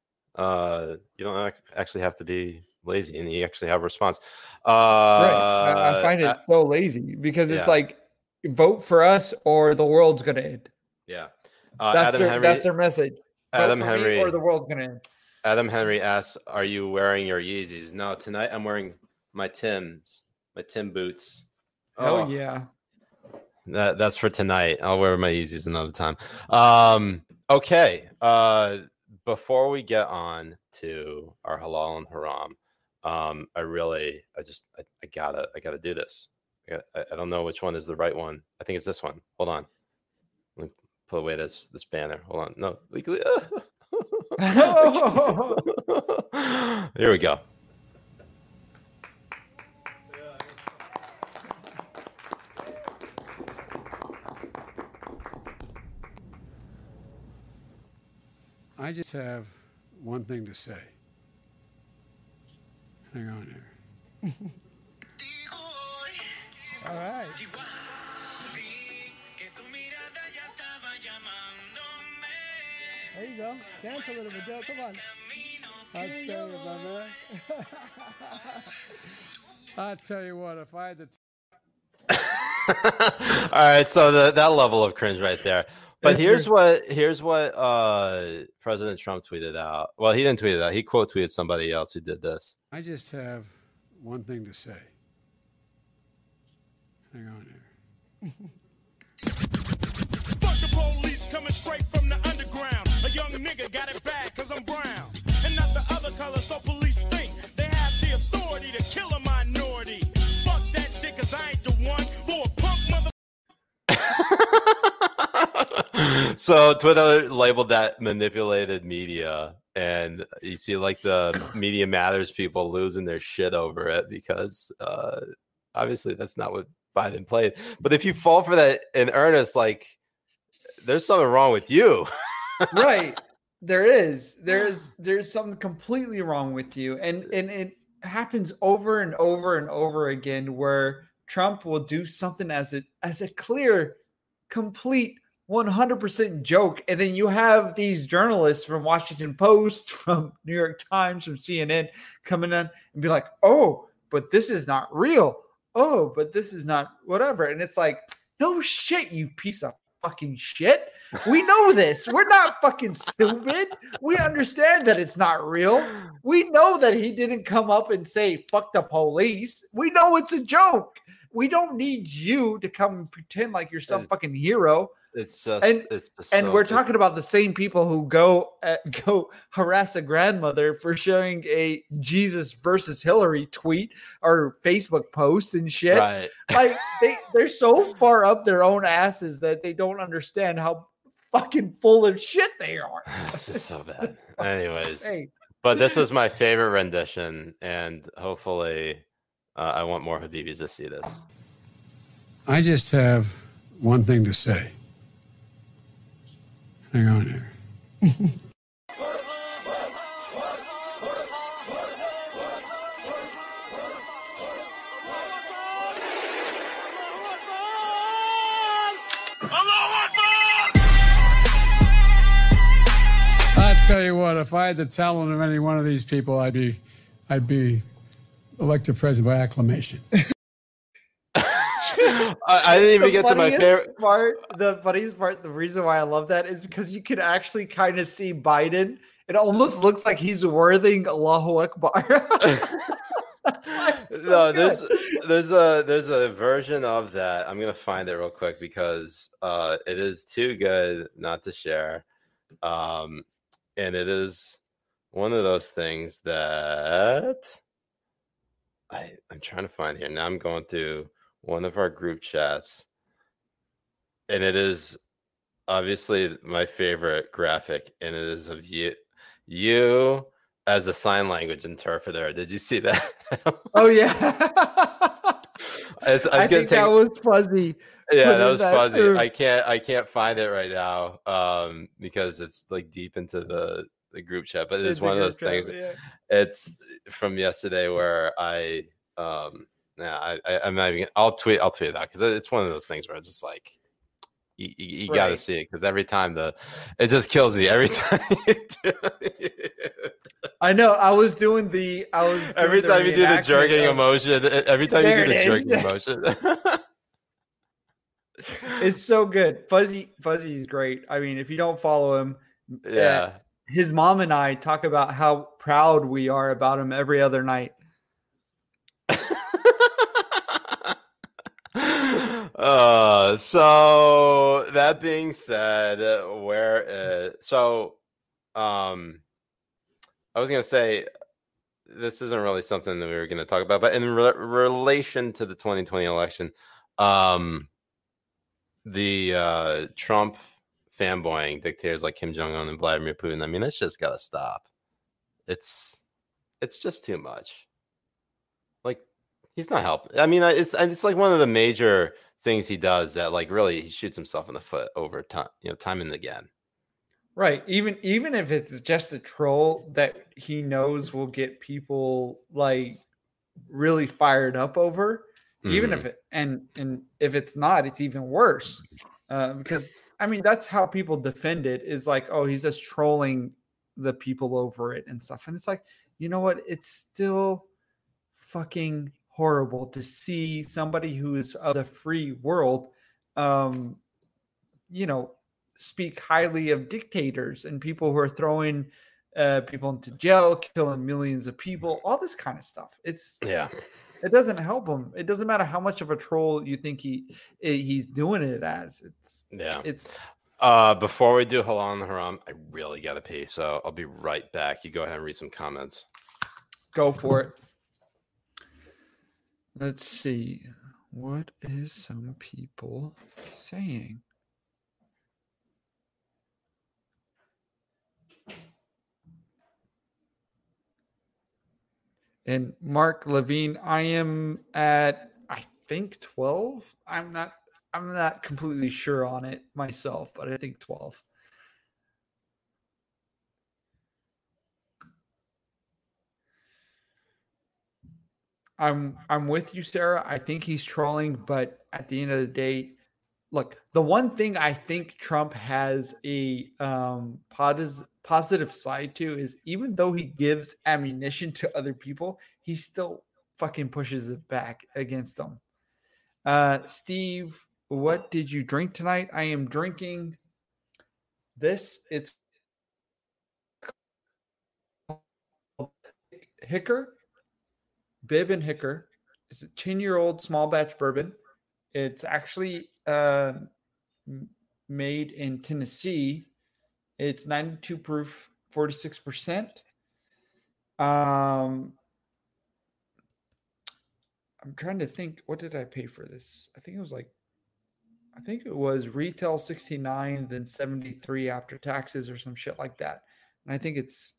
S3: actually have to be lazy, and you actually have a response.
S4: I find it so lazy because it's like, vote for us or the world's gonna end. That's their message.
S3: Adam Henry,
S4: or the world's gonna end.
S3: Adam Henry asks, "Are you wearing your Yeezys?" No, tonight I'm wearing my Tim boots.
S4: Oh yeah,
S3: that's for tonight. I'll wear my Yeezys another time. Okay. Before we get on to our halal and haram, I gotta do this. I don't know which one is the right one. I think it's this one. Hold on. Let me put away this banner. Hold on. No, legally. Here we go.
S1: I just have one thing to say. Hang on here.
S6: All right. There you go. Dance a little bit, Joe. Come on.
S1: I'll tell you, my man. I'll tell you what, if I had to...
S3: All right, so that level of cringe right there. But here's what President Trump tweeted out. Well, he didn't tweet it out. He quote tweeted somebody else who did this.
S1: I just have one thing to say. Hang on here.
S7: Fuck the police coming straight from the underground. A young nigga got it bad cause I'm brown. And not the other color, so police think they have the authority to kill a minority. Fuck that shit cause I ain't the one for a punk mother.
S3: So Twitter labeled that manipulated media, and you see like the Media Matters people losing their shit over it because obviously that's not what Biden played. But if you fall for that in earnest, like there's something wrong with you.
S4: Right. There's something completely wrong with you. And it happens over and over and over again where Trump will do something as a clear, complete 100% joke. And then you have these journalists from Washington Post, from New York Times, from CNN coming in and be like, oh, but this is not real. Oh, but this is not whatever. And it's like, no shit, you piece of fucking shit. We know this. We're not fucking stupid. We understand that it's not real. We know that he didn't come up and say, fuck the police. We know it's a joke. We don't need you to come and pretend like you're some fucking hero.
S3: It's just
S4: we're talking about the same people who go harass a grandmother for sharing a Jesus versus Hillary tweet or Facebook post and shit.
S3: Right.
S4: Like they're so far up their own asses that they don't understand how fucking full of shit they are.
S3: It's just so bad. Anyways,
S4: Hey.
S3: but this was my favorite rendition, and hopefully, I want more Habibis to see this.
S1: I just have one thing to say. Hang on here. I tell you what, if I had the talent of any one of these people, I'd be elected president by acclamation.
S3: I didn't even get to my favorite
S4: part. The funniest part, the reason why I love that is because you can actually kind of see Biden. It almost looks like he's worthing Allahu Akbar.
S3: No, there's a version of that. I'm gonna find it real quick because it is too good not to share. And it is one of those things that I'm trying to find here. Now I'm going through one of our group chats, and it is obviously my favorite graphic, and it is of you as a sign language interpreter. Did you see that?
S4: Oh yeah. I think that was fuzzy.
S3: Yeah, that was fuzzy. Through. I can't find it right now because it's like deep into the group chat. But it's one of those things. Yeah. It's from yesterday where I'm not even. I'll tweet it out because it's one of those things where it's just like you got to see it because every time it just kills me every time you do it.
S4: I know. Every
S3: time you do the jerking emotion. Every time you do the jerking emotion.
S4: It's so good. Fuzzy is great. I mean, if you don't follow him,
S3: yeah.
S4: His mom and I talk about how proud we are about him every other night.
S3: So that being said, I was gonna say this isn't really something that we were gonna talk about, but in relation to the 2020 election, the Trump fanboying dictators like Kim Jong-un and Vladimir Putin. I mean, it's just gotta stop. It's just too much. Like, he's not helping. I mean, it's like one of the major things he does that like really he shoots himself in the foot over time, time and again.
S4: Right. Even if it's just a troll that he knows will get people like really fired up over, even if it and if it's not, it's even worse. Because I mean, that's how people defend it is like, oh, he's just trolling the people over it and stuff. And it's like, you know what? It's still fucking horrible to see somebody who is of the free world, speak highly of dictators and people who are throwing people into jail, killing millions of people, all this kind of stuff. It doesn't help him. It doesn't matter how much of a troll you think he's doing it as. It's
S3: before we do Halal and Haram, I really gotta pee, so I'll be right back. You go ahead and read some comments.
S4: Go for it. Let's see. What is some people saying? And Mark Levine, I am at, I think 12. I'm not completely sure on it myself, but I think 12. I'm with you, Sarah. I think he's trolling, but at the end of the day, look, the one thing I think Trump has a positive side to is even though he gives ammunition to other people, he still fucking pushes it back against them. Steve, what did you drink tonight? I am drinking this. It's Hicker, Bib and Hicker. It's a 10-year-old small batch bourbon. It's actually made in Tennessee. It's 92 proof, 46%. I'm trying to think, what did I pay for this? I think it was retail 69, then 73 after taxes or some shit like that. And I think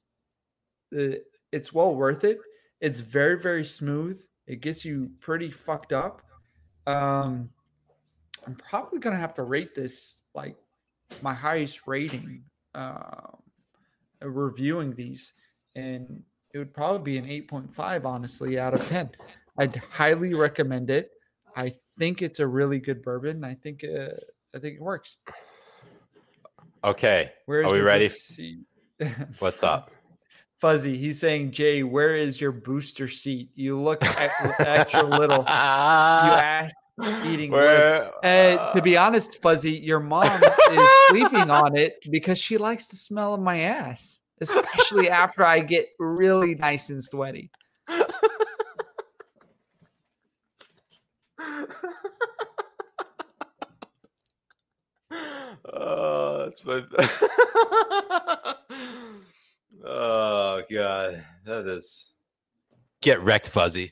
S4: it's well worth it. It's very, very smooth. It gets you pretty fucked up. I'm probably going to have to rate this like my highest rating reviewing these. And it would probably be an 8.5, honestly, out of 10. I'd highly recommend it. I think it's a really good bourbon. I think it works.
S3: Okay. Are we ready? What's up?
S4: Fuzzy, he's saying, Jay, where is your booster seat? You look extra little. You ass eating. To be honest, Fuzzy, your mom is sleeping on it because she likes the smell of my ass, especially after I get really nice and sweaty.
S3: Oh, that's my. Oh God, that is get wrecked, Fuzzy.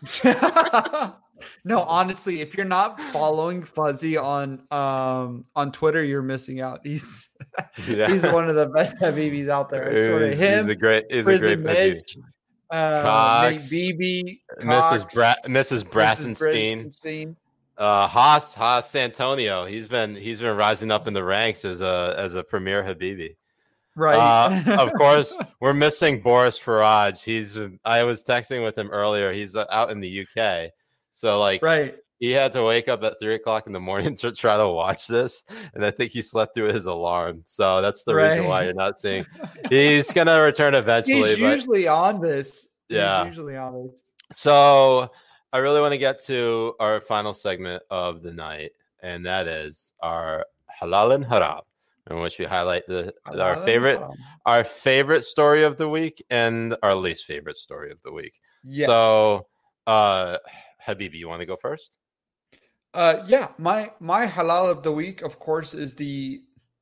S4: No, honestly, if you're not following Fuzzy on Twitter, you're missing out. He's one of the best Habibis out there. I swear to him. He's a great Habibi.
S3: Cox,
S4: BB,
S3: Mrs. Brassenstein. Haas Antonio. He's been rising up in the ranks as a premier Habibi.
S4: Right.
S3: Of course, we're missing Boris Faraj. I was texting with him earlier. He's out in the UK. So he had to wake up at 3:00 in the morning to try to watch this. And I think he slept through his alarm. So that's the reason why you're not seeing. He's going to return eventually.
S4: He's usually on this.
S3: Yeah.
S4: He's usually on this.
S3: So I really want to get to our final segment of the night. And that is our halal and haram, in which we highlight our favorite story of the week and our least favorite story of the week. Yes. So, Habibi, you want to go first?
S4: Yeah, my halal of the week, of course, is the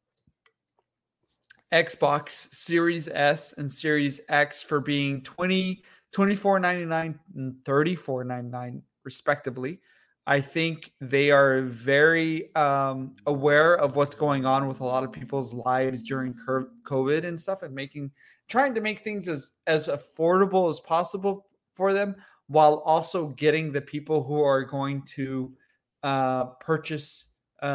S4: Xbox Series S and Series X for being $24.99 and $34.99 respectively. I think they are very aware of what's going on with a lot of people's lives during COVID and stuff, and trying to make things as affordable as possible for them, while also getting the people who are going to purchase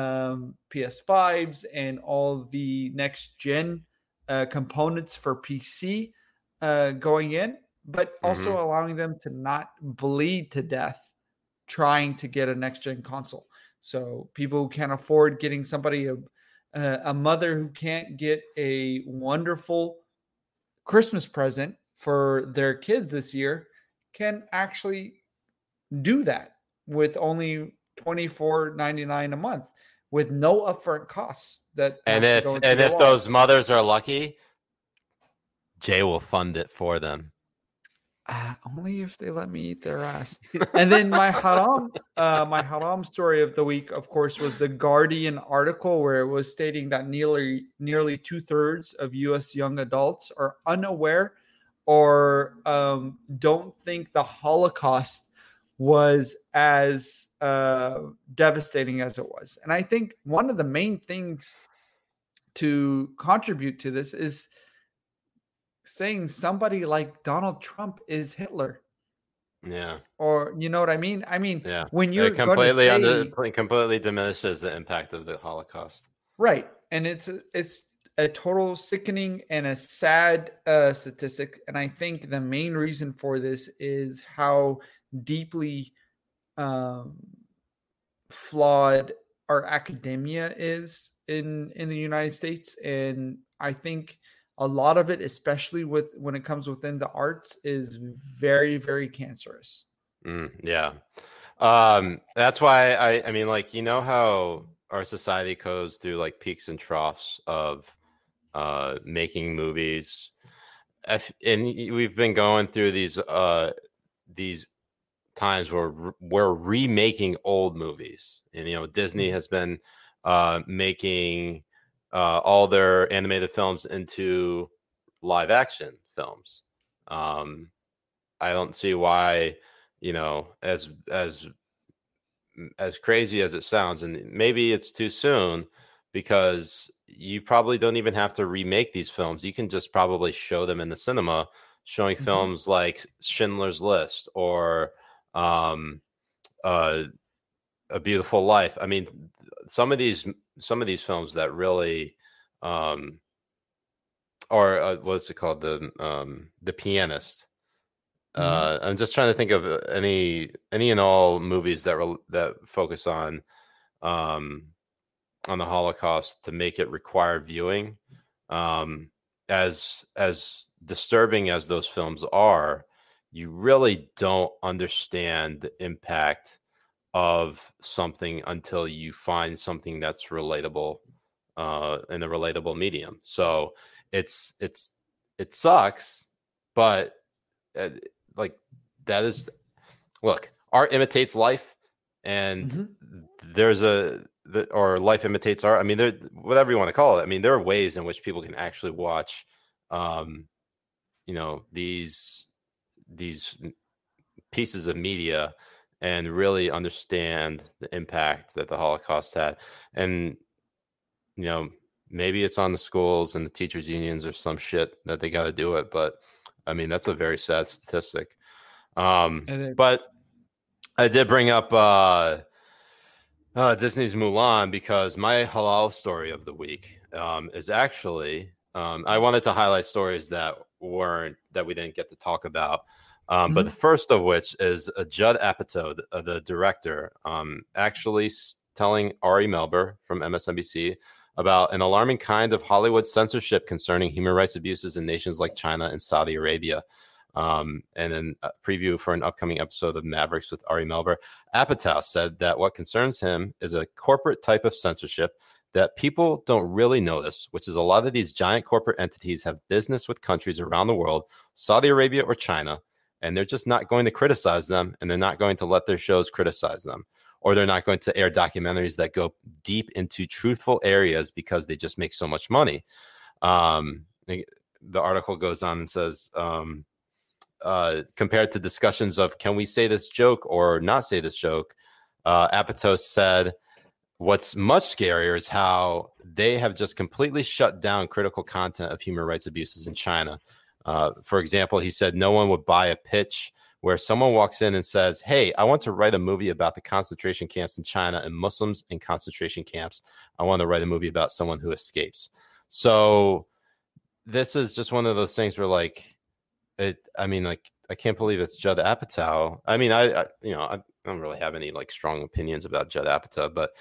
S4: PS5s and all the next gen components for PC going in, but also allowing them to not bleed to death trying to get a next gen console. So people who can't afford getting somebody a mother who can't get a wonderful Christmas present for their kids this year can actually do that with only $24.99 a month with no upfront costs.
S3: If those mothers are lucky, Jay will fund it for them.
S4: Only if they let me eat their ass. And then my haram story of the week, of course, was the Guardian article where it was stating that nearly 2/3 of U.S. young adults are unaware or don't think the Holocaust was as devastating as it was. And I think one of the main things to contribute to this is saying somebody like Donald Trump is Hitler.
S3: Yeah.
S4: Or you know what I mean? I mean,
S3: yeah.
S4: When you're
S3: completely diminishes the impact of the Holocaust.
S4: Right. And it's a total sickening and a sad statistic. And I think the main reason for this is how deeply flawed our academia is in the United States, and I think a lot of it, especially when it comes within the arts, is very, very cancerous.
S3: Yeah. That's why I mean, like, you know how our society goes through like peaks and troughs of making movies, and we've been going through these times where we're remaking old movies, and you know, Disney has been making all their animated films into live action films. I don't see why, you know, as crazy as it sounds, and maybe it's too soon, because you probably don't even have to remake these films. You can just probably show them in the cinema, showing films like Schindler's List or A Beautiful Life. I mean, some of these films that really or what's it called, the Pianist. I'm just trying to think of any and all movies that focus on the Holocaust to make it required viewing. As disturbing as those films are, you really don't understand the impact of something until you find something that's relatable in a relatable medium. So it sucks, but like, that is, look, art imitates life, and or life imitates art. I mean, there, whatever you want to call it. I mean, there are ways in which people can actually watch, you know, these pieces of media and really understand the impact that the Holocaust had. And, you know, maybe it's on the schools and the teachers unions or some shit that they got to do it. But I mean, that's a very sad statistic. But I did bring up Disney's Mulan, because my halal story of the week is actually, I wanted to highlight stories that we didn't get to talk about. But the first of which is Judd Apatow, the director, actually telling Ari Melber from MSNBC about an alarming kind of Hollywood censorship concerning human rights abuses in nations like China and Saudi Arabia. And then a preview for an upcoming episode of Mavericks with Ari Melber. Apatow said that what concerns him is a corporate type of censorship that people don't really notice, which is a lot of these giant corporate entities have business with countries around the world, Saudi Arabia or China, and they're just not going to criticize them, and they're not going to let their shows criticize them, or they're not going to air documentaries that go deep into truthful areas because they just make so much money. The article goes on and says, compared to discussions of can we say this joke or not say this joke, Apatow said, what's much scarier is how they have just completely shut down critical content of human rights abuses in China. For example, he said no one would buy a pitch where someone walks in and says, hey, I want to write a movie about the concentration camps in China and Muslims in concentration camps. I want to write a movie about someone who escapes. So this is just one of those things where, like, I mean, like, I can't believe it's Judd Apatow. I mean, I don't really have any like strong opinions about Judd Apatow, but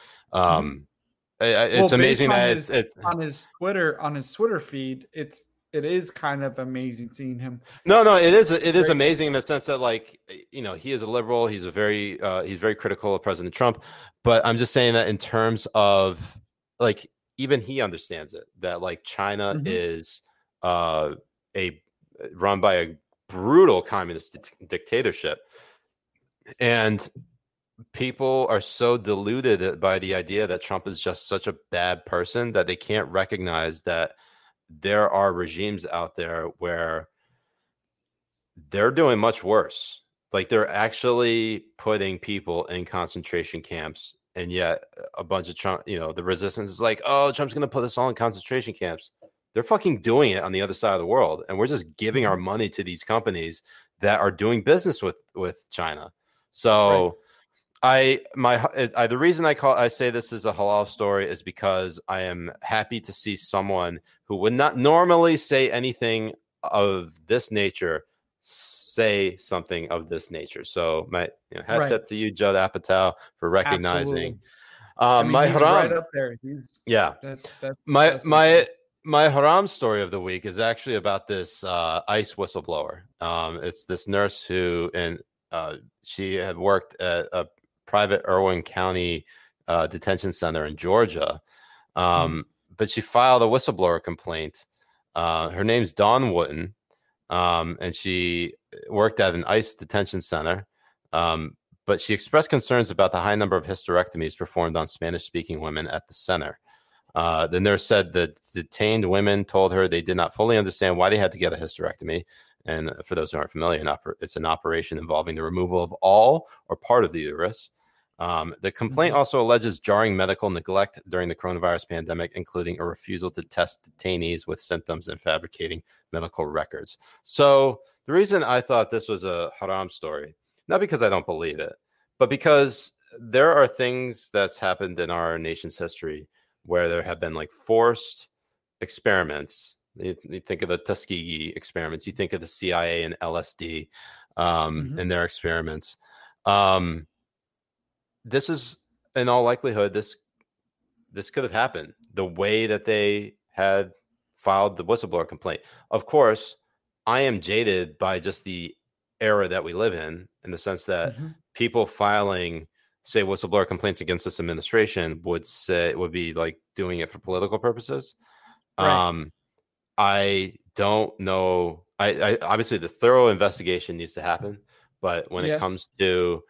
S3: it's amazing that it's on his
S4: Twitter feed. It is kind of amazing seeing him.
S3: No, it is amazing in the sense that, like, you know, he is a liberal. He's very critical of President Trump, but I'm just saying that in terms of, like, even he understands it, that like China is run by a brutal communist dictatorship, and people are so deluded by the idea that Trump is just such a bad person that they can't recognize that there are regimes out there where they're doing much worse. Like, they're actually putting people in concentration camps, and yet a bunch of Trump, you know, the resistance is like, oh, Trump's going to put us all in concentration camps. They're fucking doing it on the other side of the world, and we're just giving our money to these companies that are doing business with China. So the reason I say this is a halal story is because I am happy to see someone who would not normally say anything of this nature say something of this nature. So my hat tip to you, Judd Apatow, for recognizing.
S4: I mean,
S3: My
S4: he's
S3: haram,
S4: right up there.
S3: yeah.
S4: That's
S3: My haram story of the week is actually about this ICE whistleblower. It's this nurse who, and she had worked at a private Irwin County detention center in Georgia, but she filed a whistleblower complaint. Her name's Dawn Wooten, and she worked at an ICE detention center. But she expressed concerns about the high number of hysterectomies performed on Spanish-speaking women at the center. The nurse said that detained women told her they did not fully understand why they had to get a hysterectomy. And for those who aren't familiar, it's an operation involving the removal of all or part of the uterus. The complaint also alleges jarring medical neglect during the coronavirus pandemic, including a refusal to test detainees with symptoms and fabricating medical records. So the reason I thought this was a haram story, not because I don't believe it, but because there are things that's happened in our nation's history where there have been like forced experiments. You think of the Tuskegee experiments, you think of the CIA and LSD and their experiments. This is, in all likelihood, this could have happened the way that they had filed the whistleblower complaint. Of course, I am jaded by just the era that we live in the sense that people filing, say, whistleblower complaints against this administration would be like doing it for political purposes. Right. I don't know. I obviously the thorough investigation needs to happen, but when it comes to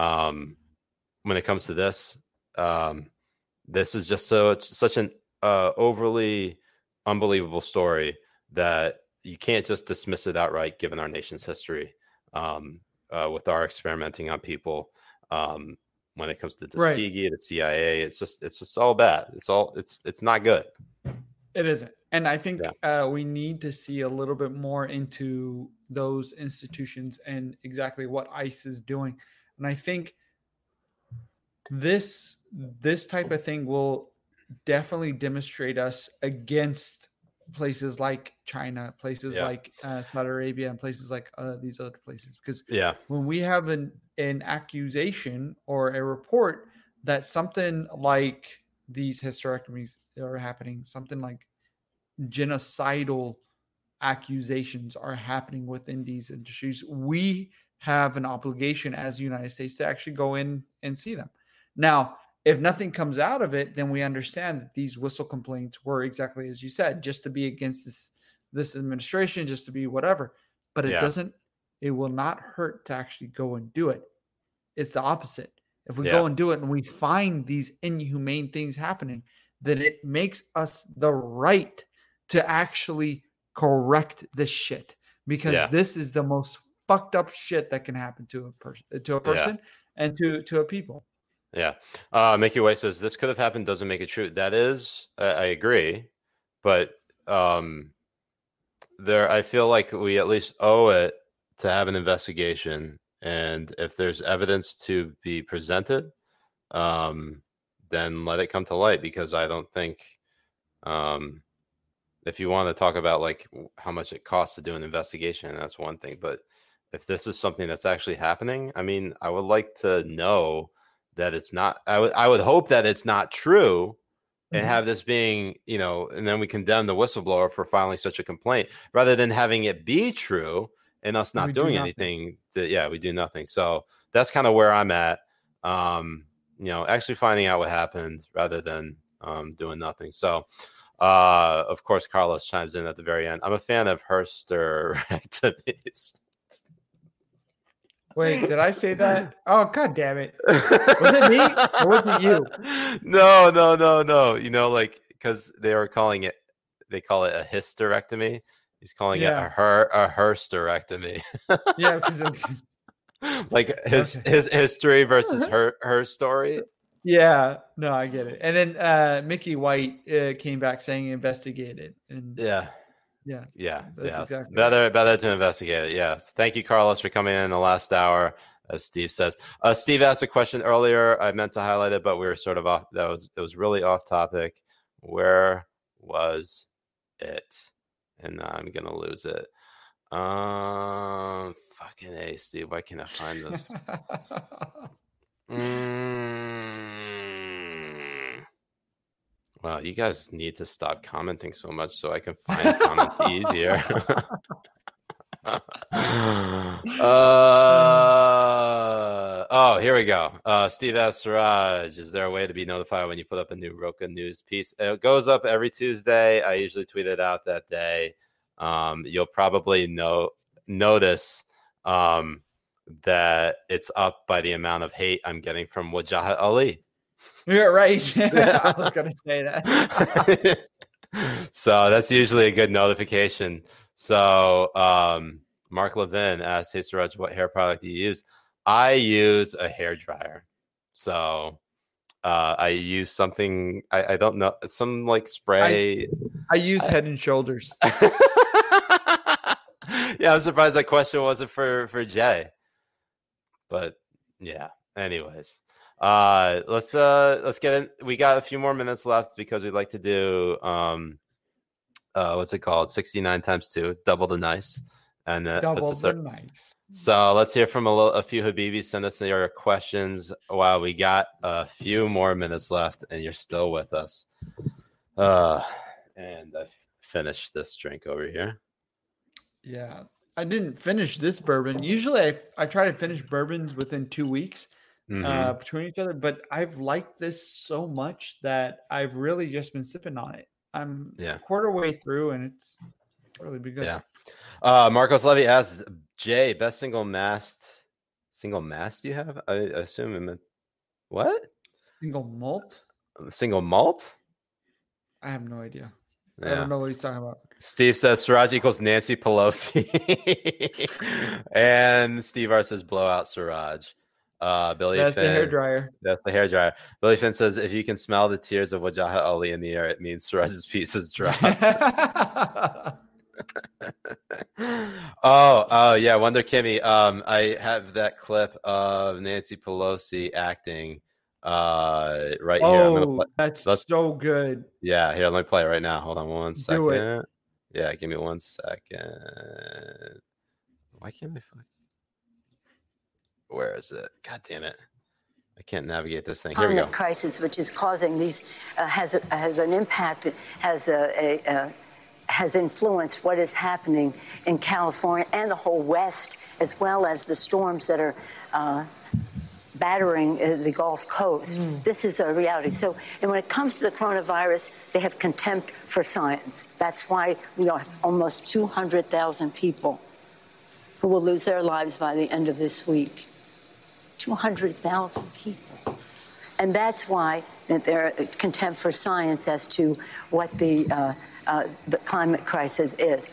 S3: this, this is just such an overly unbelievable story that you can't just dismiss it outright, given our nation's history with our experimenting on people. When it comes to Tuskegee, the CIA, it's just all bad. It's not good.
S4: It isn't. And I think we need to see a little bit more into those institutions and exactly what ICE is doing. And I think this type of thing will definitely demonstrate us against places like China, places like Saudi Arabia, and places like these other places. Because when we have an accusation or a report that something like these hysterectomies are happening, something like genocidal accusations are happening within these industries, we have an obligation as the United States to actually go in and see them. Now, if nothing comes out of it, then we understand that these whistle complaints were exactly as you said, just to be against this administration, just to be whatever. But it will not hurt to actually go and do it. It's the opposite. If we go and do it and we find these inhumane things happening, then it makes us the right to actually correct this shit, because this is the most fucked up shit that can happen to a person and to a people.
S3: Yeah. Mickey White says this could have happened doesn't make it true. That is, I agree, but I feel like we at least owe it to have an investigation, and if there's evidence to be presented, then let it come to light, because I don't think if you want to talk about like how much it costs to do an investigation, that's one thing, but if this is something that's actually happening, I mean, I would like to know that it's not. I would hope that it's not true, and have this being, and then we condemn the whistleblower for filing such a complaint, rather than having it be true and us not doing anything. We do nothing. So that's kind of where I'm at. Actually finding out what happened rather than doing nothing. So, of course, Carlos chimes in at the very end. I'm a fan of hysterectomies.
S4: Wait, did I say that? Oh, God damn it. Was it me or was it you?
S3: No. Because they call it a hysterectomy. He's calling it a hersterectomy.
S4: Yeah, because
S3: like his history versus her story.
S4: Yeah, no, I get it. And then Mickey White came back saying he investigated. And exactly better to investigate it. Yes. Thank you, Carlos, for coming in the last hour, as Steve says. Steve asked a question earlier. I meant to highlight it, but we were sort of off. It was really off topic. Where was it? And I'm gonna lose it. Fucking A, Steve. Why can't I find this?
S3: Wow, you guys need to stop commenting so much so I can find comments easier. Oh, here we go. Steve asks Siraj, is there a way to be notified when you put up a new Roca News piece? It goes up every Tuesday. I usually tweet it out that day. You'll probably notice that it's up by the amount of hate I'm getting from Mujahed Ali.
S4: You're right. I was going to say that.
S3: So that's usually a good notification. So Mark Levin asked, hey, Siraj, what hair product do you use? I use a hair dryer. So I use something, I don't know, some like spray.
S4: I use Head and Shoulders.
S3: Yeah, I'm surprised that question wasn't for Jay. But yeah, anyways. Let's get in. We got a few more minutes left because we'd like to do what's it called? 69 times 2, double the nice. And
S4: Double the nice.
S3: So let's hear from a few Habibis. Send us your questions. Wow, we got a few more minutes left, and you're still with us. And I finished this drink over here.
S4: Yeah, I didn't finish this bourbon. Usually, I try to finish bourbons within 2 weeks between each other. But I've liked this so much that I've really just been sipping on it. I'm a quarter way through, and it's really been good.
S3: Yeah. Marcos Levy asks, Jay, best single mast you have? I assume it meant what?
S4: Single malt?
S3: Single malt?
S4: I have no idea.
S3: Yeah.
S4: I don't know what he's talking about.
S3: Steve says Siraj equals Nancy Pelosi. And Steve R says blowout Siraj. Billy
S4: That's
S3: Finn,
S4: the hairdryer.
S3: That's the hairdryer. Billy Finn says if you can smell the tears of Mujahed Ali in the air, it means Siraj's piece is dropped. Oh yeah, Wonder Kimmy. I have that clip of Nancy Pelosi acting right here. I'm gonna play.
S4: That's so good.
S3: Yeah, here, let me play it right now. Hold on one second.
S4: Do it.
S3: Yeah, give me 1 second. Why can't I find? Where is it? God damn it! I can't navigate this thing. Here we go.
S8: Crisis, which is causing these, has an impact, has influenced what is happening in California and the whole West, as well as the storms that are battering the Gulf Coast. This is a reality. So, and when it comes to the coronavirus, they have contempt for science. That's why we are almost 200,000 people who will lose their lives by the end of this week. 200,000 people. And that's why that there contempt for science as to what the climate crisis is.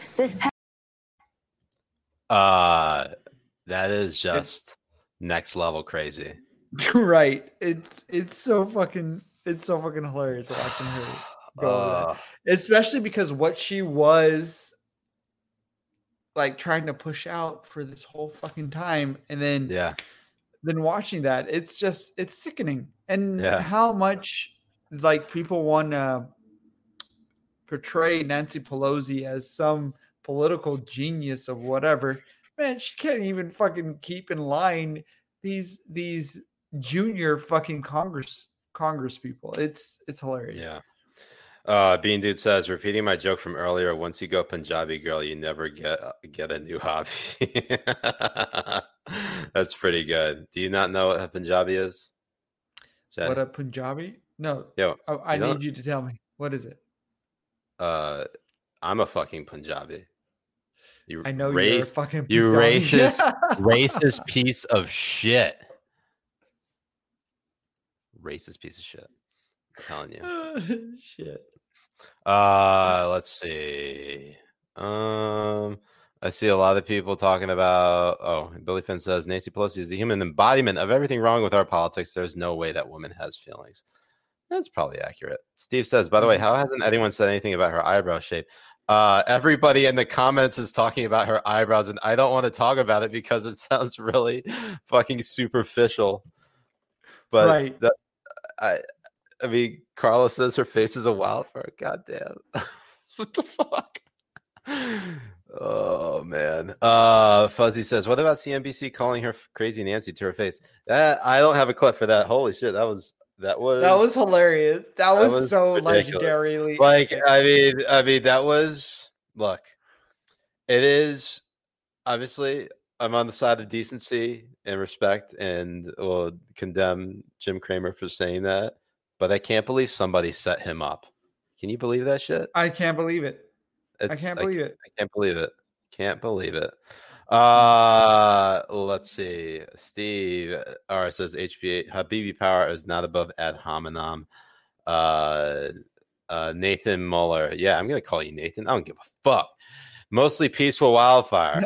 S3: That is just next level crazy.
S4: Right. It's so fucking hilarious watching her go over that. Especially because what she was like trying to push out for this whole fucking time, and then watching that, it's sickening. And how much like people want to portray Nancy Pelosi as some political genius of whatever. Man, she can't even fucking keep in line these junior fucking Congress people. It's hilarious.
S3: Yeah. Bean Dude says, repeating my joke from earlier, once you go Punjabi girl, you never get a new hobby. That's pretty good. Do you not know what a Punjabi is? Jay?
S4: What a Punjabi? No.
S3: Yo,
S4: I need you to tell me. What is it?
S3: I'm a fucking Punjabi.
S4: I know you're a fucking
S3: you
S4: Punjabi.
S3: racist piece of shit. Racist piece of shit. I'm telling you.
S4: Shit.
S3: Let's see. I see a lot of people talking about. Billy Finn says Nancy Pelosi is the human embodiment of everything wrong with our politics. There's no way that woman has feelings. That's probably accurate. Steve says, by the way, how hasn't anyone said anything about her eyebrow shape? Everybody in the comments is talking about her eyebrows, and I don't want to talk about it because it sounds really fucking superficial. But
S4: right.
S3: I mean, Carla says her face is a wildfire. Goddamn. What the fuck? Oh, man. Fuzzy says, what about CNBC calling her Crazy Nancy to her face? I don't have a clip for that. Holy shit. That was That
S4: That was
S3: was
S4: hilarious. That was so
S3: ridiculous.
S4: legendarily.
S3: Like, I mean, that was, look, it is obviously I'm on the side of decency and respect and will condemn Jim Cramer for saying that, but I can't believe somebody set him up. Can you believe that shit?
S4: I can't believe it. I can't believe it.
S3: I can't believe it. Can't believe it. Let's see. Steve R says HPA Habibi Power is not above ad hominem. Nathan Muller. Yeah, I'm gonna call you Nathan. I don't give a fuck. Mostly peaceful wildfire.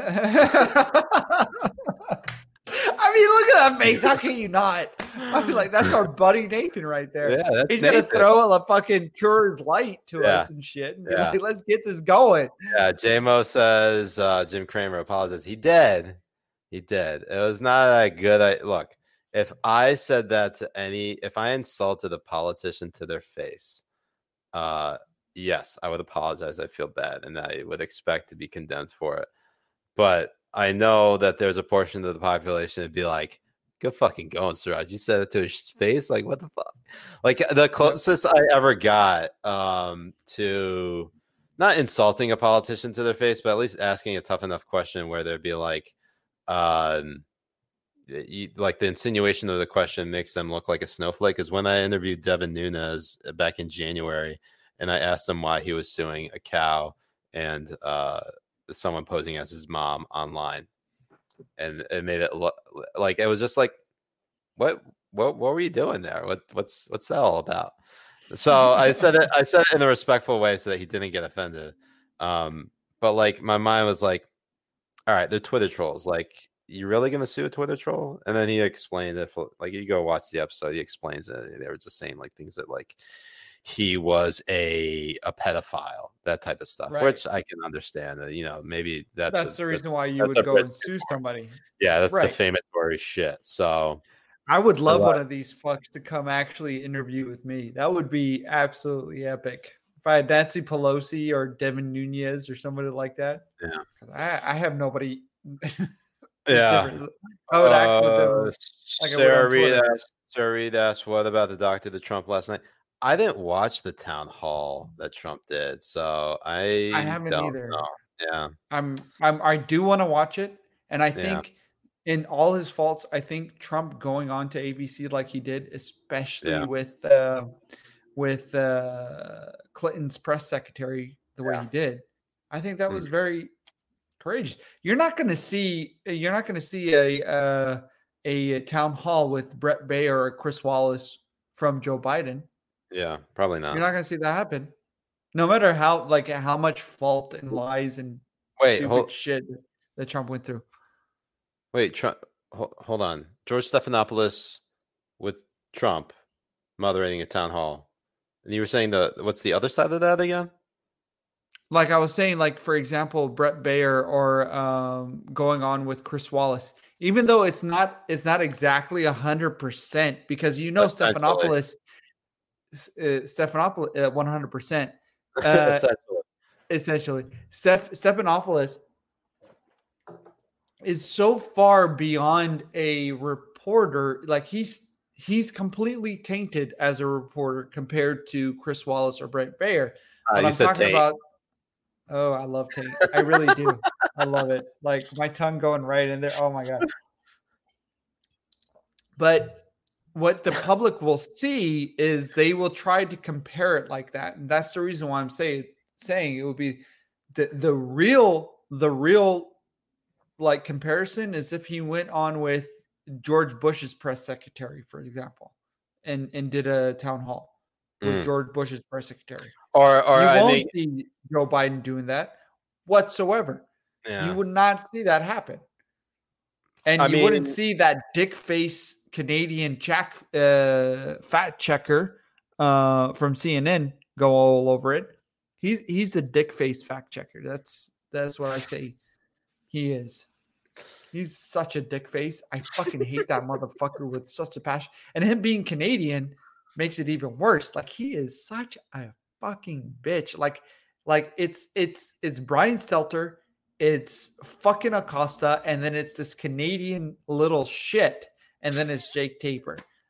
S4: I mean, look at that face. How can you not? I feel like that's our buddy Nathan right there.
S3: Yeah, that's
S4: He's
S3: Nathan.
S4: gonna throw a fucking Coors Light to us and shit, and be like, let's get this going.
S3: Yeah, JMO says Jim Cramer apologizes. He did. It was not a good. Look, if I said that to if I insulted a politician to their face, yes, I would apologize. I feel bad, and I would expect to be condemned for it. But I know that there's a portion of the population that'd be like, "Go fucking going, Siraj. You said it to his face. Like, what the fuck?" Like the closest I ever got to not insulting a politician to their face, but at least asking a tough enough question where they'd be like, like the insinuation of the question makes them look like a snowflake. Is when I interviewed Devin Nunes back in January, and I asked him why he was suing a cow and someone posing as his mom online, and it made it look like it was just like, what were you doing there? What's that all about? So I said it in a respectful way so that he didn't get offended. But like my mind was like, all right, they're Twitter trolls. Like, you really gonna sue a Twitter troll? And then he explained that, like, you go watch the episode, he explains that they were just saying like things that like he was a pedophile, that type of stuff, right. Which I can understand. You know, maybe that's
S4: the reason why you would go and sue somebody.
S3: Yeah, that's defamatory shit. So
S4: I would love one of these fucks to come actually interview with me. That would be absolutely epic. If I had Nancy Pelosi or Devin Nunes or somebody like that.
S3: Yeah.
S4: I have nobody.
S3: Yeah.
S4: I would act with them. Like
S3: Sarah Reed asked, what about the doctor to Trump last night? I didn't watch the town hall that Trump did, so I
S4: haven't either.
S3: Know. Yeah.
S4: I do want to watch it, and I think in all his faults, I think Trump going on to ABC like he did, especially with Clinton's press secretary the way he did, I think that was very courageous. You're not going to see a town hall with Brett Baier or Chris Wallace from Joe Biden.
S3: Yeah, probably not.
S4: You're not going to see that happen. No matter how much fault and lies and stupid shit that Trump went through.
S3: Wait, Trump. Hold on. George Stephanopoulos with Trump moderating a town hall, and you were saying what's the other side of that again?
S4: Like I was saying, like for example, Brett Baier or going on with Chris Wallace, even though it's not exactly 100% because Stephanopoulos. Stephanopoulos 100%. Essentially, Stephanopoulos is so far beyond a reporter. Like he's completely tainted as a reporter compared to Chris Wallace or Brett Baier. But I'm talking about. Oh, I love taint. I really do. I love it. Like my tongue going right in there. Oh my God. But what the public will see is they will try to compare it like that. And that's the reason why I'm saying it would be the real like comparison is if he went on with George Bush's press secretary, for example, and did a town hall with George Bush's press secretary.
S3: Or
S4: you won't see Joe Biden doing that whatsoever.
S3: Yeah.
S4: You would not see that happen. And you wouldn't see that dick face Canadian fact checker from CNN go all over it. He's the dick face fact checker. That's what I say. He is. He's such a dick face. I fucking hate that motherfucker with such a passion. And him being Canadian makes it even worse. Like he is such a fucking bitch. Like it's Brian Stelter. It's fucking Acosta, and then it's this Canadian little shit, and then it's Jake Tapper.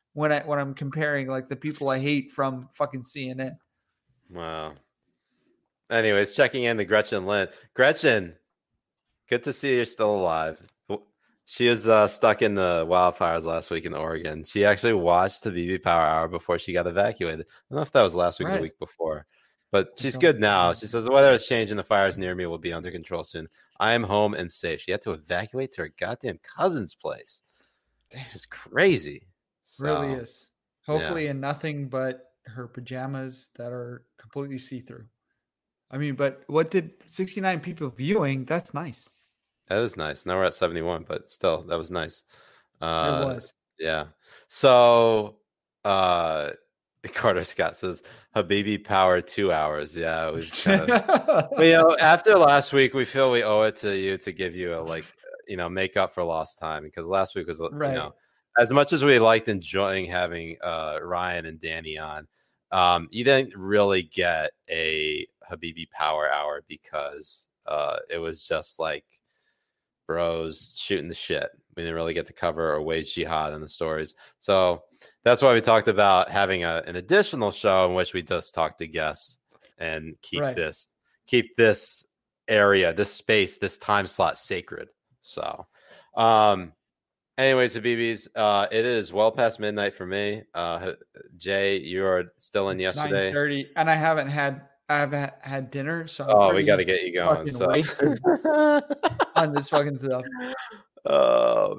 S4: when I'm comparing like the people I hate from fucking CNN.
S3: Wow. Anyways, checking in to Gretchen Lynn. Gretchen, good to see you're still alive. She was stuck in the wildfires last week in Oregon. She actually watched the Habibi Power Hour before she got evacuated. I don't know if that was last week or the week before, but she's good now. She says the weather has changed and the fires near me will be under control soon. I am home and safe. She had to evacuate to her goddamn cousin's place. Which is crazy. So,
S4: really is. Hopefully in nothing but her pajamas that are completely see-through. I mean, but what did 69 people viewing? That's nice.
S3: That is nice. Now we're at 71, but still, that was nice.
S4: It was.
S3: Yeah. So, Carter Scott says Habibi Power 2 hours. Yeah, we've kind of, after last week, we feel we owe it to you to give you a make up for lost time, because last week was as much as we liked enjoying having Ryan and Danny on, you didn't really get a Habibi Power Hour because it was just like bros shooting the shit. We didn't really get to cover or wage jihad in the stories. So that's why we talked about having an additional show in which we just talk to guests and keep this area, this space, this time slot sacred. So anyways, Habibis, it is well past midnight for me. Jay, you are still in yesterday.
S4: 9:30, and I haven't had dinner, so
S3: we got to get you going. So
S4: on this fucking stuff.
S3: Oh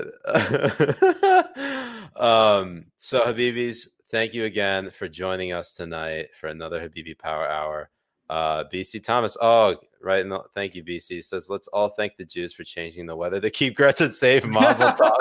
S3: man. So Habibis, thank you again for joining us tonight for another Habibi Power Hour. BC Thomas. Oh, right. No, thank you, BC. Says, let's all thank the Jews for changing the weather to keep Gretchen safe. Mazel tov.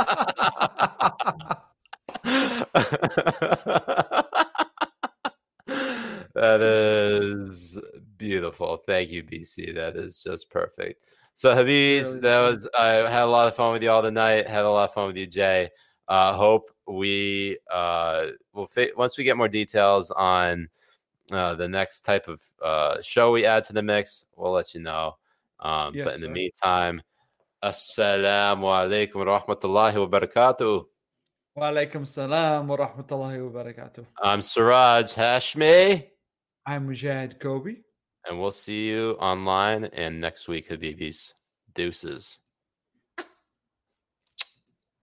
S3: That is beautiful. Thank you, BC. That is just perfect. So Habibis, I had a lot of fun with you all tonight. Had a lot of fun with you, Jay. Hope we once we get more details on the next type of show we add to the mix, we'll let you know. But in the meantime, assalamu alaikum wa rahmatullahi wa barakatuh.
S4: Wa alaikum salam wa rahmatullahi wa barakatuh.
S3: I'm Siraj Hashmi.
S4: I'm Mujahed Kobbe.
S3: And we'll see you online and next week, Habibis. Deuces.